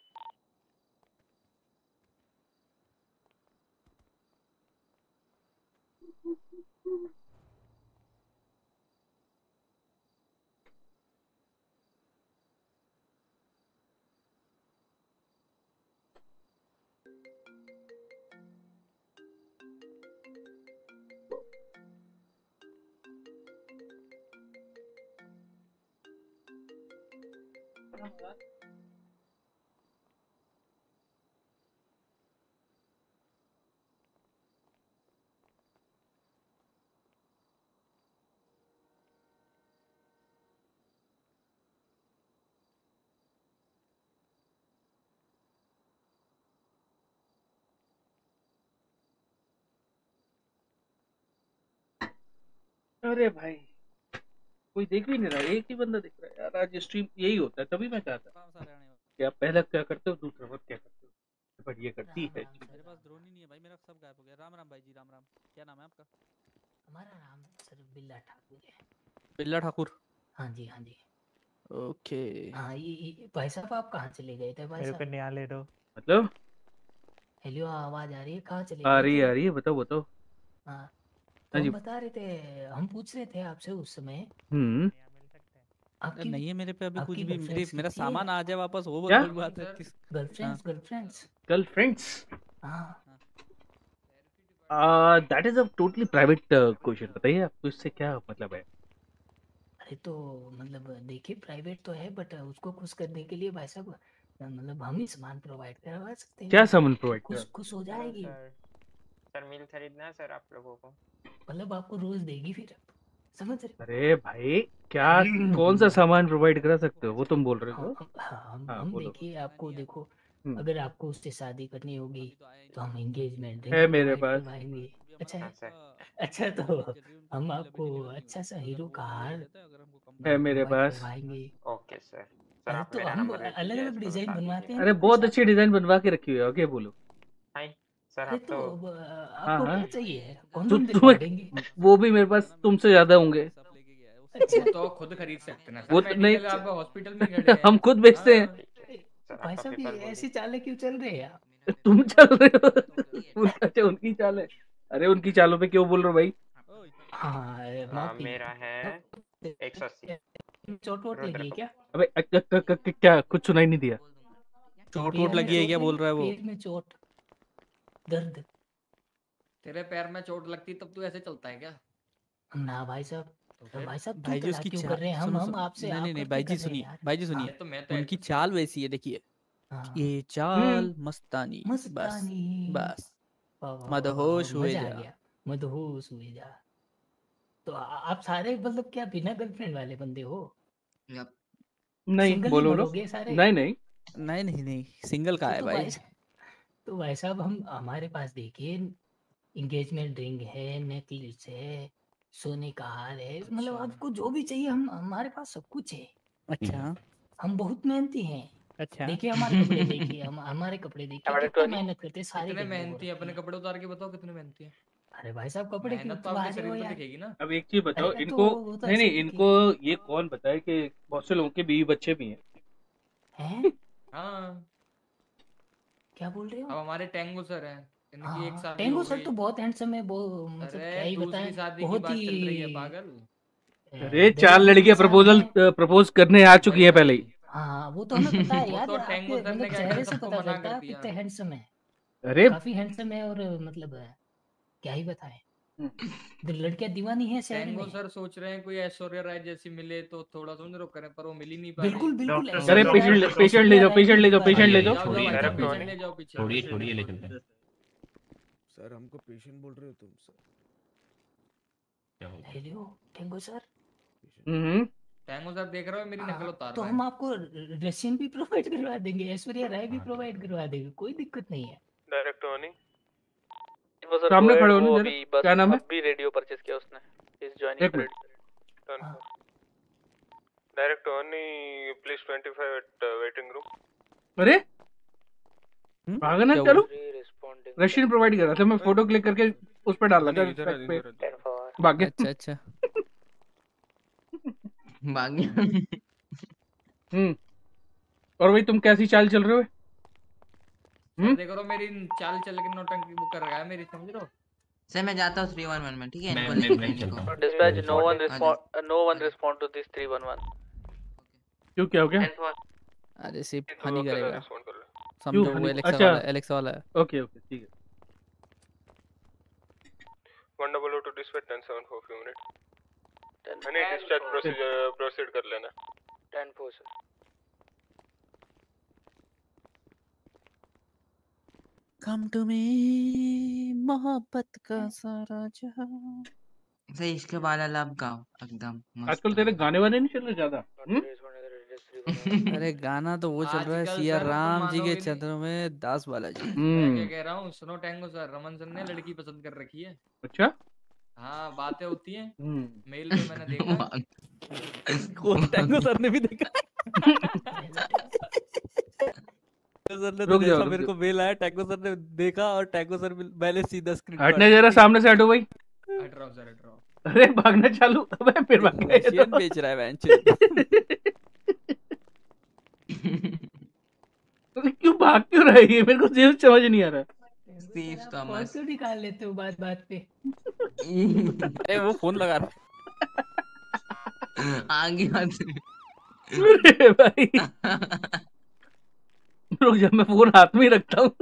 अरे भाई कोई देख भी नहीं रहा, एक ही बंदा दिख रहा है यार। आज स्ट्रीम यही होता है, तभी मैं कहता कि आप पहला क्या करते हो, दूसरा वक्त क्या करते हो, बट ये करती है। मेरे पास ड्रोन ही नहीं है भाई, मेरा सब गायब हो गया। राम राम भाई जी, राम राम। क्या नाम है आपका? हमारा नाम सर बिल्ला ठाकुर है। बिल्ला ठाकुर? हाँ जी हाँ जी। ओके। हाँ ये, ये भाई साहब आप कहाँ चले गए थे भाई मेरे को साहब? नया ले दो। मतलब हेलो आवाज आ रही है? कहाँ चले आ गए रही थे? है, आ रही है, बताओ बताओ। हाँ हाँ तो जी। हम बता रहे थे, हम पूछ रहे थे आपसे उस समय हम्म आपकी नहीं है मेरे पे अभी कुछ आपकी भी। मेरी गर्लफ्रेंड्स मेरा कितनी है? सामान आ जाए वापस, वो क्या? बहुत बड़ी बात है। किस- गर्लफ्रेंड्स गर्लफ्रेंड्स गर्लफ्रेंड्स? हाँ that is a totally private question. बताइए आपको इससे क्या मतलब है? अरे तो मतलब देखिए प्राइवेट तो है बट उसको खुश करने के लिए भाई साहब मतलब हम ही सामान प्रोवाइड करवा सकते हैं। क्या सामान प्रोवाइड खुश कर? खुश हो जाएगी। सर मिल खरीदना है सर आप लोगों को। मतलब आपको रोज देगी फिर, समझ रहे? अरे भाई क्या कौन सा सामान प्रोवाइड करा सकते हो, वो तुम बोल रहे हो? हाँ, हम हाँ हम बोलो। देखिए आपको देखो, हम्म। अगर आपको उससे शादी करनी होगी तो हम एंगेजमेंट है मेरे पास। करवाएंगे। अच्छा है? अच्छा तो हम आपको अच्छा सा हीरो का हार है मेरे provide पास। करवाएंगे। सर सर अरे आप तो मेरा हम नंबर ले अलग लीजिए, अलग इसको डिजाइन बता बनवाते दीजिए। हैं अरे ना बहुत भाई अच्छी डिजाइन बनवा के रखी हुई है, ओके बोलो। हाय सर अरे आप तो तो अब, हाँ आपको हाँ क्या चाहिए कौन तु, कौन दिलवा तुम्हें देंगे? वो भी मेरे पास तुमसे ज्यादा होंगे। अच्छा वो तो खुद खरीद सकते हैं वो सर, तो नहीं, मेडिकल आप हॉस्पिटल में खड़े हैं। हम खुद बेचते हैं। हाँ। सर भाई आपका साहब पेपर ये बोल ऐसी दीजिए। चालें क्यों चल रहे हैं आप? तुम चल रहे हो उन- अच्छा उनकी चाल है। अरे उनकी चालों पे क्यों बोल रहे हो भाई? हाँ अरे आ, माफी। मेरा है एक सौ अस्सी। चोट वोट लगी है क्या? अबे अ- क- क- क- क- क्या कुछ सुनाई नहीं दिया? चोट पैर वोट में लगी है चोट क्या लगी? बोल रहा है वो? पैर में चोट दर्द? तेरे पैर में चोट लगती तब तू ऐसे चलता है क्या? ना भाई साहब, तो तो फिर भाई साहब भाई क्यों जी करा उसकी क्यों चाल कर रहे हैं हम सुनो हम सुनो आपसे नहीं आप नहीं नहीं करके भाई जी कर रहे हैं सुनिए, यार। भाई जी अरे सुनिए, तो मैं तो उनकी चाल वैसी है, देखिए हाँ ये चाल मस्तानी, बस मस्तानी बस वाह, वाह, वाह, मदहोश वाह, हुए मजा आ जा। गया, मदहोश हुए जा। तो आ- आप सारे मतलब क्या बिना गर्लफ्रेंड वाले बंदे हो? नहीं सिंगल ही बोलो बोलो। मरोगे सारे? नहीं नहीं नहीं नहीं नहीं सिंगल का तो है तो भाई। भाई तो भाई साहब हम हमारे पास देखिए इंगेजमेंट रिंग है, नेकलेस है, सोने का हार है, मतलब आपको जो भी चाहिए हम हमारे पास सब कुछ है। अच्छा हम बहुत मेहनती हैं। अच्छा देखिए हमारे कपड़े देखिए, हम हमारे कपड़े देखिए कितना मेहनत करते हैं सारी कितने गंदे हो मेहनती है, रखे अपने हैं। कपड़े उतार के बताओ कितने मेहनती है। अरे भाई साहब कपड़े क्यों मेहनत तो उतरवा आपके रहे हो शरीर पे यार? दिखेगी ना। अब एक चीज बताओ अरे तो इनको। वो तो नहीं ऐसे नहीं ही इनको दिखेगी। ये कौन बताए कि बहुत से लोगों के बीवी बच्चे भी हैं? हैं? हाँ क्या बोल रहे हो? अब हमारे टेंगो सर हैं, इनकी एक हाँ शादी टेंगो हो सर गई। तो बहुत हैंडसम है, वो मतलब क्या अरे ही दूसरी बताएं, शादी की बहुत बात चल रही है ही पागल। अरे अ, चार दयालु लड़कियां इंसान प्रपोजल है। प्रपोज करने आ चुकी वही हैं पहले वही ही। हाँ वो तो हमें पता है वो यार, तो आपके टेंगो सर ने मतलब क्या किया, चेहरे से सबको पता मना चलता कर है आप दिया। कितने हैंडसम है, अरे काफी हैंडसम है और मतलब क्या ही बताएं, तो लड़कियां दीवानी है शहर टेंगो में। सर सोच रहे हैं कोई ऐश्वर्या राय जैसी मिले तो थोड़ा समझ रो करें, पर वो मिल ही नहीं पा रही। बिल्कुल बिल्कुल अरे ऐश्वर्या राय पेशेंट ले पेशेंट ले ऐश्वर्या जाओ राय की पेशेंट ले जाओ दीवानी पेशेंट ले है। जाओ। जाओ जाओ भाई साहब पेशेंट ले जाओ पीछे। छोड़िए छोड़िए ले चलते हैं। सर हमको पेशेंट बोल रहे हो तुम सर? क्या हो गया? Hello tango sir. Hmm tango sir देख रहे हो मेरी नकल हाँ, उतार तो रहे हम हैं। आपको रशियन भी प्रोवाइड करवा देंगे, ऐश्वर्या राय भी प्रोवाइड करवा देंगे, कोई दिक्कत नहीं है। डायरेक्ट ऑन वो सर सामने गोएड खड़े हो ना वो जरा। अभी बस क्या नाम है? अभी रेडियो परचेज किया उसने, इज जॉइनिंग एक मिनट। Parade. Direct on please twenty five eight waiting room. अरे भागना क्या चलो। रिस्पॉन्डिंग रशियन प्रोवाइड करा था मैं, फोटो क्लिक करके उस पर डाला था इधर आ ट्रैक पे। इधर आ भाग गया। अच्छा अच्छा भाग गया। हम्म और भाई तुम कैसी चाल चल रहे हो? सर देख रहे हो मेरी चाल चल के नौटंकी वो कर रहा है मेरी, समझ रहे हो। सर मैं जाता हूँ थ्री वन वन में, ठीक है? मैं इनको मैं लेके मैं इनको चलता हूँ। डिस्पैच नो वन आ जाओ। Respond no one respond to this three one one. क्यों क्या हो गया? अरे सिर्फ तो हनी अकेला करेगा, रिस्पॉन्ड कर ले। समझो क्यों वो हनी? एलेक्सा अच्छा वाला है, एलेक्सा वाला है। ओके ओके ठीक है। वन डबल ओ two dispatch ten seven four few minute. Honey discharge procedure proceed कर लेना। Ten four sir. Come to me मोहब्बत का सारा जहां। सही, इसके बाद आप गाओ एकदम मस्त। आजकल तेरे गाने वाने नहीं चल रहे ज्यादा? हम्म? अरे गाना तो वो चल रहा है आजकल सिया सर तुम राम जी के मानोगे नहीं। चंद्र में दास बालाजी। मैं क्या हम्म कह रहा हूँ, सुनो टेंगो सर, रमन सर ने लड़की पसंद कर रखी है। अच्छा। हाँ बातें होती हैं, हम्म मेल पे मैंने देखा। कौन टैंगो सर ने भी देखा? टैंगो सर ने तो रुक जाओ जैसा रुक मेरे जाओ। को मेल आया टैंगो सर ने देखा और टैंगो सर मैंने सीधा स्क्रीन हटने जरा, सामने से हटो भाई। हट रहा हूँ सर, हट रहा हूँ। अरे भागना चालू, अबे फिर भाग गए ये रशियन तो। बेच रहा है वेंचर। तो क्यों भाग क्यों रहा है ये, मेरे को जेब समझ नहीं आ रहा। स्टीव आप थॉमस। फोन क्यों निकाल लेते हो बात बात पे? अरे वो फोन लगा रहा आगे मत। अरे भाई रुक जा, मैं फोन हाथ में ही रखता हूँ।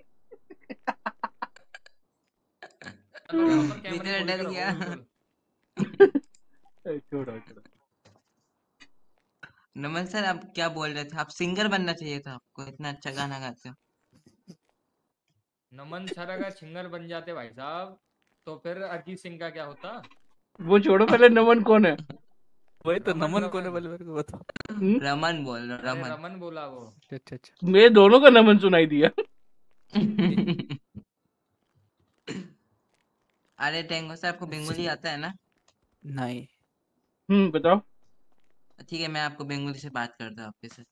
इतना डर गया। छोड़ो छोड़ो। नमन सर आप क्या बोल रहे थे? आप सिंगर बनना चाहिए था आपको, इतना अच्छा गाना गाते हो। नमन सर अगर सिंगर बन जाते भाई साहब तो फिर अरिजीत सिंह का क्या होता। वो छोड़ो, पहले नमन कौन है? वही तो रमन नमन कौन है रमन पहले मेरे को बताओ। रमन बोल रहा अरे रमन। रमन बोला वो। अच्छा अच्छा मेरे दोनों का नमन सुनाई दिया। अरे टेंगो सर आपको बंगाली आता है ना? नहीं। हम्म बताओ। ठीक है, मैं आपको बंगाली से बात करता हूँ आपके से।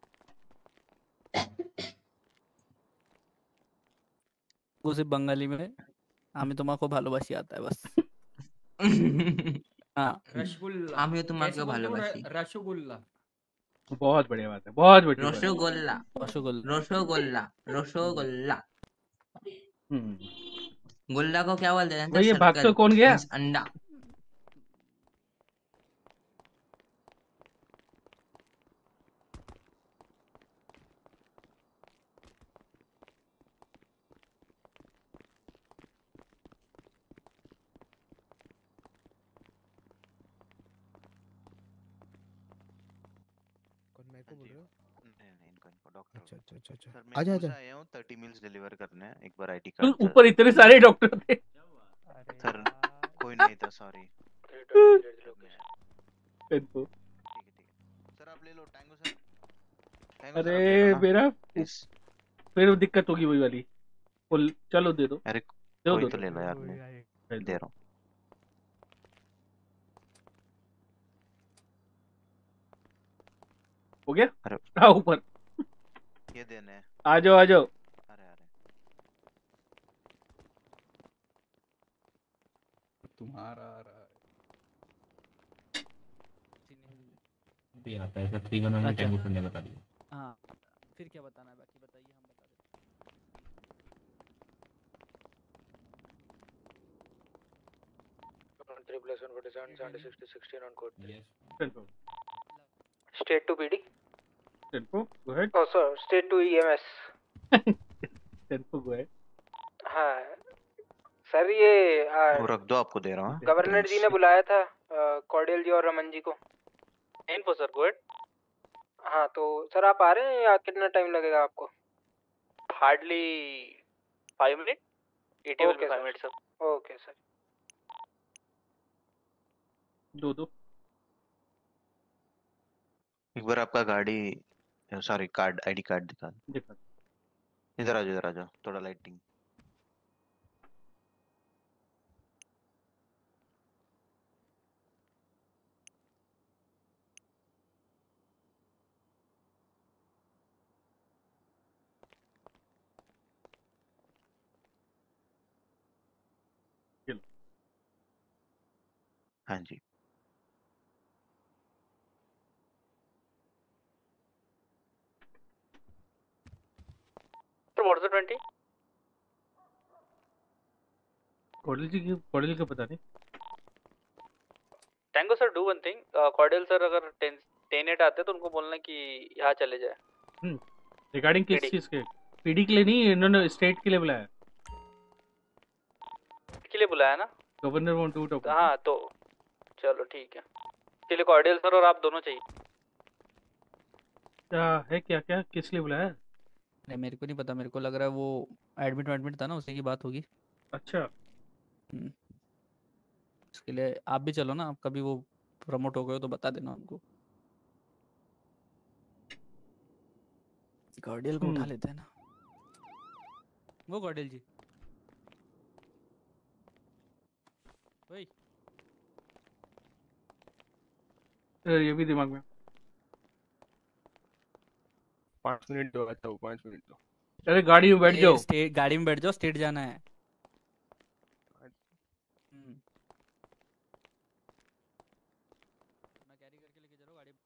वो सिर्फ बंगाली में আমি তোমাকে ভালোবাসি आता है बस। हाँ रसगुल्ला आमियो तुम्हारे कैसे बोलते हो भालोबासी। र- रसगुल्ला बहुत बढ़िया बात है, बहुत बढ़िया बात है। रसगोल्ला रसगुल्ला रसगोल्ला रसगोल्ला। हम्म। गुल्ला को क्या बोलते हैं? भाई ये भाग तो सर्कल कौन गया? मीन्स अंडा। कौन मेरे को बोल रहे हो? नहीं नहीं इनको इनको डॉक्टर अच्छा अच्छा अच्छा अच्छा सर मैं आजा न्यूज़ आजा। आया हूँ थर्टी मील्स डिलीवर करने हैं एक बार आईडी तो कार्ड ऊपर इतने सारे डॉक्टर थे। सर कोई नहीं था सॉरी इनको। सर आप ले लो टैंगो सर टैंगो सर आप अरे ले लो ना मेरा प्लीज फिर दिक्कत होगी वही वाली। बोल चलो दे दो। अरे दो कोई दो तो दो। ले लो यार मैं दे रहा हूँ हो गया? अरे हाँ ऊपर। ये देने हैं आ जाओ आ जाओ। अरे अरे तुम्हारा आ रहा है भी आता है सर थ्री वन वन में अच्छा। टैंगो सर ने बता दिया। हाँ फिर क्या बताना है बाकी बताइए, हम बता देते Triple S one forty seven seventy sixty sixteen on code. Yes. Confirm. State to P D. Info, go ahead. Oh sir, state to E M S. Info, go ahead. हाँ सर ये वो रख दो आपको दे रहा हूँ गवर्नर जी ने बुलाया था कॉर्डियल जी और रमन जी को। Info sir go ahead. हाँ तो सर आप आ रहे हैं या कितना टाइम लगेगा आपको? Hardly five minute. ET will be five minute sir. Okay sir. दो दो। एक बार आपका गाड़ी सॉरी कार्ड आईडी कार्ड दिखा दिखा। इधर आ जाओ इधर आ जाओ थोड़ा लाइटिंग हाँ जी What's the twenty? Cordial ji की कॉर्डियल का पता नहीं। Tango sir do one thing Cordial sir अगर टेन टेन एट आते तो उनको बोलना कि यहाँ चले जाए। हम्म रिगार्डिंग किस पीडी चीज के? पीडी के लिए नहीं, इन्होंने स्टेट के लिए बुलाया। के लिए बुलाया ना? Governor want to talk. हाँ तो चलो ठीक है। चलिए कॉर्डियल सर और आप दोनों चाहिए। क्या है क्या क्या किस लिए बुलाया? नहीं मेरे को नहीं पता, मेरे को लग रहा है वो एडमिट एडमिट था ना, उसी की बात होगी। अच्छा हम्म इसके लिए आप भी चलो ना, आप कभी वो प्रमोट हो गए हो तो बता देना उनको। कॉर्डियल को उठा हम्म लेते हैं ना। वो कॉर्डियल जी वही अरे, ये भी दिमाग में। पाँच मिनट दो आता हूँ पाँच मिनट दो अरे गाड़ी में बैठ ए, जाओ। स्टेट गाड़ी में बैठ जाओ, स्टेट जाना है। हम्म मैं कैरी करके लेके चलो गाड़ी।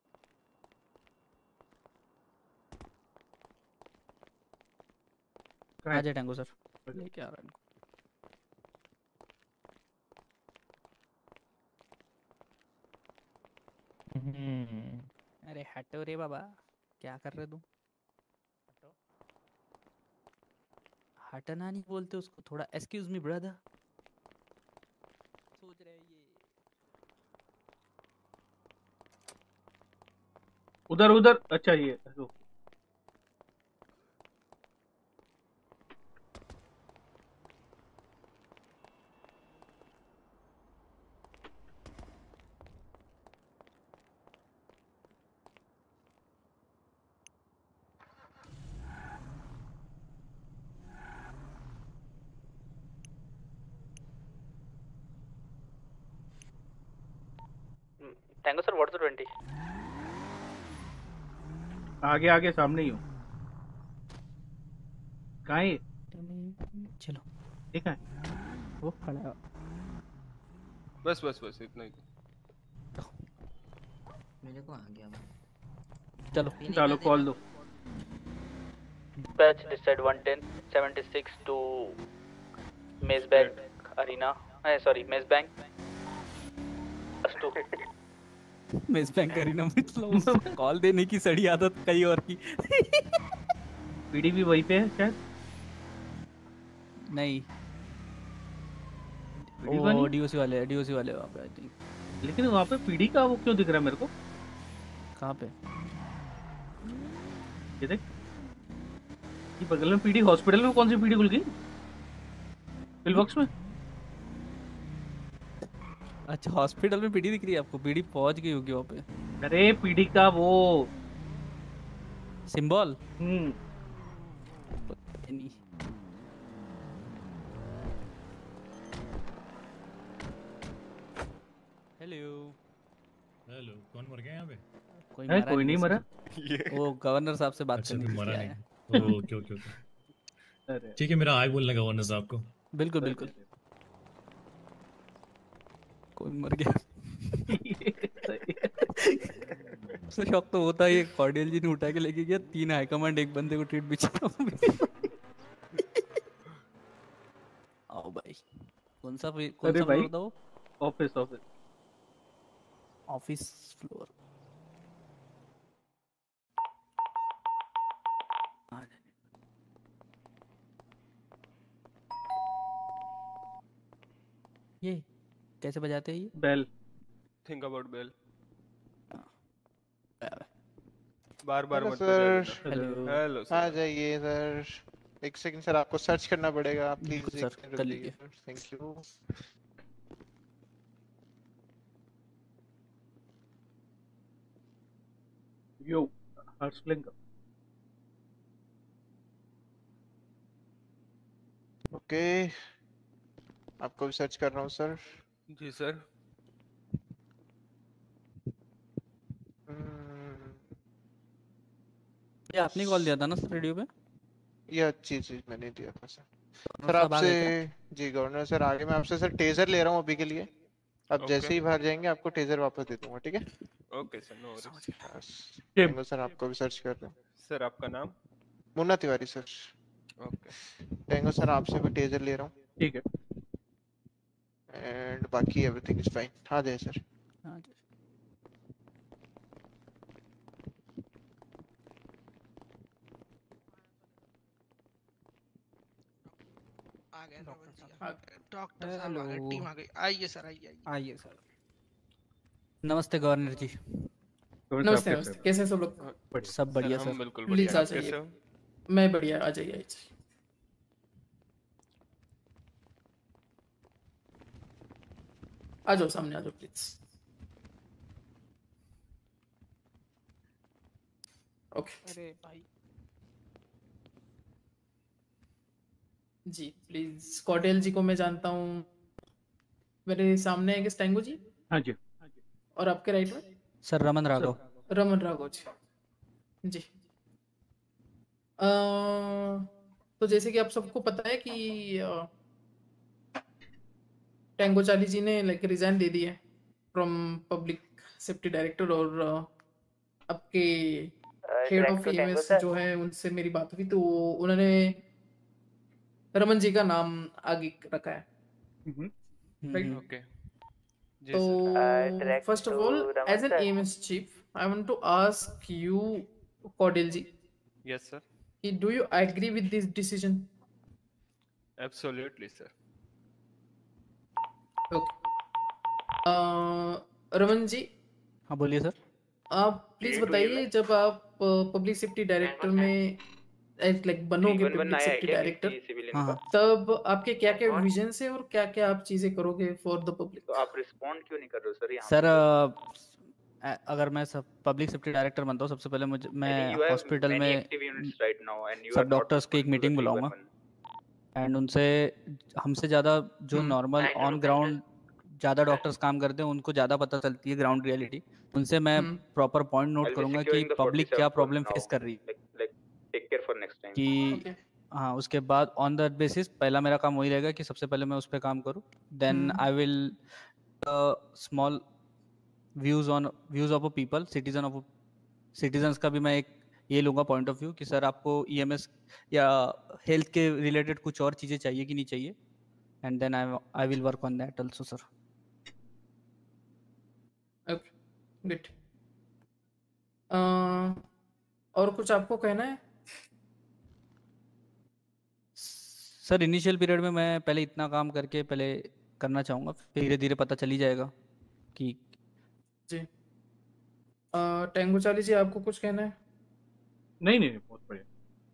आ जाए टैंगो सर, लेके आ रहा है इनको। हम्म अरे हटो रे बाबा, क्या कर रहे तुम? हटना नहीं बोलते उसको, थोड़ा एक्सक्यूज मी ब्रदर। सोच रहे हैं ये उधर उधर। अच्छा ये रुक। Tango sir what's the twenty? आगे आगे सामने ही हूँ। कहाँ है ये? चलो देखा है वो खड़ा है। बस बस बस इतना ही। मेरे को आ गया भाई। चलो चलो कॉल दो। Dispatch decide one ten seventy-six to Maze Bank Arena. Eh, sorry, Maze Bank. Plus two. Maze Bank Arena मतलब कॉल देने की सड़ी आदत कई और की। पीडी भी वहीं पे है शायद। नहीं पीडी वो वाली? डीओसी वाले डीओसी वाले वहाँ पे आई थिंक। लेकिन वहाँ पे पीडी का वो क्यों दिख रहा है मेरे को? कहाँ पे? ये देख, ये बगल में पीडी हॉस्पिटल में कौन सी पीडी खुल गई? पिलबॉक्स में। अच्छा हॉस्पिटल में पीडी दिख रही है आपको? पीडी पहुंच गई होगी वहाँ पे। अरे पीडी का वो सिंबल। हम्म नहीं हेलो हेलो, कौन मर गया यहाँ पे? कोई है, मरा कोई नहीं मरा। वो गवर्नर साहब से बात अच्छा, करने कोई के मरा लिए नहीं। आया है। Okay okay okay. अरे ठीक है, मेरा हाय बोलने का गवर्नर साहब को। बिल्कुल बिल्कुल। कोई मर गया। सर शौक तो होता है। कॉर्डियल जी ने उठा के लेके गया, तीन हाई कमांड एक बंदे को ट्रीट बिछा। आओ भाई। कौन सा कौन अरे सा भाई, फ्लोर था वो? Office office office floor. ये कैसे बजाते हैं ये? बेल। Think about bell. बार बार हेलो मत सर। बजाना। हेलो। हेलो आ सर। जाइए सर, एक सेकंड सर, आपको सर्च करना पड़ेगा। आप प्लीज बिल्कुल एक सर, सेकंड कर रुक लीजिए। जाइए सर। Thank you. यो हर्सलिंग। ओके, आपको भी सर्च कर रहा हूँ सर। जी सर। ये आपने कॉल दिया था ना सर रेडियो पे? ये अच्छी चीज मैंने दिया था सर। गवर्नर सर साहब आ आपसे, गए जी गवर्नर सर आगे मैं आपसे सर टेजर ले रहा हूँ अभी के लिए। आप ओके। जैसे ही बाहर जाएंगे आपको टेजर वापस दे दूंगा, ठीक है? Okay sir, no worries. Thank you sir, आपको भी सर्च कर रहे हैं। सर आपका नाम? Munna Tiwari sir. Okay. Thank you sir, आपसे भी टेजर ले रहा हूँ। ठीक है। एंड बाकी एवरीथिंग इज फाइन। हाँ जय सर। हाँ जी। आ गए डॉक्टर साहब आ गए, टीम आ गई। आइए सर, आइए आइए आइए सर। नमस्ते गवर्नर जी। नमस्ते नमस्ते, कैसे हैं सब लोग? सब बढ़िया हम सर। बिल्कुल प्लीज बढ़िया। आ आप कैसे जाइए। हो? मैं बढ़िया, आ जाइए आ जाइए। आ जाओ सामने, आ जाओ प्लीज। ओके अरे भाई जी, प्लीज कॉटेल जी को मैं जानता हूँ। मेरे सामने है कि स्टैंगो जी, हाँ जी। और आपके राइट में सर रमन राघव। रमन राघव जी। जी अ, तो जैसे कि आप सबको पता है कि अ, टैंगो चाली जी ने लाइक रिजाइन दे दिया फ्रॉम पब्लिक सेफ्टी डायरेक्टर, और अ, आपके हेड ऑफ ईएमएस जो है उनसे मेरी बात हुई, तो उन्होंने रमन जी का नाम आगे रखा है, राइट? ओके। जी तो sir. First of all, as an EMS chief, I want to ask you Caudell ji, yes sir. do you agree with this decision? Absolutely sir. Okay. uh, Raman ji. हाँ बोलिए सर। आप प्लीज बताइए, जब आप पब्लिक सेफ्टी डायरेक्टर में like बनोगे public safety director, हाँ। तब आपके क्या क्या विजन है और क्या क्या आप चीजें करोगे फॉर द पब्लिक? तो आप रिस्पॉन्ड क्यों नहीं कर रहे हो सर यहाँ सर अ, अगर मैं सब पब्लिक सेफ्टी डायरेक्टर बनता हूँ, सबसे पहले मुझे मैं हॉस्पिटल में सब डॉक्टर्स की एक मीटिंग बुलाऊंगा, एंड उनसे हमसे ज़्यादा जो नॉर्मल ऑन ग्राउंड ज़्यादा डॉक्टर्स काम करते हैं उनको ज़्यादा पता चलती है ग्राउंड रियलिटी, उनसे मैं hmm proper point note I'll be करूंगा कि securing the पब्लिक क्या forty-seven प्रॉब्लम now. फेस कर रही है Like, like, take care for next time. कि ओके हाँ, उसके बाद ऑन दैट बेसिस पहला मेरा काम वही रहेगा कि सबसे पहले मैं उस पर काम करूँ, then hmm I will small views on views of a people citizen of citizens का भी मैं एक ये लूँगा पॉइंट ऑफ व्यू कि सर आपको ईएमएस या हेल्थ के रिलेटेड कुछ और चीज़ें चाहिए कि नहीं चाहिए, and then I I will work on that also sir. Okay good. और कुछ आपको कहना है? सर इनिशियल पीरियड में मैं पहले इतना काम करके पहले करना चाहूँगा, फिर धीरे धीरे पता चली जाएगा कि जी अ, टेंगो चाली जी आपको कुछ कहना है? नहीं नहीं बहुत बढ़िया।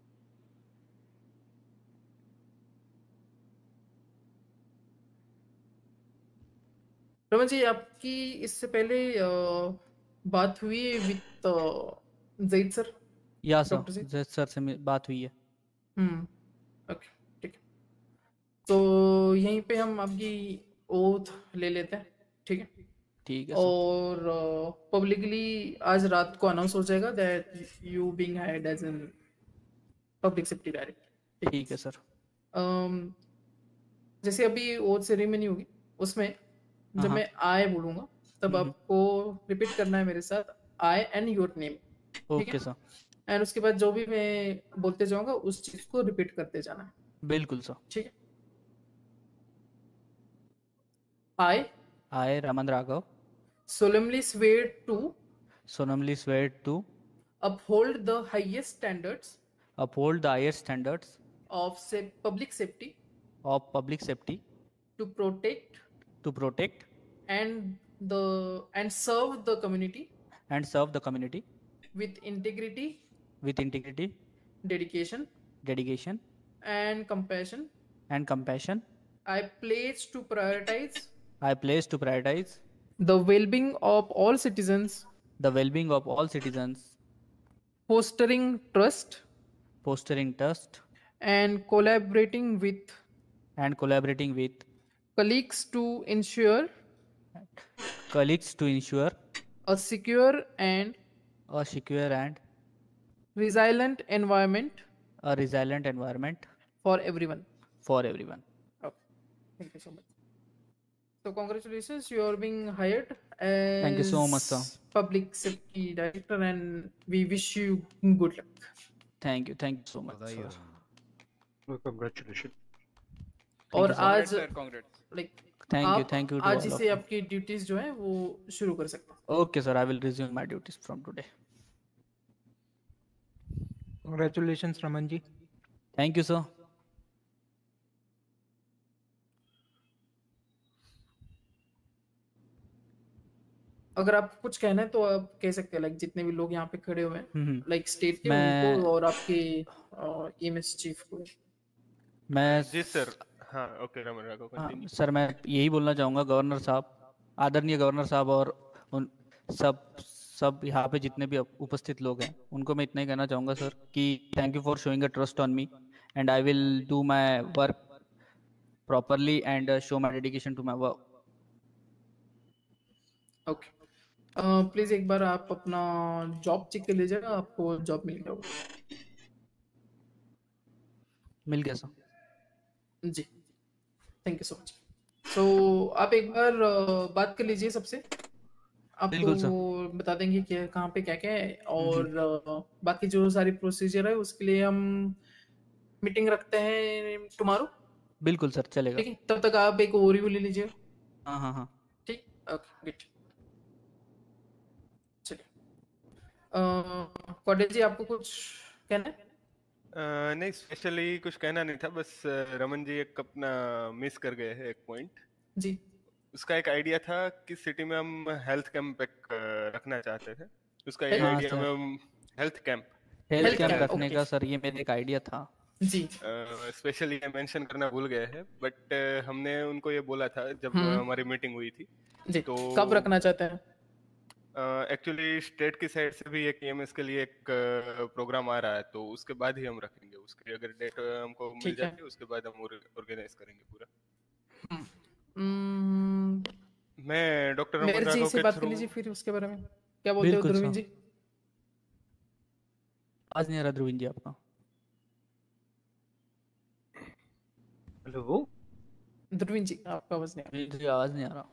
रमन जी आपकी इससे पहले अ, बात हुई विद जैद सर? या डॉक्टर सर जी जज सर से मेरी बात हुई है। हम्म ओके ठीक है, तो यहीं पे हम आपकी ओथ ले लेते हैं, ठीक है? ठीक है सर। और पब्लिकली आज रात को अनाउंस हो जाएगा that you being hired as an public safety director. ठीक है सर। जैसे अभी ओथ सेरेमनी होगी उसमें हाँ जब हाँ मैं आई बोलूंगा तब हम्म, आपको रिपीट करना है मेरे साथ आई एंड योर नेम, ठीक ओके है? सर। एंड उसके बाद जो भी मैं बोलते जाऊंगा उस चीज को रिपीट करते जाना है, बिल्कुल सर। ठीक है? I I Raman Raghav solemnly swear to solemnly swear to uphold the highest standards uphold the highest standards of sa- public safety, of public safety, to protect to protect and the and serve the community and serve the community with integrity, with integrity, dedication, dedication, and compassion. and compassion. I pledge to prioritize I pledge to prioritize the well-being of all citizens, the well-being of all citizens, fostering trust, fostering trust, and collaborating with and collaborating with colleagues to ensure colleagues to ensure a secure and a secure and resilient environment a resilient environment for everyone. for everyone. Okay. Thank you so much. So congratulations, you are being hired as Thank you so much, sir. public safety director, and we wish you good luck. Thank you, thank you so much, sir. Well, congratulations. Thank और you, sir. आज sir, congrats. like Thank you, आप thank you to आज all से of you. आपकी duties जो है वो शुरू कर सकते हैं। Okay, sir. I will resume my duties from today. Congratulations, Raman ji. Thank you, sir. अगर आपको कुछ कहना है तो आप कह सकते हैं, लाइक जितने भी लोग यहाँ पे खड़े हुए हैं, हम्म, लाइक स्टेट के मैं- उनको और आपके ईएमएस चीफ को। मैं जी सर। हाँ ओके रमन राघव हाँ, कंटिन्यू। सर मैं यही बोलना चाहूँगा गवर्नर साहब, आदरणीय गवर्नर साहब और उन सब सब यहाँ पे जितने भी उप- उपस्थित लोग हैं उनको मैं इतना ही कहना चाहूँगा सर कि thank you for showing a trust on me and I will do my work properly and show my dedication to my work. Okay, please एक बार आप अपना जॉब चेक कर लीजिएगा, आपको जॉब मिल गया होगा। मिल गया सर। जी thank you so much. So आप एक बार अ, बात कर लीजिए सबसे, बिल्कुल आपको बता देंगे कि कहाँ पे क्या क्या है, और अ, बाकी जो सारी प्रोसीजर है उसके लिए हम मीटिंग रखते हैं टुमारो। बिल्कुल सर, चलेगा। ठीक है, तब तक आप एक ओवरव्यू ले लीजिए। हाँ हाँ हाँ ठीक, ओके गुड। चलिए कॉडेल जी आपको कुछ कहना है? अह, नहीं स्पेशली कुछ कहना नहीं था, बस अह, रमन जी एक अपना मिस कर गए हैं एक पॉइंट। जी उसका एक आइडिया था कि सिटी में हम हेल्थ कैंप एक अह, रखना चाहते थे। उसका एक हाँ, आइडिया सर। में हम हेल्थ कैंप हेल्थ कैंप रखने का सर ये मेरा एक आइडिया था। जी स्पेशली ये मेंशन करना भूल गए हैं, बट हमने उनको ये बोला था जब हम्म। हमारी मीटिंग हुई थी। जी तो कब रखना चाहते हैं? एक्चुअली स्टेट की साइड से भी एक ईएमएस के लिए एक प्रोग्राम आ रहा है, तो उसके बाद ही हम रखेंगे। उसकी अगर डेट हमको मिल ठीक है। जाती है उसके बाद हम ऑर्गेनाइज करेंगे पूरा। हम्म, मैं डॉक्टर रमन मेयर जी राघव से के बात कर थ्रू लीजिए फिर उसके बारे में क्या बोलते हो बिल्कुल ध्रुवीन सर। जी। आज नहीं आ रहा ध्रुवीन जी आपका। हेलो ध्रुवीन जी आपका आवाज नहीं आ ध्रुवीन जी आवाज नहीं आ रहा।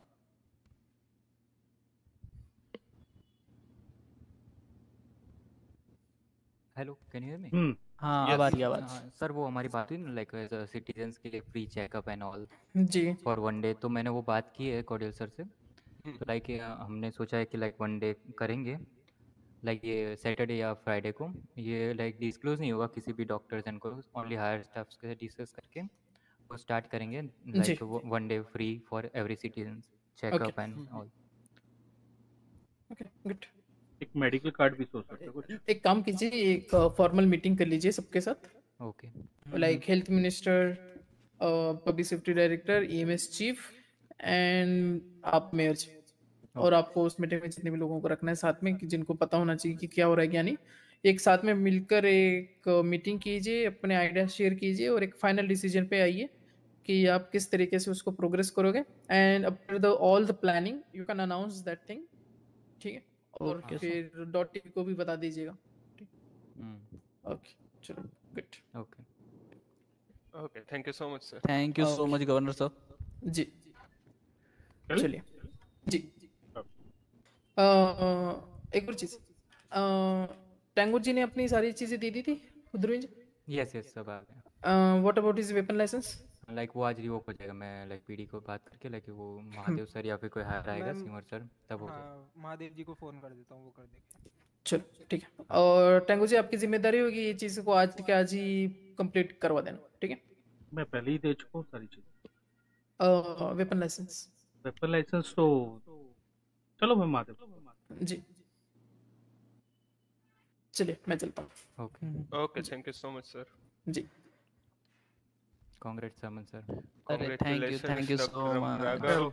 Hello can you hear me? Hmm हाँ अब आ रही है आवाज। हाँ सर, वो हमारी बात हुई ना लाइक सिटीजन्स के लिए फ्री चेकअप एंड ऑल जी फॉर वन डे, तो मैंने वो बात की है कॉर्डियल सर से। तो लाइक हमने सोचा है कि लाइक वन डे करेंगे, लाइक ये सैटरडे या फ्राइडे को। ये लाइक डिस्क्लोज नहीं होगा किसी भी डॉक्टर्स एंड को, ओनली हायर स्टाफ के डिस्कस करके वो स्टार्ट करेंगे like one day free for every citizen checkup and all. Okay good. एक मेडिकल कार्ड भी सोच सकते हो कुछ। एक काम कीजिए, एक फॉर्मल मीटिंग कर लीजिए सबके साथ। Okay like health minister, public safety director, EMS chief and आप मेयर जी। और आपको उस मीटिंग में जितने भी लोगों को रखना है साथ में कि जिनको पता होना चाहिए कि क्या हो रहा है क्या नहीं, एक साथ में मिलकर एक मीटिंग कीजिए, अपने आइडिया शेयर कीजिए और एक फाइनल डिसीजन पे आइए कि आप किस तरीके से उसको प्रोग्रेस करोगे। And after the all the planning you can announce that thing, ठीक है। और Okay, फिर डॉट टीवी को भी बता दीजिएगा। हम्म ओके चलो good. Okay okay thank you so much sir. Thank you so much governor साहब जी चलिए जी। अ, एक और चीज, टैंगूर जी ने अपनी सारी चीजें दे दी थी ध्रुवीन जी? यस यस सब आ गया। What about his weapon license? Like वो आज रिवोक हो जाएगा। मैं लाइक पीडी को बात करके लाइक वो महादेव सर या फिर कोई हायर आएगा मैम, सिमर सर तब हो जाएगा। हाँ, महादेव जी को फोन कर देता हूँ, वो कर देंगे। चलो ठीक है। और टैंगूर जी आपकी जिम्मेदारी होगी ये चीज को आज के आज ही कंप्लीट करवा देना, ठीक है। मैं पहले ही दे चुका हूँ सारी चीजें। वेपन लाइसेंस वेपन लाइसेंस तो चलो मैं महादेव जी। चलिए मैं चलता हूँ। Okay okay thank you so much sir. जी कांग्रेट्स अमन सर। अरे thank you thank you so Raghav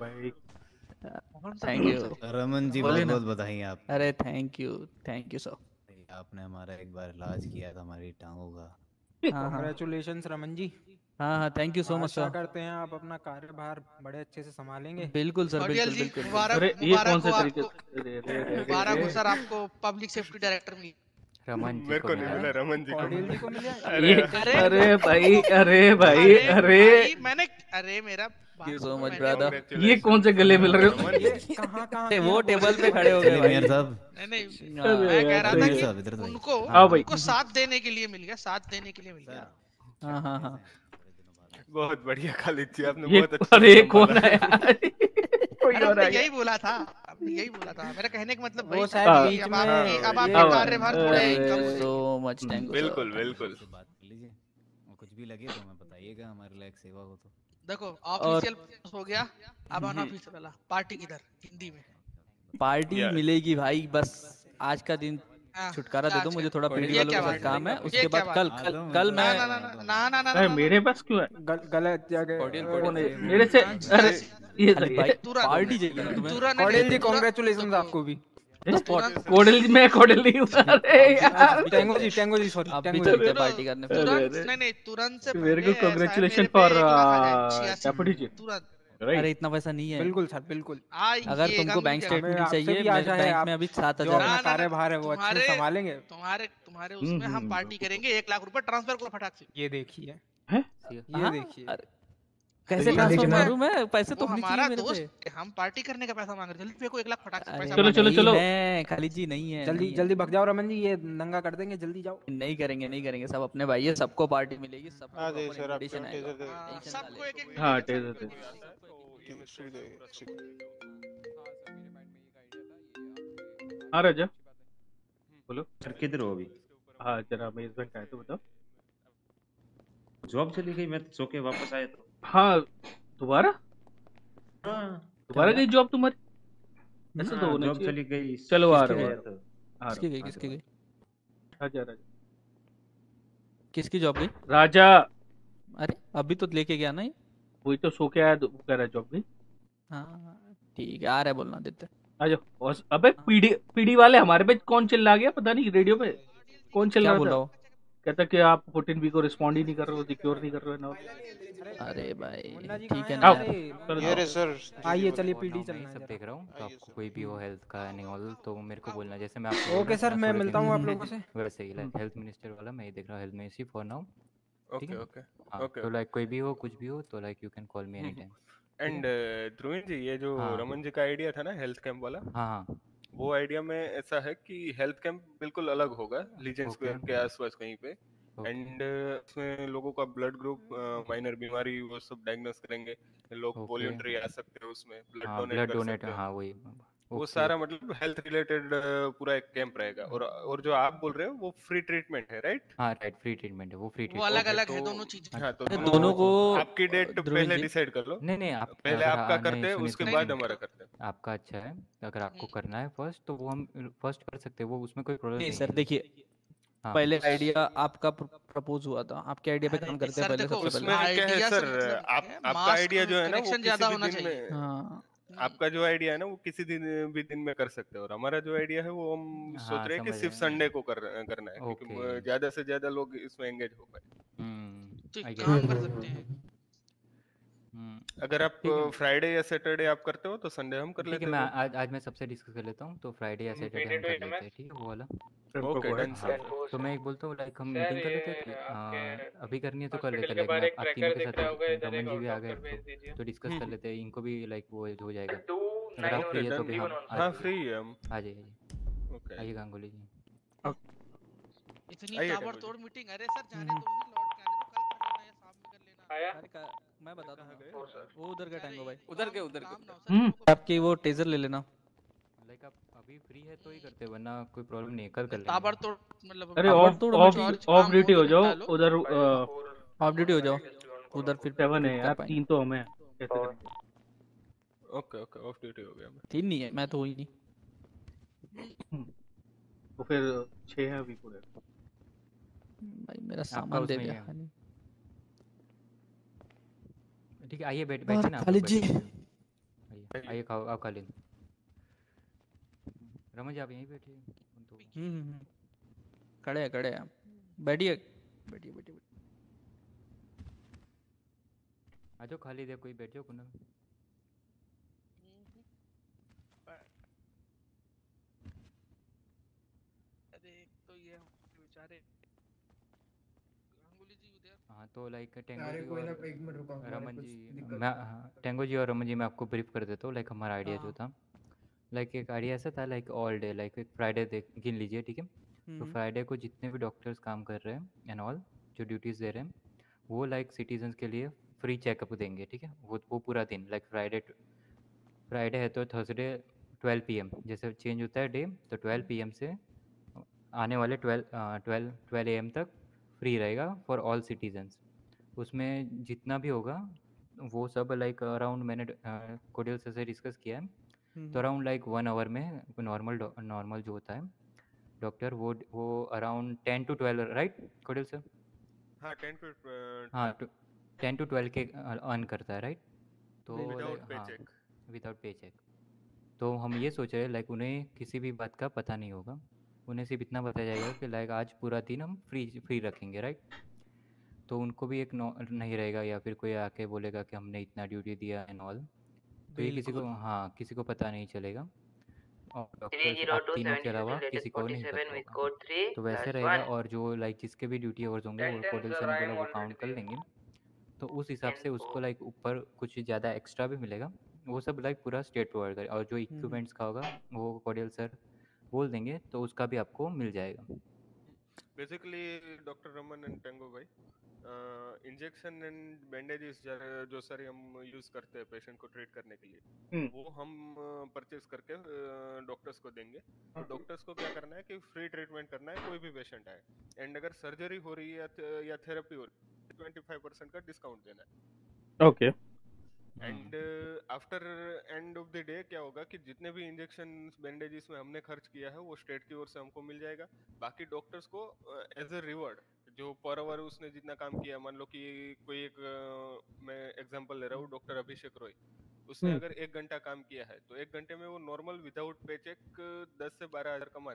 much. Thank you Raman ji, बोलिए बहुत ना। बहुत बधाई आप। अरे thank you thank you sir. आपने हमारा एक बार इलाज किया था हमारी टांगों का। हाँ हाँ कांग्रेचुलेशंस रमन जी। हाँ हाँ thank you so much Asha sir. करते हैं आप अपना कार्यभार बड़े अच्छे से संभालेंगे। बिल्कुल सर कॉर्डियल बिल्कुल जी, बिल्कुल। मुबारक अरे ये मुबारक कौन से हो तरीके आपको, रे, रे, रे, रे, मुबारक हो रे। सर आपको पब्लिक सेफ्टी डायरेक्टर मिली। रमन जी मेरे को को नहीं मिला मिला, है। रमन जी को कॉर्डियल मिला। जी को मिला। ये अरे अरे भाई अरे भाई अरे अरे भाई, मैंने अरे मेरा थैंक यू बात सो सुनो, मच मैंने- ब्रदर। ये कौन से गले मिल रहे हो? ये कहाँ कहाँ अरे वो किया? टेबल पे खड़े हो गए चलिए भाई। मेयर साहब। नहीं नहीं हाँ, मैं कह रहा था मेयर कि साहब इधर तो आइए। उनको आओ भाई। उनको साथ देने के लिए मिल गया, साथ देने के लिए मिल गया। हाँ हाँ हाँ बहुत बढ़िया खालिद जी, आपने ये बहुत अच्छा अरे ये संभाला। कौन है यार? कोई अरे और हमने आ गया। यही बोला था, हमने यही बोला था। मेरा कहने का मतलब वो वही था शायद हाँ। कि बीच अब में आपकी अब आपके हाँ, कार्यभार थोड़े अरे, कम हुए। सो मच थैंक यू बिल्कुल बिल्कुल। से बात कर लीजिए और कुछ भी लगे तो हमें बताइएगा, हमारे लायक सेवा हो तो। देखो ऑफिशियल हो गया, अब अनऑफिशियल वाला पार्टी किधर हिंदी में। Party Yeah. मिलेगी भाई, बस आज का दिन हाँ, छुटकारा दे दो आज मुझे, का- थोड़ा ये पीडी वालों क्या के बात साथ काम है। है? उसके ये क्या बाद कल बात कल है? कल ना मैं ना ना ना ना ना ना अरे ना मेरे पास क्यों है? गल, गलत जगह। कॉर्डियल कौन कॉर्डियल है? मेरे से अरे ये अरे सही भाई है। तुरंत पार्टी चाहिए ना तुम्हें। तुरंत कॉर्डियल जी तुरंत- कांग्रेचुलेशंस आपको भी। तुरंत कोडल जी मैं कोडल नहीं हूँ। अरे यार tango ji tango ji sorry आप भी टैंगो चलते जी। हैं पार्टी करने फिर। तुरंत अरे। नहीं नहीं तुरंत से मेरे को पहले ऐसा है, कांग्रेचुलेशन मेरे पे फॉर एक लाख आ जाए, छियासी। डेप्यूटी जी। तुरंत अरे इतना पैसा नहीं है। बिल्कुल सर बिल्कुल। आइएगा अगर तुमको मिल बैंक जाएगा। स्टेटमेंट हमें आपसे चाहिए, भी मेरे आशा है बैंक आप में अभी सात जो हजार अपना ना, ना, ना, कार्यभार है वो अच्छे से तुम्हारे- संभालेंगे। तुम्हारे तुम्हारे हम्म, उसमें हम हम्म, पार्टी करेंगे, एक लाख रुपए ट्रांसफर करो फटाक से। ये देखिए हैं? ये हाँ? देखिए। अरे, कैसे ये ट्रांसफर देखना। करूं मैं? पैसे तो वो होने हमारा चाहिए मेरे पे। दोस्त है, हम पार्टी करने का पैसा मांग रहे हैं, जल्दी फेंको एक लाख फटाक से अरे पैसा चलो, मांग चलो, नहीं चलो। है खालिद जी, नहीं है जल्दी नहीं है। जल्दी भग जाओ रमन जी, ये दंगा कर देंगे, जल्दी जाओ। नहीं करेंगे नहीं करेंगे, सब अपने भाई है, सबको पार्टी मिलेगी, सबको हाँ, दे proper सर, आप invitation टेजर आएगा। दे। हाँ, टेंशन ना सबको ले। एक एक हाँ मिनट टेजर थे। केमिस्ट्री दे। हाँ राजा बोलो। सर किधर हो अभी? हाँ जरा मेजबान आए तो बताओ। जॉब चली गई, मैं सो के वापस आया तो। हाँ दोबारा हाँ दोबारा गई जॉब तुम्हारी? ऐसा तो हाँ, होना जॉब चाहिए। चली गई। चलो आ किसकी रहा गई? हूँ आ किसकी रहा गई किसकी गई हूँ। राजा राजा किसकी जॉब गई? राजा अरे अभी तो लेके गया ना ये। वही तो सो के आया तो कह रहा जॉब गई। हाँ ठीक है, आ रहा है बोलना देते। आ जाओ। और अबे पीडी पीडी वाले हमारे पे कौन चिल्ला गया पता नहीं रेडियो पे कौन चिल्ला क्या रहा बोल था? रहा हूँ? कहता कि आप फोर्टीन बी को रिस्पॉन्ड ही नहीं कर रहे हो, सिक्योर नहीं कर रहे हो ना। अरे भाई मुन्ना जी ठीक है कहाँ ना हैं? यार। अरे, ये रहे सर आइए जी चलिए और पीडी नाउ मैं चलना ये है सब जरा। देख रहा हूँ, तो आइए आपको सर कोई भी हो हेल्थ का एनी ऑल तो मेरे को बोलना, जैसे मैं आपको बोल ओके रहा सर, हूँ मैं थोड़े मिलता दिन हूँ आप लोगों से। वैसे ही लाइक हेल्थ मिनिस्टर वाला मैं ये देख रहा हूँ, हेल्थ मिनिस्ट्री फॉर नाउ, ठीक ओके है। ओके हाँ ओके तो ओके लाइक कोई भी हो कुछ भी हो तो like you can call me any time, ठीक एंड है। ध्रुवीन जी, ये जो हाँ रमन जी का आइडिया था ना हेल्थ कैंप वाला, हाँ हाँ वो आइडिया में ऐसा है कि हेल्थ कैंप बिल्कुल अलग होगा लीजेंड ओके स्क्वायर के आसपास कहीं पे, ओके एंड उसमें लोगों का ब्लड ग्रुप, माइनर बीमारी वो सब डायग्नोस करेंगे, लोग ओके वॉलंटरी आ सकते हैं उसमें, ब्लड हाँ डोनेट ब्लड कर डोनेट सकते हैं, हाँ वही वो ओके सारा मतलब हेल्थ रिलेटेड पूरा एक कैंप रहेगा। और और जो आप बोल रहे हो वो फ्री ट्रीटमेंट है, राइट? हाँ राइट फ्री ट्रीटमेंट है वो फ्री वो अलग ट्रीटमेंट अलग तो है दोनों चीजें। हाँ, तो अरे दोनों दोनों को आपकी डेट ध्रुवीन पहले जी डिसाइड कर लो, नहीं नहीं आप पहले अगर आपका आ, करते नहीं हैं सुनिए उसके सुनिए बाद सुनिए हमारा करते हैं। आपका अच्छा है, अगर आपको करना है फर्स्ट तो वो हम फर्स्ट कर सकते हैं, वो उसमें कोई प्रॉब्लम नहीं नहीं सर है। देखिए हाँ पहले आइडिया आपका प्रपोज हुआ था, आपके आइडिया पे अरे काम करते हैं सर पहले देखो, सबसे उसमें पहले। क्या है आइडिया से सर, मतलब आप है आपका मास आइडिया जो है ना वो कनेक्शन किसी ज्यादा भी होना दिन चाहिए। में, हाँ आपका जो आइडिया है ना वो किसी दिन भी दिन में कर सकते हो, और हमारा जो आइडिया है वो हम सोच हाँ रहे हैं कि समझ सिर्फ रहे संडे हैं को कर, करना है, क्योंकि ओके ज्यादा से ज्यादा लोग इसमें एंगेज हो पाए। हम्म तो एक आई गेट काम इट कर सकते हैं, हम्म अगर आप ठीक है फ्राइडे या सैटरडे आप करते हो तो संडे हम कर ठीक है लेते हैं मैं वो। आज आज मैं सबसे डिस्कस कर लेता हूँ, तो फ्राइडे या सैटरडे हम कर लेते हैं, ठीक है वो वाला। ओके डन हाँ सर। तो मैं एक बोलता हूँ लाइक हम सर मीटिंग कर ये लेते हैं कि आपके आ, अभी करनी है तो कर लेते हॉस्पिटल हैं, के लाइक मैं बाहर आप, एक आप तीनों ट्रैकर के दिख साथ रहा हो होगा, सकते हैं, इधर रमन एक जी भी आ गए डॉक्टर तो भेज दीजिए। तो डिस्कस कर लेते हैं, इनको भी लाइक वो हो जाएगा। टू अगर आप नाइन फ्री ओके है तो डन भी हाँ सर, आ हाँ जाइए फ्री है हम। आ जाइए आ जाइए ओके आइए गांगुली जी। इतनी आइए ताबड़तोड़ मीटिंग। अरे सर जाने दो उन्हें, लौट के आने दो, कल कर लेना या शाम में कर लेना। आया अरे का, मैं बताता कहाँ हूँ गए? Four sir. वो उधर का अरे टैंगो भाई, एक उधर काम के उधर के काम ना उधर हो सर, इन हम्म लोगों को आपकी वो टेजर ले लेना। लाइक आप अभी फ्री है तो ही करते हैं, वरना कोई प्रॉब्लम नहीं है, कल कर लेंगे। ताबड़तोड़ मतलब अरे अगर ऑफ ताबड़तोड़ कुछ ऑफ मीटिंग और ऑफ काम हो ड्यूटी तो हो जाओ निपटा लो। उधर। फाइव फोर ऑफ ड्यूटी हो जाओ, सेवन उधर फिर सेवन है फिट कर यार, पाएंगे। तीन तो हमें कैसे फोर करेंगे। ओके ओके ऑफ ड्यूटी हो गया मैं। तीन नहीं है, मैं तो हुई नहीं। हम्म, तो फिर छः है अभी पूरे। भाई मेरा आपका सामान दे उसमें ही दिया। है ठीक है, आइए बैठ और बैठिए ना आप लोग, खालिद जी बैठिए आइए आइए खाओ आप खा लें। रमन जी आप यहीं बैठिए तो हम्म हम्म, हम्म। खड़े हैं खड़े हैं, बैठिए बैठिए बैठिए। आ जाओ खाली दे, कोई बैठ जाओ कुंडा में। अरे एक तो ये बेचारे गांगुली जी उधर। हाँ तो लाइक टेंगो अरे जी कोई और ना, एक मिनट रुको, हमारे रमन कुछ जी, दिक्कत मैं है। हाँ, टेंगो जी और रमन जी मैं आपको ब्रीफ कर देता हूँ। लाइक हमारा आइडिया जो हाँ था, लाइक एक आइडिया ऐसा था, लाइक ऑल डे, लाइक एक फ्राइडे देख गिन लीजिए, ठीक है। तो हम्म फ्राइडे को जितने भी डॉक्टर्स काम कर रहे हैं एंड ऑल, जो ड्यूटीज़ दे रहे हैं, वो लाइक सिटीजन्स के लिए फ्री चेकअप देंगे, ठीक है। वो वो पूरा दिन, लाइक फ्राइडे फ्राइडे है तो थर्सडे ट्वेल्व पी एम जैसे चेंज होता है डे, तो ट्वेल्व पी एम से आने वाले twelve twelve twelve A M तक फ्री रहेगा फॉर ऑल सिटीजन्स। उसमें जितना भी होगा वो सब लाइक अराउंड, मैंने कोडियल सर से डिस्कस किया है, तो hmm around like one hour में नॉर्मल नॉर्मल जो होता है डॉक्टर, वो वो around ten to twelve, right कोडियल सर? हाँ टेन टू हाँ टेन टू ट्वेल्व के अर्न करता है, राइट? तो विदाउट like, पे हाँ चेक। Without pay check. तो हम ये सोच रहे हैं लाइक उन्हें किसी भी बात का पता नहीं होगा, उन्हें सिर्फ इतना बताया जाएगा कि लाइक आज पूरा दिन हम फ्री फ्री रखेंगे, राइट? तो उनको भी एक नौ नहीं रहेगा, या फिर कोई आके बोलेगा कि हमने इतना ड्यूटी दिया एंड ऑल, तो ये किसी को बिल्कुल हाँ किसी को पता नहीं चलेगा, और थ्री डॉक्टर्स जीरो आप टू तीनों के सेवेंटी अलावा सिक्स किसी को फोर्टी नहीं सेवन पता विद होगा। कोड थ्री तो वैसे प्लस रहेगा, वन और जो लाइक जिसके भी ड्यूटी आवर्स होंगे वो टेन टेन कोडिल सर सर ने आई बोला एम वो ऑलरेडी काउंट कर देयर। लेंगे, तो उस हिसाब टेन से उसको फोर लाइक ऊपर कुछ ज़्यादा एक्स्ट्रा भी मिलेगा, वो सब लाइक पूरा स्टेट प्रोवाइड करे, और जो हम्म इक्विपमेंट्स का होगा वो कोडियल सर बोल देंगे, तो उसका भी आपको मिल जाएगा। Basically doctor Raman and tango भाई, इंजेक्शन एंड बैंडेजेस जो सारे हम यूज करते हैं पेशेंट को ट्रीट करने के लिए, हम्म वो हम परचेज करके डॉक्टर्स को देंगे। तो डॉक्टर्स को क्या करना है कि फ्री ट्रीटमेंट करना है कोई भी पेशेंट आए, एंड अगर सर्जरी हो रही है या, थ- या थेरेपी हो रही है ट्वेंटी फाइव परसेंट का डिस्काउंट देना है। Okay and after end of the day क्या होगा कि जितने भी इंजेक्शन बैंडेजेस में हमने खर्च किया है वो स्टेट की ओर से हमको मिल जाएगा। बाकी डॉक्टर्स को एज अ रिवॉर्ड जो पर आवर उसने जितना काम किया, मान लो कि कोई एक uh, मैं एग्जांपल ले रहा हूँ, डॉक्टर अभिषेक रॉय, उसने हम्म अगर एक घंटा काम किया है तो एक घंटे में वो नॉर्मल विदाउट पे चेक दस से बारह हजार कमाता है।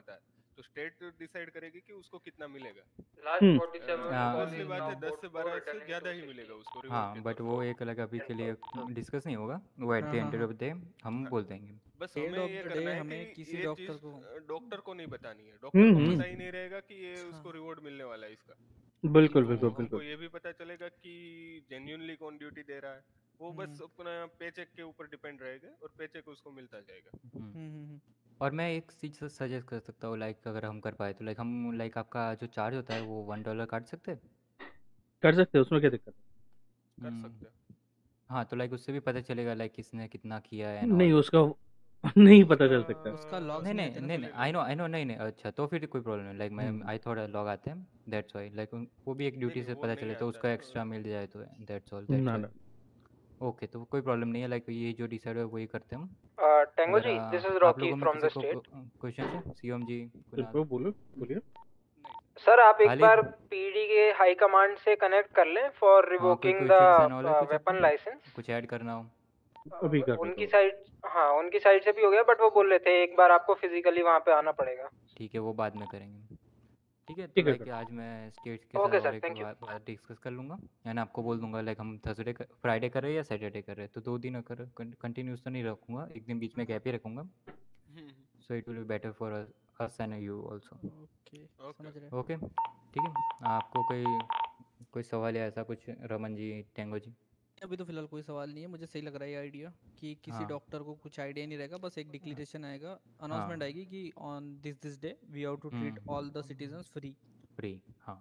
तो स्टेट डिसाइड करेगी कि उसको कितना मिलेगा। हम्म। ऑब्वियसली बात है दस से बारह से ज्यादा ही मिलेगा उसको reward हाँ के बट तौर वो एक अलग अभी के लिए डिस्कस नहीं होगा, वो एट द हाँ, हाँ, एंड हाँ। ऑफ द डे हम बोल देंगे। पे। बस End हमें of ये the करना day है हमें कि किसी ये डॉक्टर चीज को डॉक्टर को नहीं बतानी है, डॉक्टर हम्म को हम्म पता ही नहीं रहेगा कि ये उसको रिवॉर्ड मिलने वाला है इसका। बिल्कुल तो बिल्कुल हमको बिल्कुल ये भी पता चलेगा कि जेन्युइनली कौन ड्यूटी दे रहा है, वो बस हम्म अपना पेचेक के ऊपर डिपेंड रहेगा और पेचेक उसको मिलता जाएगा। हम्म। हम्म हम्म और मैं एक चीज़ सजेस्ट कर सकता हूँ, लाइक अगर हम कर पाए तो लाइक हम लाइक आपका जो चार्ज होता है वो वन डॉलर काट सकते हैं। कर सकते हैं, उसमें क्या दिक्कत है? कर हम्म, सकते हैं। हाँ तो लाइक उससे भी पता चलेगा लाइक किसने कितना किया है एंड नहीं ऑल। उसका नहीं पता चल सकता। उसका लॉग्स नहीं नहीं नहीं आते ना नहीं तो नहीं आई नो आई नो नहीं नहीं अच्छा तो फिर कोई प्रॉब्लम नहीं, लाइक मैं हम्म आई थॉट लॉग आते हैं दैट्स वाई, लाइक वो भी एक नहीं ड्यूटी नहीं से वो पता नहीं चले तो आता उसका है। एक्स्ट्रा मिल जाए तो दैट्स ऑल दैट्स ना वाई। ना ओके तो कोई प्रॉब्लम नहीं है, लाइक ये जो डिसाइड है वही करते हैं हम। टेंगो अगर जी, आ, दिस इज आप रॉकी लोगों में फ्रॉम किसी द को स्टेट। क्वेश्चन है, सीएम जी कुणाल बिल्कुल बोलो बोलिए। सर आप एक खालिद, बार पीडी के हाई कमांड से कनेक्ट कर लें फॉर हाँ कोई रिवोकिंग क्वेश्चन एंड ऑल है द कुछ आपको, वेपन लाइसेंस। कुछ ऐड करना हो? अभी कर देता उनकी हूँ। साइड, हाँ उनकी साइड से भी हो गया, बट वो बोल रहे थे एक बार आपको फिजिकली वहाँ पे आना पड़ेगा। ठीक है वो बाद में करेंगे। ठीक है तो ठीक है लाइक कर। आज मैं स्टेट्स के ओके साथ और सर, एक थैंक यू। बात बात डिस्कस कर लूँगा, यानी आपको बोल दूंगा लाइक हम थर्सडे फ्राइडे कर रहे हैं या सैटरडे कर रहे हैं, तो दो दिन अगर कंटिन्यूस तो नहीं रखूँगा, एक दिन बीच में गैप ही रखूँगा, so it will be better for us and you also. Okay समझ रहे हैं। ओके ठीक है, आपको कोई कोई सवाल या ऐसा कुछ रमन जी टेंगो जी? अभी तो फिलहाल कोई सवाल नहीं है, मुझे सही लग रहा है ये आइडिया कि किसी हाँ डॉक्टर को कुछ आइडिया नहीं रहेगा, बस एक डिक्लेरेशन आएगा, हाँ अनाउंसमेंट आएगी कि on this this day we have to treat hmm all the citizens free. Free, हाँ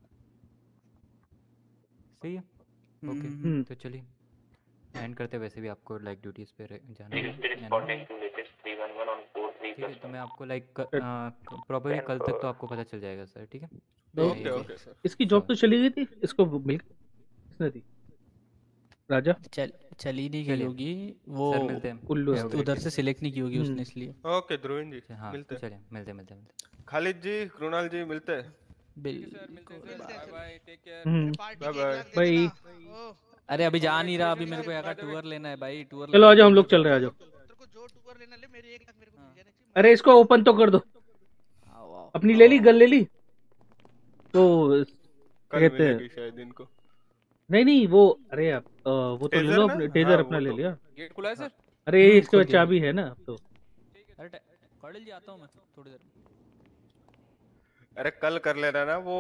सही है। हम्म ओके हम्म हम्म तो चलिए एंड करते, वैसे भी आपको लाइक ड्यूटीज़ पे रह- जाना है। ठीक है तो मैं आपको लाइक प्रॉपरली कल तक तो आपको पता चल जाएगा सर, ठीक है? तो मैं ओके ये ओके सर। इसकी जॉब तो चली गई थी, इसको मिल किसने दी? राजा चल चली नहीं गई चलिए होगी वो, सर मिलते हैं, उल्लू हैव है अ वो। ग्रेट उधर डे। से सिलेक्ट नहीं की होगी हम्म उसने इसलिए। ओके ध्रुवीन जी हाँ मिलते तो हैं। चलिए मिलते हैं मिलते हैं मिलते हैं। खालिद जी, कृणाल जी मिलते हैं। बिल्कुल मिलते हैं sir. Bye take care. Hmm party bye के एक बाय। लाख दे भाई देना। ओ अरे अभी जा नहीं रहा, अभी मेरे को सर, यहाँ का टूर लेना है भाई, टूर चलो लगा आ के जाओ, हम नहीं लोग चल कर रहे हैं, आ जाओ। तेरे को जो टूर लेना ले, मेरे एक लाख मेरे को मिल जाना चाहिए। अरे इसको ओपन तो कर दो। आओ आओ अपनी ले ली, गन ले ली तो क्या कल कहते हैं? मिलेगी शायद इनको। नहीं नहीं वो, अरे आप अ, वो तो ले टेजर लो ना, अपने, हाँ टेजर अपना वो ले तो। लिया। गेट खुला है सर? अरे हम्म इसके खुल बाद गया। चाबी है ना अब तो। अरे टे- कॉर्डिल जी आता हूँ मैं थोड़ी देर में। अरे कल कर लेना ना वो।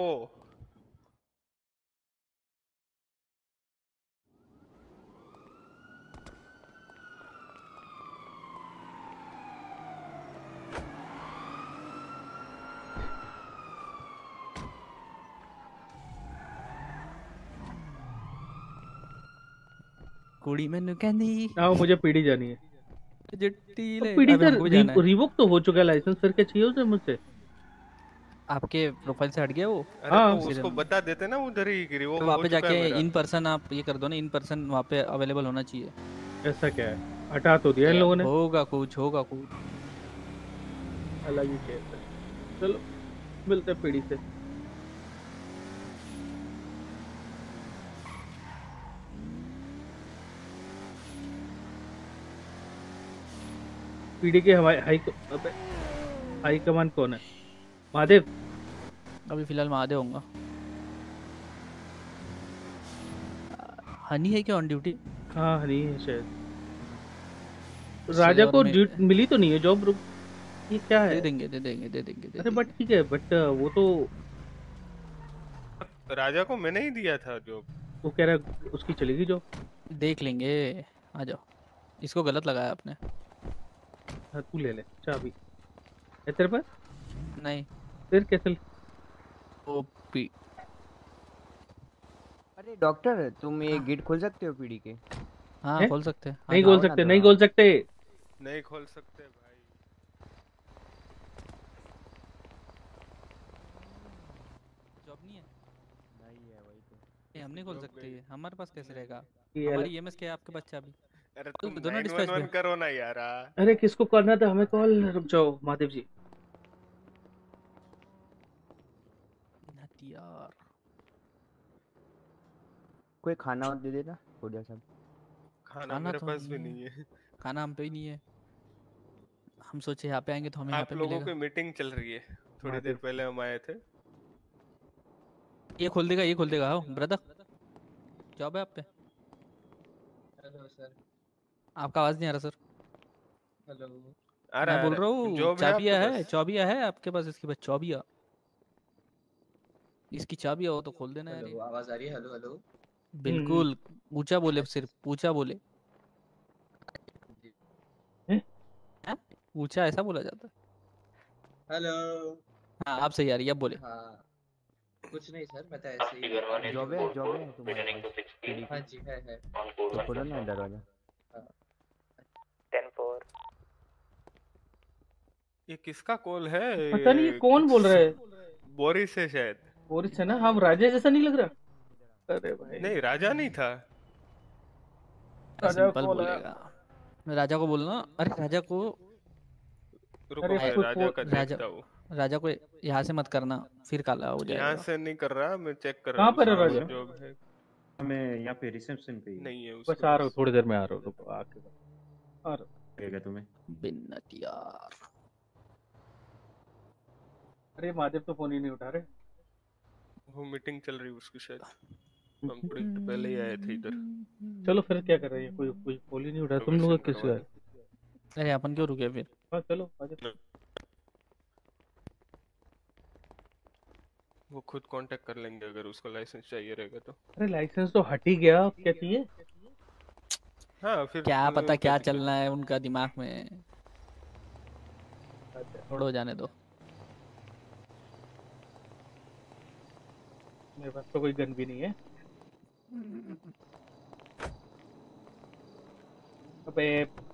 कुड़ी मैंने कहनी आओ, मुझे पीडी जानी है। जुट्टी तो ले, पीडी अभी तो हमको भी जाना है। रिवोक तो हो चुका है लाइसेंस, फिर क्या चाहिए उसे मुझसे? आपके प्रोफाइल से हट गया वो। अरे हाँ तो उसको सीरियल बता देते ना उधर ही कि वो तो वहाँ हो पे चुका है जाके मेरा। इन पर्सन आप ये कर दो ना, इन पर्सन वहाँ पे अवेलेबल होना चाहिए। ऐसा क्या है, हटा तो दिया इन लोगों ने। होगा कुछ, होगा कुछ। अलग ही केस है। चलो मिलते हैं पीडी से। पीडी के हमारे हाई अबे, हाई कमान कौन है? महादेव। अभी फिलहाल महादेव होऊंगा। हनी है क्या ऑन ड्यूटी? हाँ हनी है शायद। चलो राजा और को मैं- ड्यूट मिली तो नहीं है जॉब, रुक ये क्या है? दे देंगे दे देंगे दे देंगे दे अरे देंगे। बट ठीक है, बट वो तो राजा को मैंने ही दिया था जो। वो कह रहा है उसकी चलेगी जॉब। देख लेंगे, आ जाओ। इसको गलत लगाया आपने। हाँ तू ले ले चाबी, है तेरे पास? नहीं फिर कैसे? वो पी अरे डॉक्टर तुम ये गेट खोल सकते हो पीडी के? हाँ हैं? खोल सकते हैं। नहीं हाँ, खोल आओ ना सकते, तो नहीं आओ। खोल सकते। नहीं खोल सकते भाई। जॉब नहीं है। नहीं है वही तो। ये हम नहीं खोल सकते, ये हमारे पास कैसे रहेगा? ये हमारी अलग- ईएमएस क्या है आपके बच्चा भी? अरे कल तुम दोनों डिस्पैच नाइन वन वन पे। करो ना यार। अरे किसको करना था हमें कॉल? रुक जाओ महादेव जी। यार कोई खाना और दे देना थोड़ा सा। खाना खाना मेरे तो पास भी नहीं नहीं है। खाना हम पे ही नहीं है। हम सोचे यहाँ पे आएंगे तो हमें यहाँ आप पे लोगों मिलेगा। की मीटिंग चल रही है, थोड़ी देर पहले हम आए थे। ये खोल देगा, ये खोल देगा। आओ ब्रदर, जॉब है आप पे? Hello sir. आपका आवाज नहीं आ रहा सर। हेलो। आ रहा मैं है, बोल आ रहा रहा है। हूँ जॉब है चाबिया आपके है, पास? चौबिया है आपके पास इसकी? बस चौबिया, इसकी चाबिया हो तो खोल देना यार। हेलो, आवाज आ रही है? Hello hello. बिल्कुल ऊंचा बोले, सिर्फ ऊंचा बोले। हैं? ऊंचा ऐसा बोला जाता है? हेलो। हाँ आप सही आ रही है, अब बोले। हाँ कुछ नहीं सर, मैं तो ऐसे ही जॉब है जॉब है तुम्हारे पास पीडी हाँ की? जी है है। तो खोलो ना दरवाजा। हाँ। Ten four. ये किसका कॉल है? पता नहीं ये कौन बोल रहा है। बोरिस है शायद। बोरिस है ना? हाँ राजा जैसा नहीं लग रहा। अरे भाई नहीं राजा नहीं था। राजा सिंपल कॉल आया। बोलेगा, राजा को बोलना। अरे राजा को, रुको अरे मैं फुट राजा का राजा देखता हूँ। राजा को यहाँ से मत करना, फिर काला हो यहाँ जाएगा। से नहीं कर रहा, मैं चेक कर रहा कहाँ हूँ पर है उसका राजा? जॉब है मैं यहाँ पे रिसेप्शन पे ही हूँ। नहीं है बस उसके आ रहा हूँ, पास। थोड़ी देर में आ रहा हूँ, रुको आके आ रहा हूँ। लगेगा तुम्हें। बिन्नत यार। अरे महादेव तो फोन ही नहीं उठा रहे। वो मीटिंग चल रही है उसकी शायद। हम थोड़ी देर पहले ही आए थे इधर। चलो फिर क्या कर रहे हैं? कोई कोई फोन ही नहीं उठा। तुम लोग लोकेशन किस करवा है? दो। अरे अपन क्यों रुके फिर? हाँ चलो आ जाओ। वो खुद कांटेक्ट कर लेंगे अगर उसको लाइसेंस चाहिए रहेगा तो। अरे लाइसेंस तो हट ही गया, अब क्या चाहिए? हाँ फिर क्या मतलब पता क्या दिक्कत चलना है उनका दिमाग में, छोड़ो जाने दो। मेरे पास तो कोई गन भी नहीं है। अबे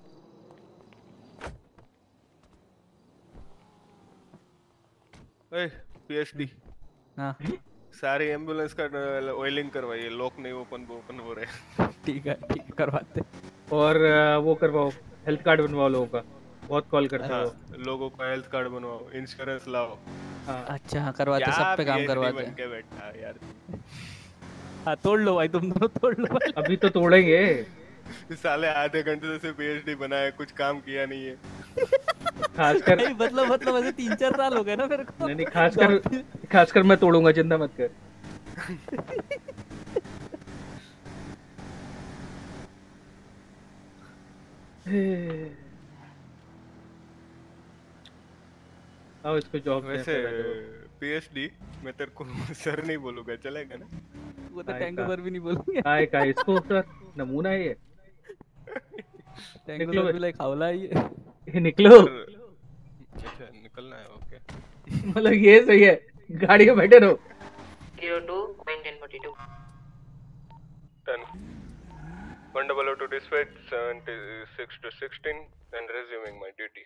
ए पीएचडी हाँ सारी एम्बुलेंस का ऑयलिंग करवाइए, लॉक नहीं ओपन ओपन हो रहे। ठीक है ठीक है करवाते। और अ, वो करवाओ, हेल्थ कार्ड बनवाओ लोगों का, बहुत कॉल करते हाँ हो। लोगों का हेल्थ कार्ड बनवाओ, इंश्योरेंस लाओ। हाँ अच्छा हाँ करवाते, क्या सब पे काम पीएचडी करवाते बन के बैठा है यार तू। हाँ तोड़ लो भाई, तुम दोनों तोड़ लो भाई। अभी तो तोड़ेंगे। साले आधे घंटे से पीएचडी बनाया, कुछ काम किया नहीं है। खासकर नहीं मतलब मतलब ऐसे तीन चार साल हो गए ना मेरे को। नहीं नहीं खासकर खासकर मैं तोड़ूंगा, चिंता मत कर। आओ इसको जॉब वैसे पीएचडी मैं तेरे को सर नहीं बोलूंगा, चलेगा ना? वो तो टैंको सर भी नहीं बोलूंगे। काय काय इसको सर नमूना है ये। टैंको निकलो सर भी लाइक हावला है ये। ये निकलो। अच्छा निकलना है, ओके। मतलब ये सही है, गाड़ी में बैठे रहो। zero two ten forty two. Done. one double oh to dispatch seventy-six to sixteen and resuming my duty.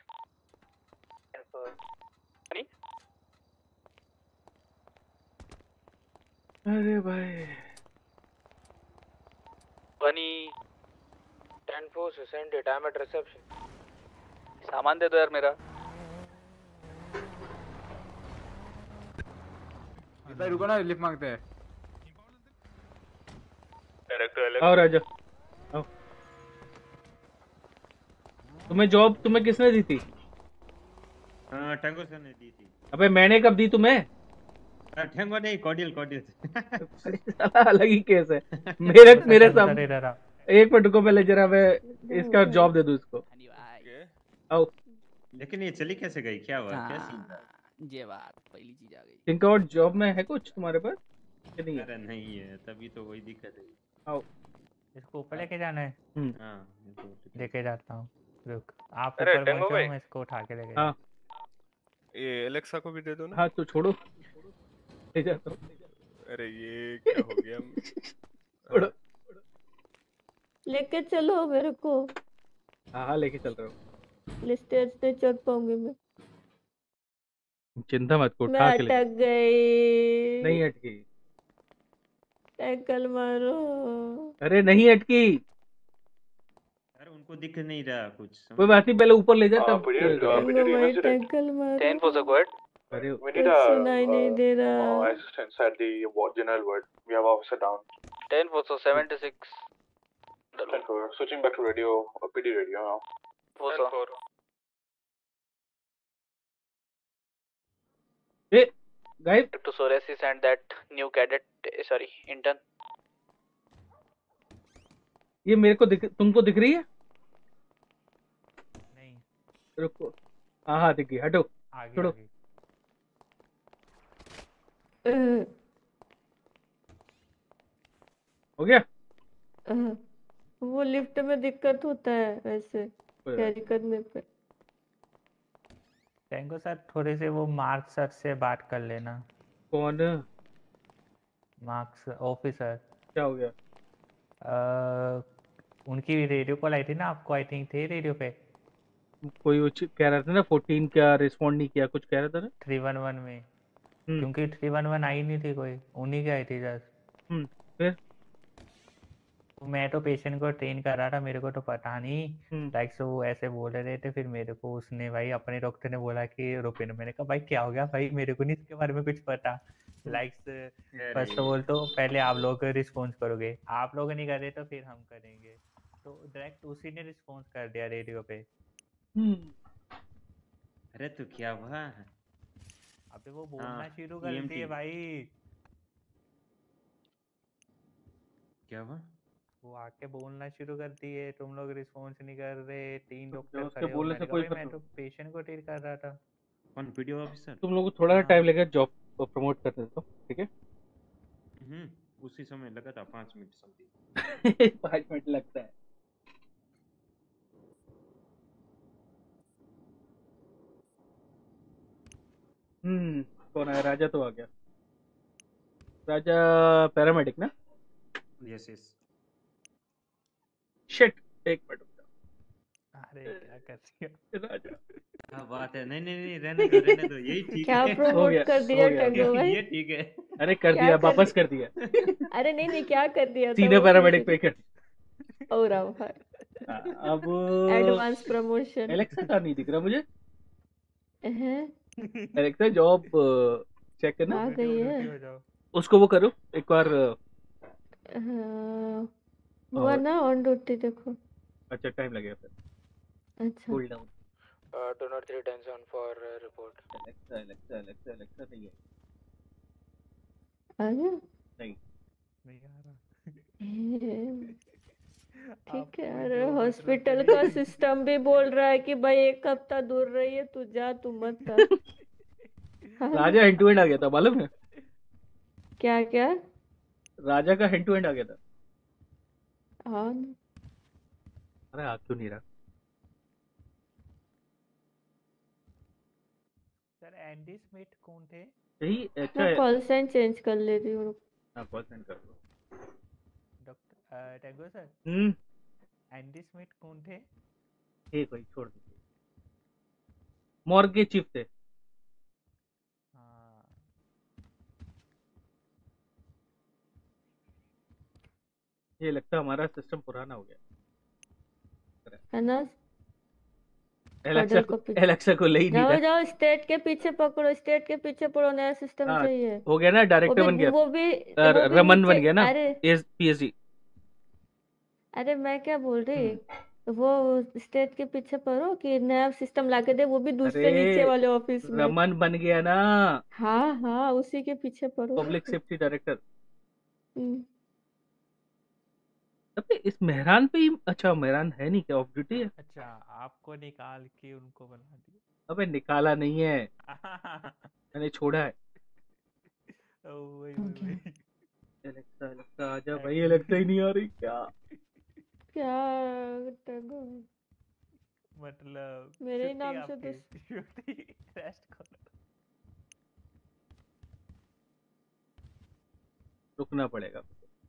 अरे भाई बनी टेन फोर से send it, I am at reception. सामान दे दो यार मेरा। भाई रुको ना, लिफ्ट मांगते हैं। डायरेक्टर आओ राजा आओ। तुम्हें जॉब तुम्हें किसने दी थी? हाँ टैंगो सर ने दी थी। अबे मैंने कब दी तुम्हें? टैंगो नहीं, कॉर्डियल कॉर्डियल। अलग ही केस है। मेरे मेरे सामने एक मिनट रुको, पहले जरा मैं इसका जॉब दे दूं इसको। आओ। लेकिन ये चली कैसे गई, क्या हुआ, क्या सीन था? ये बात पहली चीज आ गई। इनका और जॉब में है कुछ तुम्हारे पास कि नहीं है? अरे नहीं है, तभी तो वही दिक्कत है। आओ इसको ऊपर लेके जाना है। हाँ लेके जाता हूँ, रुक। आप अरे ऊपर टेंगो पहुंचो, भाई। मैं इसको उठा के लेके हाँ ये एलेक्सा को भी दे दो ना। हाँ तो छोड़ो, ले जाता हूँ। अरे ये क्या हो गया? छोड़ो। लेके चलो मेरे को। हाँ हाँ लेके चल रहा हूँ। स्टेज पे चढ़ पाऊंगी मैं। चिंता मत कर, मैं उठा के ले। अटक गई। नहीं अटकी। टैकल मारो। अरे नहीं अटकी। अरे उनको दिख नहीं रहा कुछ। कोई बात नहीं, पहले ऊपर ले जा तब। भाई टैकल मारो। टेन फोर से गो अहेड। अरे We need a सुनाई नहीं दे रहा। uh, assistance at the ward, general ward. We have officer down. Ten four सौ seventy six. ten four. Switching back to radio, uh, P D radio now. Four सौ। ए guys to Soresis and that new cadet, eh, sorry, intern. ये मेरे को दिख, तुमको दिख रही है? नहीं रुको, हाँ हाँ दिख गई, हटो आगे छोड़ो। आगे अह, हो गया? अह, वो लिफ्ट में दिक्कत होता है ऐसे कोई बात कैरी करने पे। टेंगो सर थोड़े से वो मार्क सर से बात कर लेना। कौन? Marks officer. क्या हो गया? अ, उनकी रेडियो कॉल आई थी ना आपको, आई थिंक थे रेडियो पे। कोई वो चीज़ कह रहा था ना, फोर्टीन क्या रिस्पॉन्ड नहीं किया, कुछ कह रहा था ना। थ्री वन वन में हम्म क्योंकि थ्री वन वन आई नहीं थी कोई, उन्हीं की आई थी जस्ट। हम्म फिर मैं तो पेशेंट को ट्रेन कर रहा था, मेरे को तो पता नहीं। हम्म लाइक सो वो ऐसे बोल रहे थे, फिर मेरे को उसने भाई अपने डॉक्टर ने बोला कि रुपए, मैंने कहा भाई क्या हो गया भाई, मेरे को नहीं इसके बारे में कुछ पता। लाइक फर्स्ट ऑफ ऑल तो पहले आप लोग रिस्पॉन्स करोगे, आप लोग नहीं कर रहे तो फिर हम करेंगे। तो डायरेक्ट उसी ने रिस्पॉन्स कर दिया रेडियो पे। हम्म अरे तो क्या हुआ? अबे वो बोलना हाँ शुरू कर ईएमटी दिए भाई। क्या हुआ? वो आके बोलना शुरू कर दिए, तुम लोग रिस्पॉन्स नहीं कर रहे, तीन तो डॉक्टर उसके खड़े हो। बोलने से मैंने कहा कोई भाई मैं फर्क तो पेशेंट को ट्रीट कर रहा था। कौन पीडीओ ऑफिसर? तुम लोगों को थोड़ा सा हाँ टाइम लगेगा जॉब प्रमोट करने दो, ठीक है? हम्म उसी समय लगा था पाँच मिनट समथिंग। पाँच मिनट लगता है। हम्म कौन आया? राजा तो आ गया। राजा पैरामेडिक ना? Yes yes. शिट, एक मिनट रुक जा। अरे क्या कर दिया राजा क्या बात है? नहीं नहीं नहीं रहने दो रहने दो, यही ठीक क्या है। हो प्रमोट गया कर हो दिया गया हो टंगो गया। भाई? ये ठीक है। अरे कर क्या दिया, कर वापस दिया? कर दिया। अरे नहीं नहीं क्या कर दिया था सीनियर वो पैरामेडिक पूछ पे रही। कर। और अब हाँ, अब एडवांस प्रमोशन। एलेक्सा का नहीं दिख रहा मुझे। हैं एलेक्सा जॉब चेक करना, आ ड्यूटी गई ऑन है। ड्यूटी हो जाओ। उसको वो करो एक बार। हाँ, हुआ और ना ऑन ड्यूटी देखो। अच्छा टाइम लगेगा फिर। अच्छा cool down. Do not three tens on for report. Alexa Alexa Alexa Alexa नहीं है। आ गया? नहीं नहीं आ रहा। हे, ठीक है। आपको अरे जो मतलब हॉस्पिटल तेरी का सिस्टम भी बोल रहा है कि भाई एक हफ्ता दूर रहिए, तू जा तू मत आ। हाँ ना? राजा हैंड टू हैंड आ गया था, मालूम है? क्या क्या? राजा का हैंड टू हैंड आ गया था। हाँ ना। अरे आ क्यों नहीं रहा? सर एंडी स्मिथ कौन थे? यही अच्छा मैं है। कॉल साइन चेंज कर ले रही हूँ। हाँ कॉल सेंड कर दो। Doctor Tagore sir, hmm Andy Smith कौन थे? ठीक है छोड़ दो। मॉर्ग के चीफ थे। हाँ ये लगता है हमारा सिस्टम पुराना हो गया है ना? एलेक्सा को को पीछे एलेक्सा को ले ही नहीं जाओ रहा। जाओ, स्टेट के पीछे पकड़ो, स्टेट के पीछे पड़ो, नया सिस्टम हाँ चाहिए। हो गया ना, वो डायरेक्टर भी बन गया। वो भी अ, वो भी रमन नीचे। बन गया ना, अरे पीएचडी। अरे मैं क्या बोल रही, वो स्टेट के पीछे पड़ो कि नया सिस्टम लाके दे, वो भी दूसरे नीचे अरे वाले ऑफिस में। रमन बन गया ना, हाँ हाँ उसी के पीछे पड़ो। Public safety director. हम्म, अबे इस मेहरान पे ही, अच्छा मेहरान है नहीं क्या, ऑफ ड्यूटी है? अच्छा, आपको निकाल के उनको बना दिया। अबे निकाला नहीं है, मैंने छोड़ा है। ओ वही हो वही गया। वही। एलेक्सा एलेक्सा आजा भाई, एलेक्सा ही नहीं आ रही क्या? क्या टगो, मतलब मेरे ही छुट्टी नाम से आपकी, तो छुट्टी रेस्ट करो। रुकना पड़ेगा।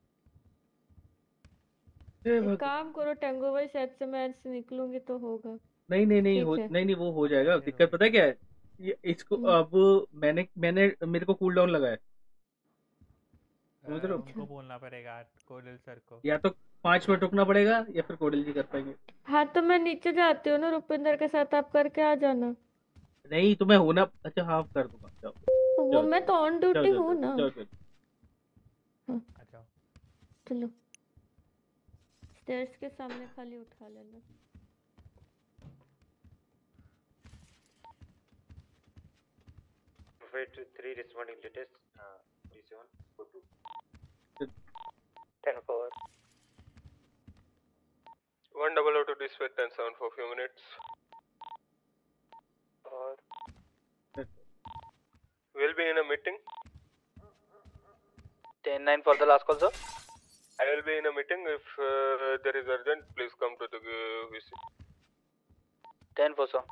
एक काम करो टंगो भाई, शायद से मैं से निकलूंगी तो होगा। नहीं नहीं नहीं ठीक हो है। नहीं नहीं वो हो जाएगा। दिक्कत पता है क्या है, ये इसको हम्म, अब मैंने मैंने मेरे को कूल डाउन लगा है, समझ अ, रहे हो? उनको बोलना पड़ेगा कोडल सर को। या तो पाँच मिनट रुकना पड़ेगा या फिर कोडल जी कर पाएंगे। हाँ तो मैं नीचे जाती हूँ ना रुपिंदर के साथ, आप करके आ जाना। नहीं तो मैं होना, अच्छा हाँ कर दूंगा। जाओ वो जाओ मैं तो ऑन जाओ ड्यूटी जाओ हूँ जाओ ना। जाओ जाओ। हाँ आ जाओ। चलो, स्टेयर्स के सामने खाली उठा लेना। five two three responding latest. Uh, forty-seven four two. ten four. One double O to dispatch ten seven for few minutes. Or We'll be in a meeting. ten nine for the last call, sir. I will be in a meeting. If uh, there is urgent, please come to the uh, V C. ten four, sir.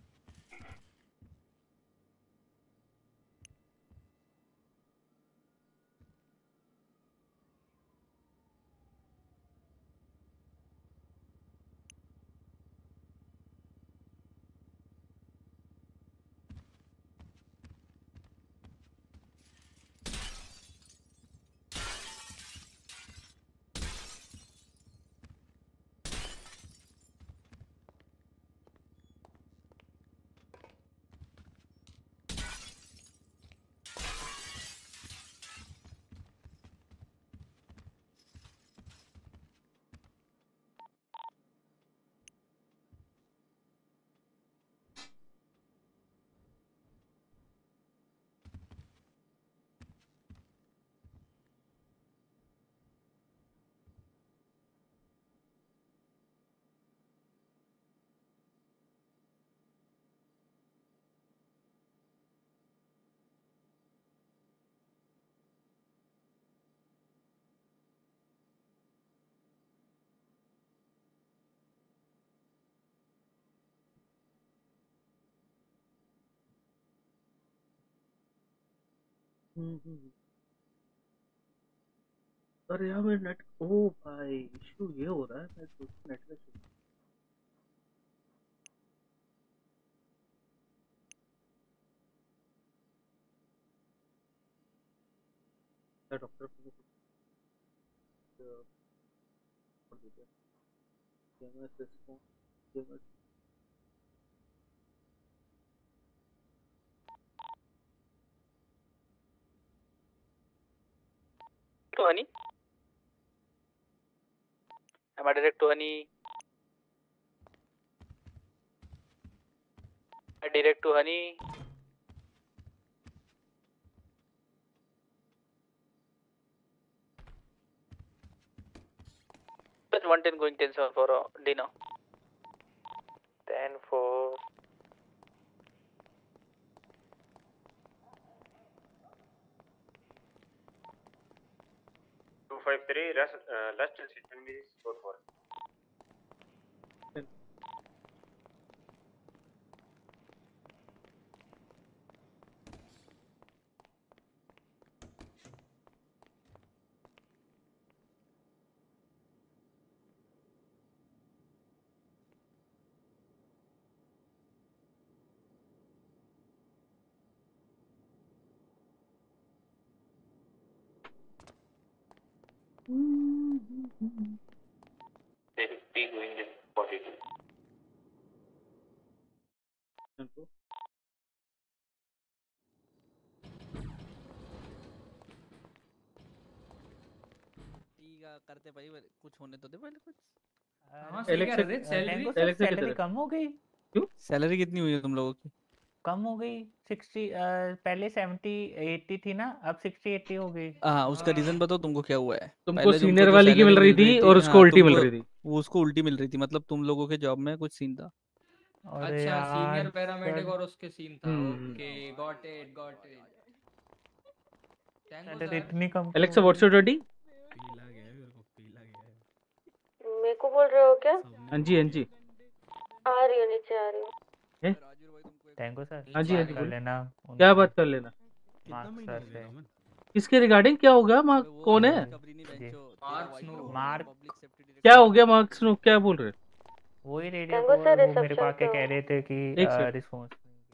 अरे यार मेरे net ओ भाई issue ये हो रहा है मैं सोच नेट का इशू डॉक्टर को To honey. Am I direct to honey? I direct to honey. one ten going ten seven for uh, dinner. ten four. two five three, last, uh, last ten minutes, four four. fifty going in forty-two. करते भाई कुछ होने तो दे पहले कुछ। हाँ, Alex सही कह रहे थे, एलेक्स सैलरी एलेक्स सैलरी कम हो गई। क्यों सैलरी कितनी हुई है तुम लोगों की? कम हो गई सिक्सटी, पहले सेवेंटी एट्टी थी ना, अब सिक्सटी एट्टी हो गई। हाँ, उसका रीजन बताओ तुमको क्या हुआ है? तुमको पहले सीनियर जो वाली की सैलरी मिल रही थी और उसको हाँ, उल्टी मिल तुमको- रही थी। वो उसको उल्टी मिल रही थी, मतलब तुम लोगों के जॉब में कुछ सीन था। अरे अच्छा, सीनियर यार पैरामेडिक सर, और उसके सीन था। Hmm. Okay, got it got it. Thank you salary sir. इतनी कम एलेक्सा व्हाट्स योर डर्टी? पीला गया है मेरे को, पीला गया है। मेरे को बोल रहे हो क्या? हाँ जी हाँ जी आ रही हो, नीचे आ रही हो। हैं? Thank you sir. हाँ जी हाँ बात जी कर बोलो। लेना क्या उनसे, बात कर लेना? मार्क्स सर से। किसके रिगार्डिंग क्या हो गया? मार्क कौन है? जी। Marks no. मार्क क्या हो गया मार्क्स नो? क्या बोल रहे? वही रेडियो थैंक यू को सर, वो मेरे को रिसेप्शन आके पे कह हो। रहे थे कि एक सेकंड। रिस्पॉन्स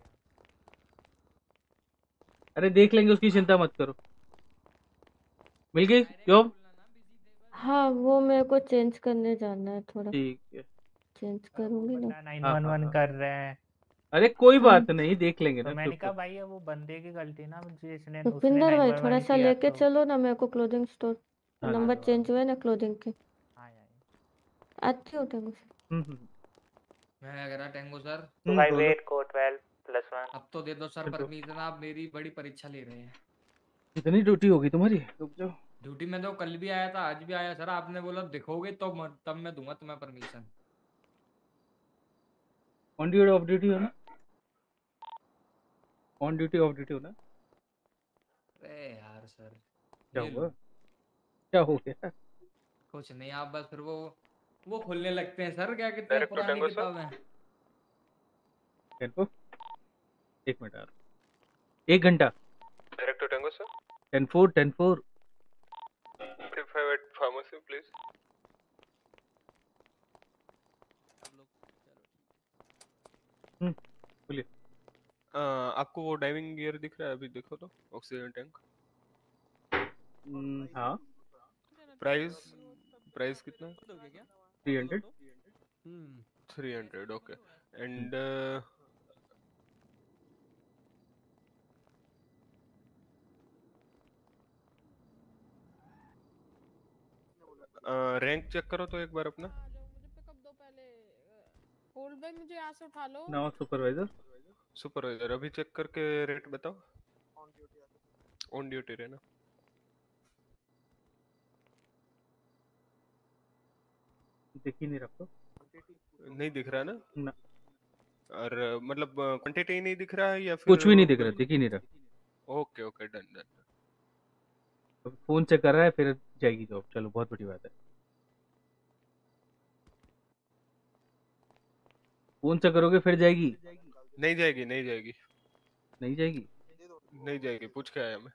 अरे देख लेंगे, उसकी चिंता मत करो। मिल गई जॉब? हाँ, वो मेरे को चेंज करने जाना है थोड़ा। ठीक है। चेंज करूंगी ना। नाइन हाँ वन हाँ वन हाँ। कर रहे हैं। अरे कोई हाँ। बात नहीं, देख लेंगे तो ना। मैंने चुप कहा कर। भाई ये वो बंदे की गलती ना, जिसने उसने रुपिंदर नाइन भाई वन थोड़ा वन सा किया लेके तो। चलो ना मेरे को क्लोथिंग स्टोर। हाँ नंबर हाँ चेंज हुआ है ना क्लोथिंग के। हाँ यार, आती हो टेंगू से। हम्म हम्म मैं कह रहा टेंगो सर। हम्म, फाइव बोलो। एट को ट्वेल्व प्लस वन। अब तो दे दो सर चलो। परमिशन, आप मेरी बड़ी परीक्षा ले रहे हैं। कितनी ड्यूटी होगी तुम्हारी? रुक जाओ। ड्यूटी में तो कल भी आया था, आज भी आया सर। आपने बोला दिखोगे तो म- तब मैं दूंगा तुम्हें permission. On duty off duty हो ना? ऑन ड्यूटी ऑफ ड्यूटी हो ना? अरे यार सर क्या ये हुआ? लो। क्या हो गया? कुछ नहीं, आप बस फिर वो वो खोलने लगते हैं सर, क्या कितनी डायरेक्टर पुरानी टैंगो सर। किताब है। टेन एक मिनट यार, एक घंटा। Director tango sir. Ten four ten four forty-five at pharmacy please। हम्म बोलिए। अ, आपको वो डाइविंग गियर दिख रहा है? अभी देखो तो ऑक्सीजन टैंक। हम्म, हाँ। प्राइस प्राइस कितना? Three hundred. Three hundred okay. And rank check करो तो एक बार अपना। होल्ड भाई मुझे यहाँ से उठा लो। Now supervisor. सुपरवाइजर अभी चेक करके रेट बताओ। ऑन ड्यूटी रहना। दिख ही नहीं रहा तो। नहीं दिख रहा ना? ना। और मतलब क्वांटिटी नहीं दिख रहा है या फिर कुछ भी नहीं दिख रहा, दिख ही नहीं रहा। Okay okay done done. Phone से कर रहा है फिर जाएगी जॉब। चलो बहुत बड़ी बात है। फोन से करोगे फिर जाएगी? नहीं जाएगी नहीं जाएगी नहीं जाएगी। नहीं जाएगी पूछ के आया मैं।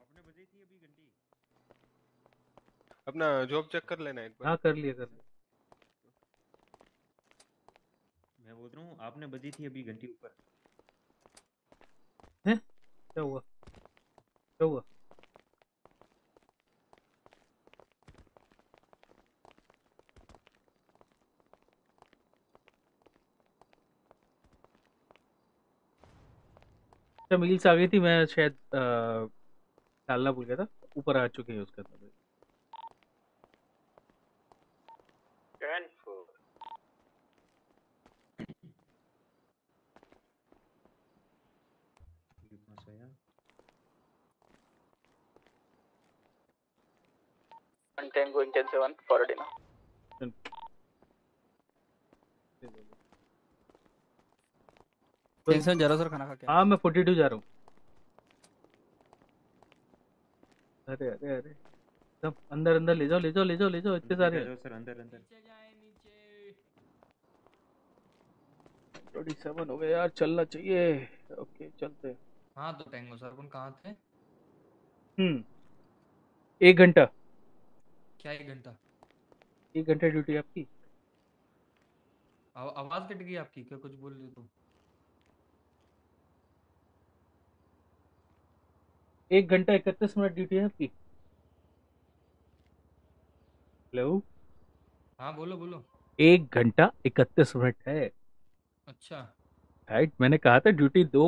अपना जॉब चेक कर लेना एक बार। हाँ कर लिया कर लिया। मैं बोल रहा हूँ आपने बजी थी अभी घंटी ऊपर। हैं? क्या हुआ? क्या हुआ? अच्छा मील्स आ गई थी, मैं शायद अ, डालना भूल गया था। ऊपर आ चुके हैं उसके अंदर। Ten four. One Tango Intensive One for Adina. Tension जा रहा सर, खाना खा के। हाँ मैं फोर्टी टू जा रहा हूँ। अरे अरे अरे सब अंदर अंदर ले जाओ ले जाओ ले जाओ ले जाओ, इतने सारे हैं। सर अंदर अंदर। ट्वेंटी सेवन हो गए यार, चलना चाहिए। ओके चलते हैं। हाँ तो टेंगो सर अपन कहाँ थे? हम्म एक घंटा। क्या एक घंटा? एक घंटा ड्यूटी आपकी। आव- आवाज कट गई आपकी, क्या कुछ बोल रहे तो? एक घंटा इकतीस मिनट ड्यूटी है आपकी। हेलो। हाँ बोलो बोलो। एक घंटा इकतीस मिनट है। अच्छा राइट, मैंने कहा था ड्यूटी दो।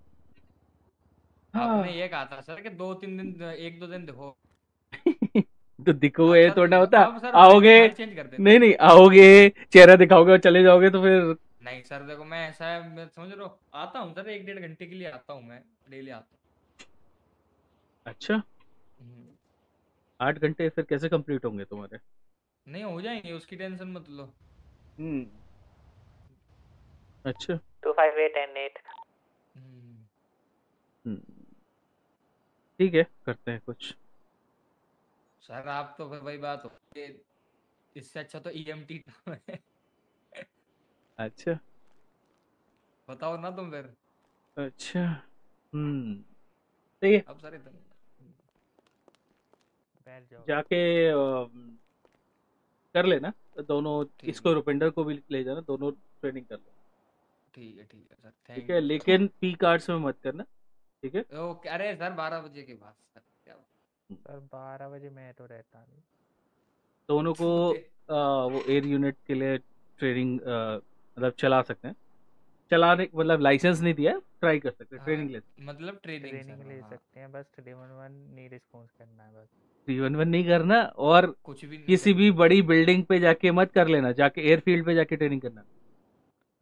आपने ये कहा था सर कि दो तीन दिन, एक दो दिन देखो। तो दिखो आप ये सर थोड़ा होता। आप सर आओगे फाइल चेंज कर देते। नहीं नहीं आओगे, चेहरा दिखाओगे और चले जाओगे तो फिर। नहीं सर देखो, मैं ऐसा है, मैं समझ रहा हूँ, आता हूँ सर एक डेढ़ घंटे के लिए आता हूँ, मैं डेली आता अच्छा हूँ। आठ घंटे फिर कैसे कंप्लीट होंगे तुम्हारे? नहीं हो जाएंगे, उसकी टेंशन मत लो। हम्म अच्छा Two five eight and eight. हम्म, ठीक है करते हैं कुछ। सर आप तो फिर वही बात हो, ये इससे अच्छा तो ईएमटी है। अच्छा बताओ ना तुम फिर। अच्छा हम्म सही है। अब सर इतना बैठ जाओ। जाके अम, कर लेना दोनों। इसको रुपिंदर को भी ले जाना, दोनों ट्रेनिंग कर लो। ठीक है ठीक है सर, ठीक थैंक है यू। लेकिन पी कार्ड्स में मत करना, ठीक है? ओके अरे सर बारह बजे के बाद सर क्या सर बारह बजे मैं तो रहता नहीं। दोनों को आ, वो एयर यूनिट के लिए ट्रेनिंग मतलब चला सकते हैं। चलाने मतलब लाइसेंस नहीं दिया, ट्राई कर सकते हैं, ट्रेनिंग ले सकते मतलब ट्रेनिंग ट्रेनिंग ले सकते हैं, बस थ्री वन वन नहीं रिस्पॉन्स करना है बस। थ्री वन वन नहीं करना, और कुछ भी नहीं किसी भी बड़ी बिल्डिंग पे जाके मत कर लेना, जाके एयरफील्ड पे जाके ट्रेनिंग करना।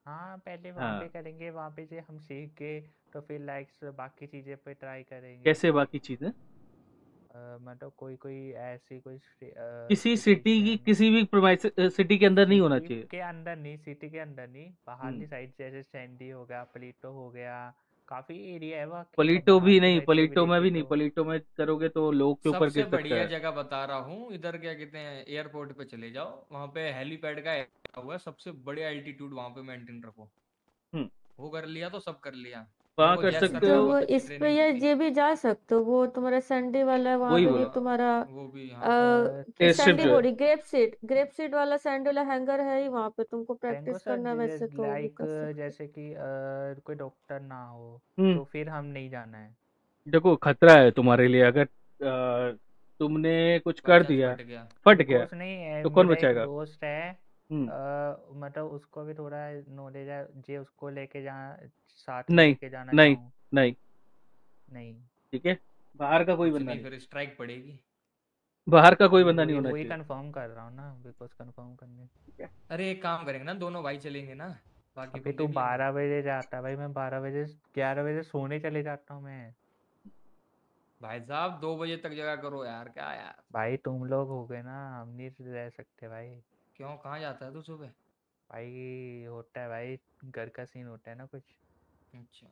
हाँ पहले वहाँ हाँ पे करेंगे, वहाँ पे से हम सीख के तो फिर लाइक्स बाकी चीजें पे ट्राई करेंगे। कैसे बाकी चीजें? अ, मतलब कोई कोई ऐसी कोई किसी सिटी की किसी भी प्रोमाइस सिटी के अंदर नहीं होना सिटी चाहिए। के अंदर नहीं, सिटी के अंदर नहीं, बाहरली साइड जैसे सैंडी हो गया, प्लेटो हो गया, काफी एरिया है वहाँ की, तो पलीटो भी बाहरली नहीं, साइड से भी पलीटो में भी देखे नहीं, तो पलीटो में करोगे तो लोग के ऊपर सबसे गिर सकता बढ़िया है। जगह बता रहा हूँ, इधर क्या कहते हैं एयरपोर्ट पे चले जाओ, वहाँ पे हेलीपैड का area हुआ है, सबसे बढ़िया एल्टीट्यूड वहाँ पे मेंटेन रखो। हम्म वो कर लिया तो सब कर लिया। वहाँ मेरे को कर जैस सकते सर ने तो हो। वो बहुत अच्छी इस पे ट्रेनिंग ये दी थी। ये भी जा सकते हो, वो तुम्हारा संडे वाला है वहाँ वही पे बोला भी तुम्हारा वो भी हाँ आ, एयर स्ट्रिप सैंडी जो हो है। रही ग्रेप सीड ग्रेप सीड वाला सैंड वाला हैंगर है ही वहाँ पे, तुमको टेंगो प्रैक्टिस सर करना है वैसे तो वो भी लाइक कर सकते हो। जैसे कि अ, कोई डॉक्टर ना हो हम्म तो फिर हम नहीं जाना है। देखो खतरा है तुम्हारे लिए, अगर अ, तुमने कुछ बाई कर चांस दिया, फट गया। फट गया बिकॉज नहीं है, तो कौन मेरा एक बचाएगा? दोस्त है हम्म अ, मतलब उसको भी थोड़ा नॉलेज है, जे उसको लेके जा साथ नहीं लेके जाना नहीं चाहूँ। नहीं नहीं ठीक है, बाहर का कोई कुछ बंदा नहीं नहीं, फिर स्ट्राइक पड़ेगी। बाहर का कोई मैं बंदा नहीं वही होना वही चाहिए। कंफर्म कर रहा हूँ ना, बिकॉज कंफर्म करने। अरे एक काम करेंगे ना, दोनों भाई चलेंगे ना, बाकी अभी को तू देख लेंगे। बारह बजे जाता भाई, मैं बारह बजे ग्यारह बजे सोने चले जाता हूँ मैं। भाई साहब दो बजे तक जगह करो यार, क्या यार। भाई तुम लोग हो गए ना, हम नहीं रह सकते भाई। क्यों कहाँ जाता है तू सुबह? भाई होता है भाई, घर का सीन होता है ना कुछ। अच्छा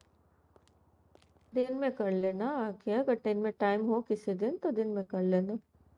दिन में कर लेना, क्या अगर दिन में टाइम हो किसी दिन तो दिन में कर लेना,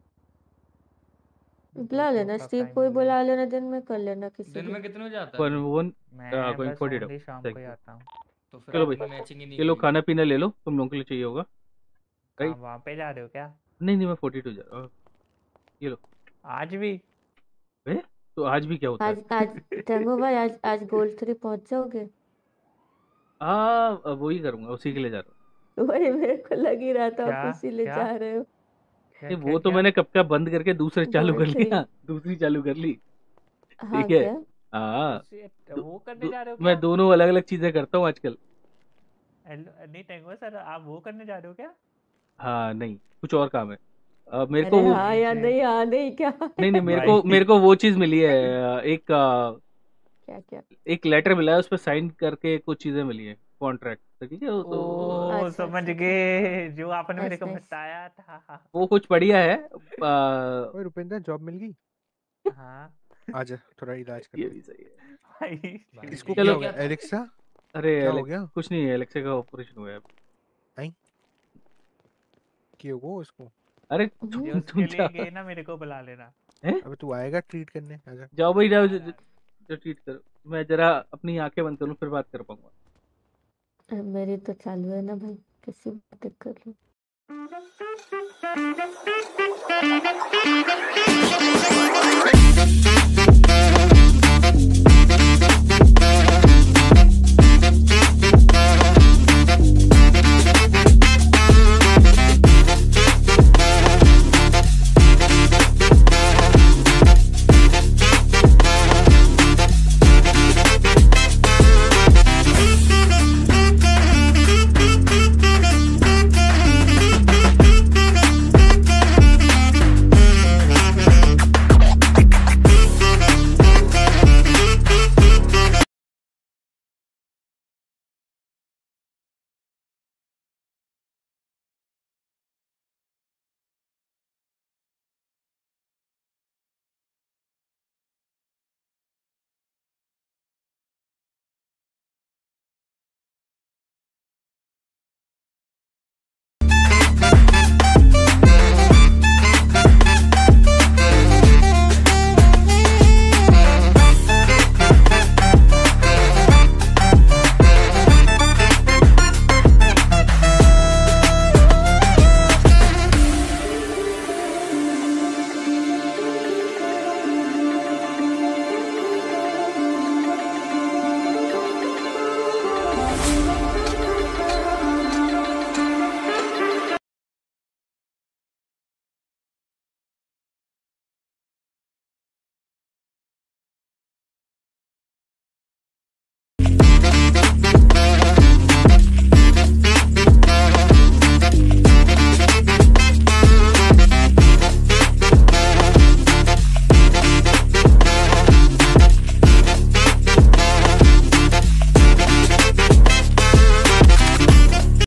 बुला देखो लेना कब स्टीव टाइम को ही मिले। बुला लेना, दिन में कर लेना किसी दिन में दिन। कितने बजे आता है वन तू? वन मैं गोइंग बस फोर्टी ओनली शाम को थैंक ही यू। आता हूँ। तो फिर चलो भाई, अपनी मैचिंग ही नहीं ये लो करी। खाना पीना ले लो, तुम लोगों के लिए चाहिए होगा। कहाँ राइट वहाँ पे जा रहे हो क्या? नहीं नहीं मैं फोर्टी टू जा रहा हूँ, ये लो। आज भी? ए? तो आज भी क्या होता है? आज आज टेंगो भाई आज आज गोल्ड थ्री पहुंच जाओगे? हाँ अब वही करूंगा, उसी के लिए जा रहा हूँ। वही मेरे को लग ही रहा था आप क्या उसी ले क्या जा रहे हो। क्या नहीं क्या वो तो क्या मैंने कब का बंद करके दूसरे चालू कर गोल्ड थ्री लिया, दूसरी चालू कर ली। हाँ ठीक है क्या? हाँ, उसे दो, वो करने दो, जा रहे हो मैं क्या? दोनों अलग अलग चीजें करता हूँ आजकल। हेलो नहीं टेंगो सर, आप वो करने जा रहे हो क्या? हाँ नहीं कुछ और काम है। अब मेरे को अरे वो हाँ भाई या फिर नहीं, हाँ नहीं क्या नहीं नहीं मेरे को भाई मेरे को वो चीज मिली है, एक अ, क्या क्या? एक लेटर मिला है, उस पर साइन करके कुछ चीजें मिली है, कॉन्ट्रैक्ट ठीक है वो तो ओ अच्छा समझ अच्छा अच्छा, गए, जो आपने मेरे नाइस को नाइस। बताया था। वो कुछ बढ़िया है। अ, ओए रुपेंद्र जॉब मिल गई? हाँ आजा थोड़ा इलाज ये करते भी सही है। भाई भाई इसको देखिए क्या चलो हो क्या गया था। एलेक्सा? अरे क्या हो एलेक्स गया? कुछ नहीं है, एलेक्सा का ऑपरेशन हुआ है। आई क्यों वो उसको? अरे जो तुम तुम उसके लिए जा गए ना, मेरे को बुला लेना। हैं? अबे तू आएगा ट्रीट करने? आजा। जाओ भाई जाओ, जो, हाँ जो, यार जो ट्रीट करो, मैं जरा अपनी आंखें बंद करूँ फिर बात कर पाऊंगा। अरे मेरी तो चालू है ना भाई, किसी बात कर लो।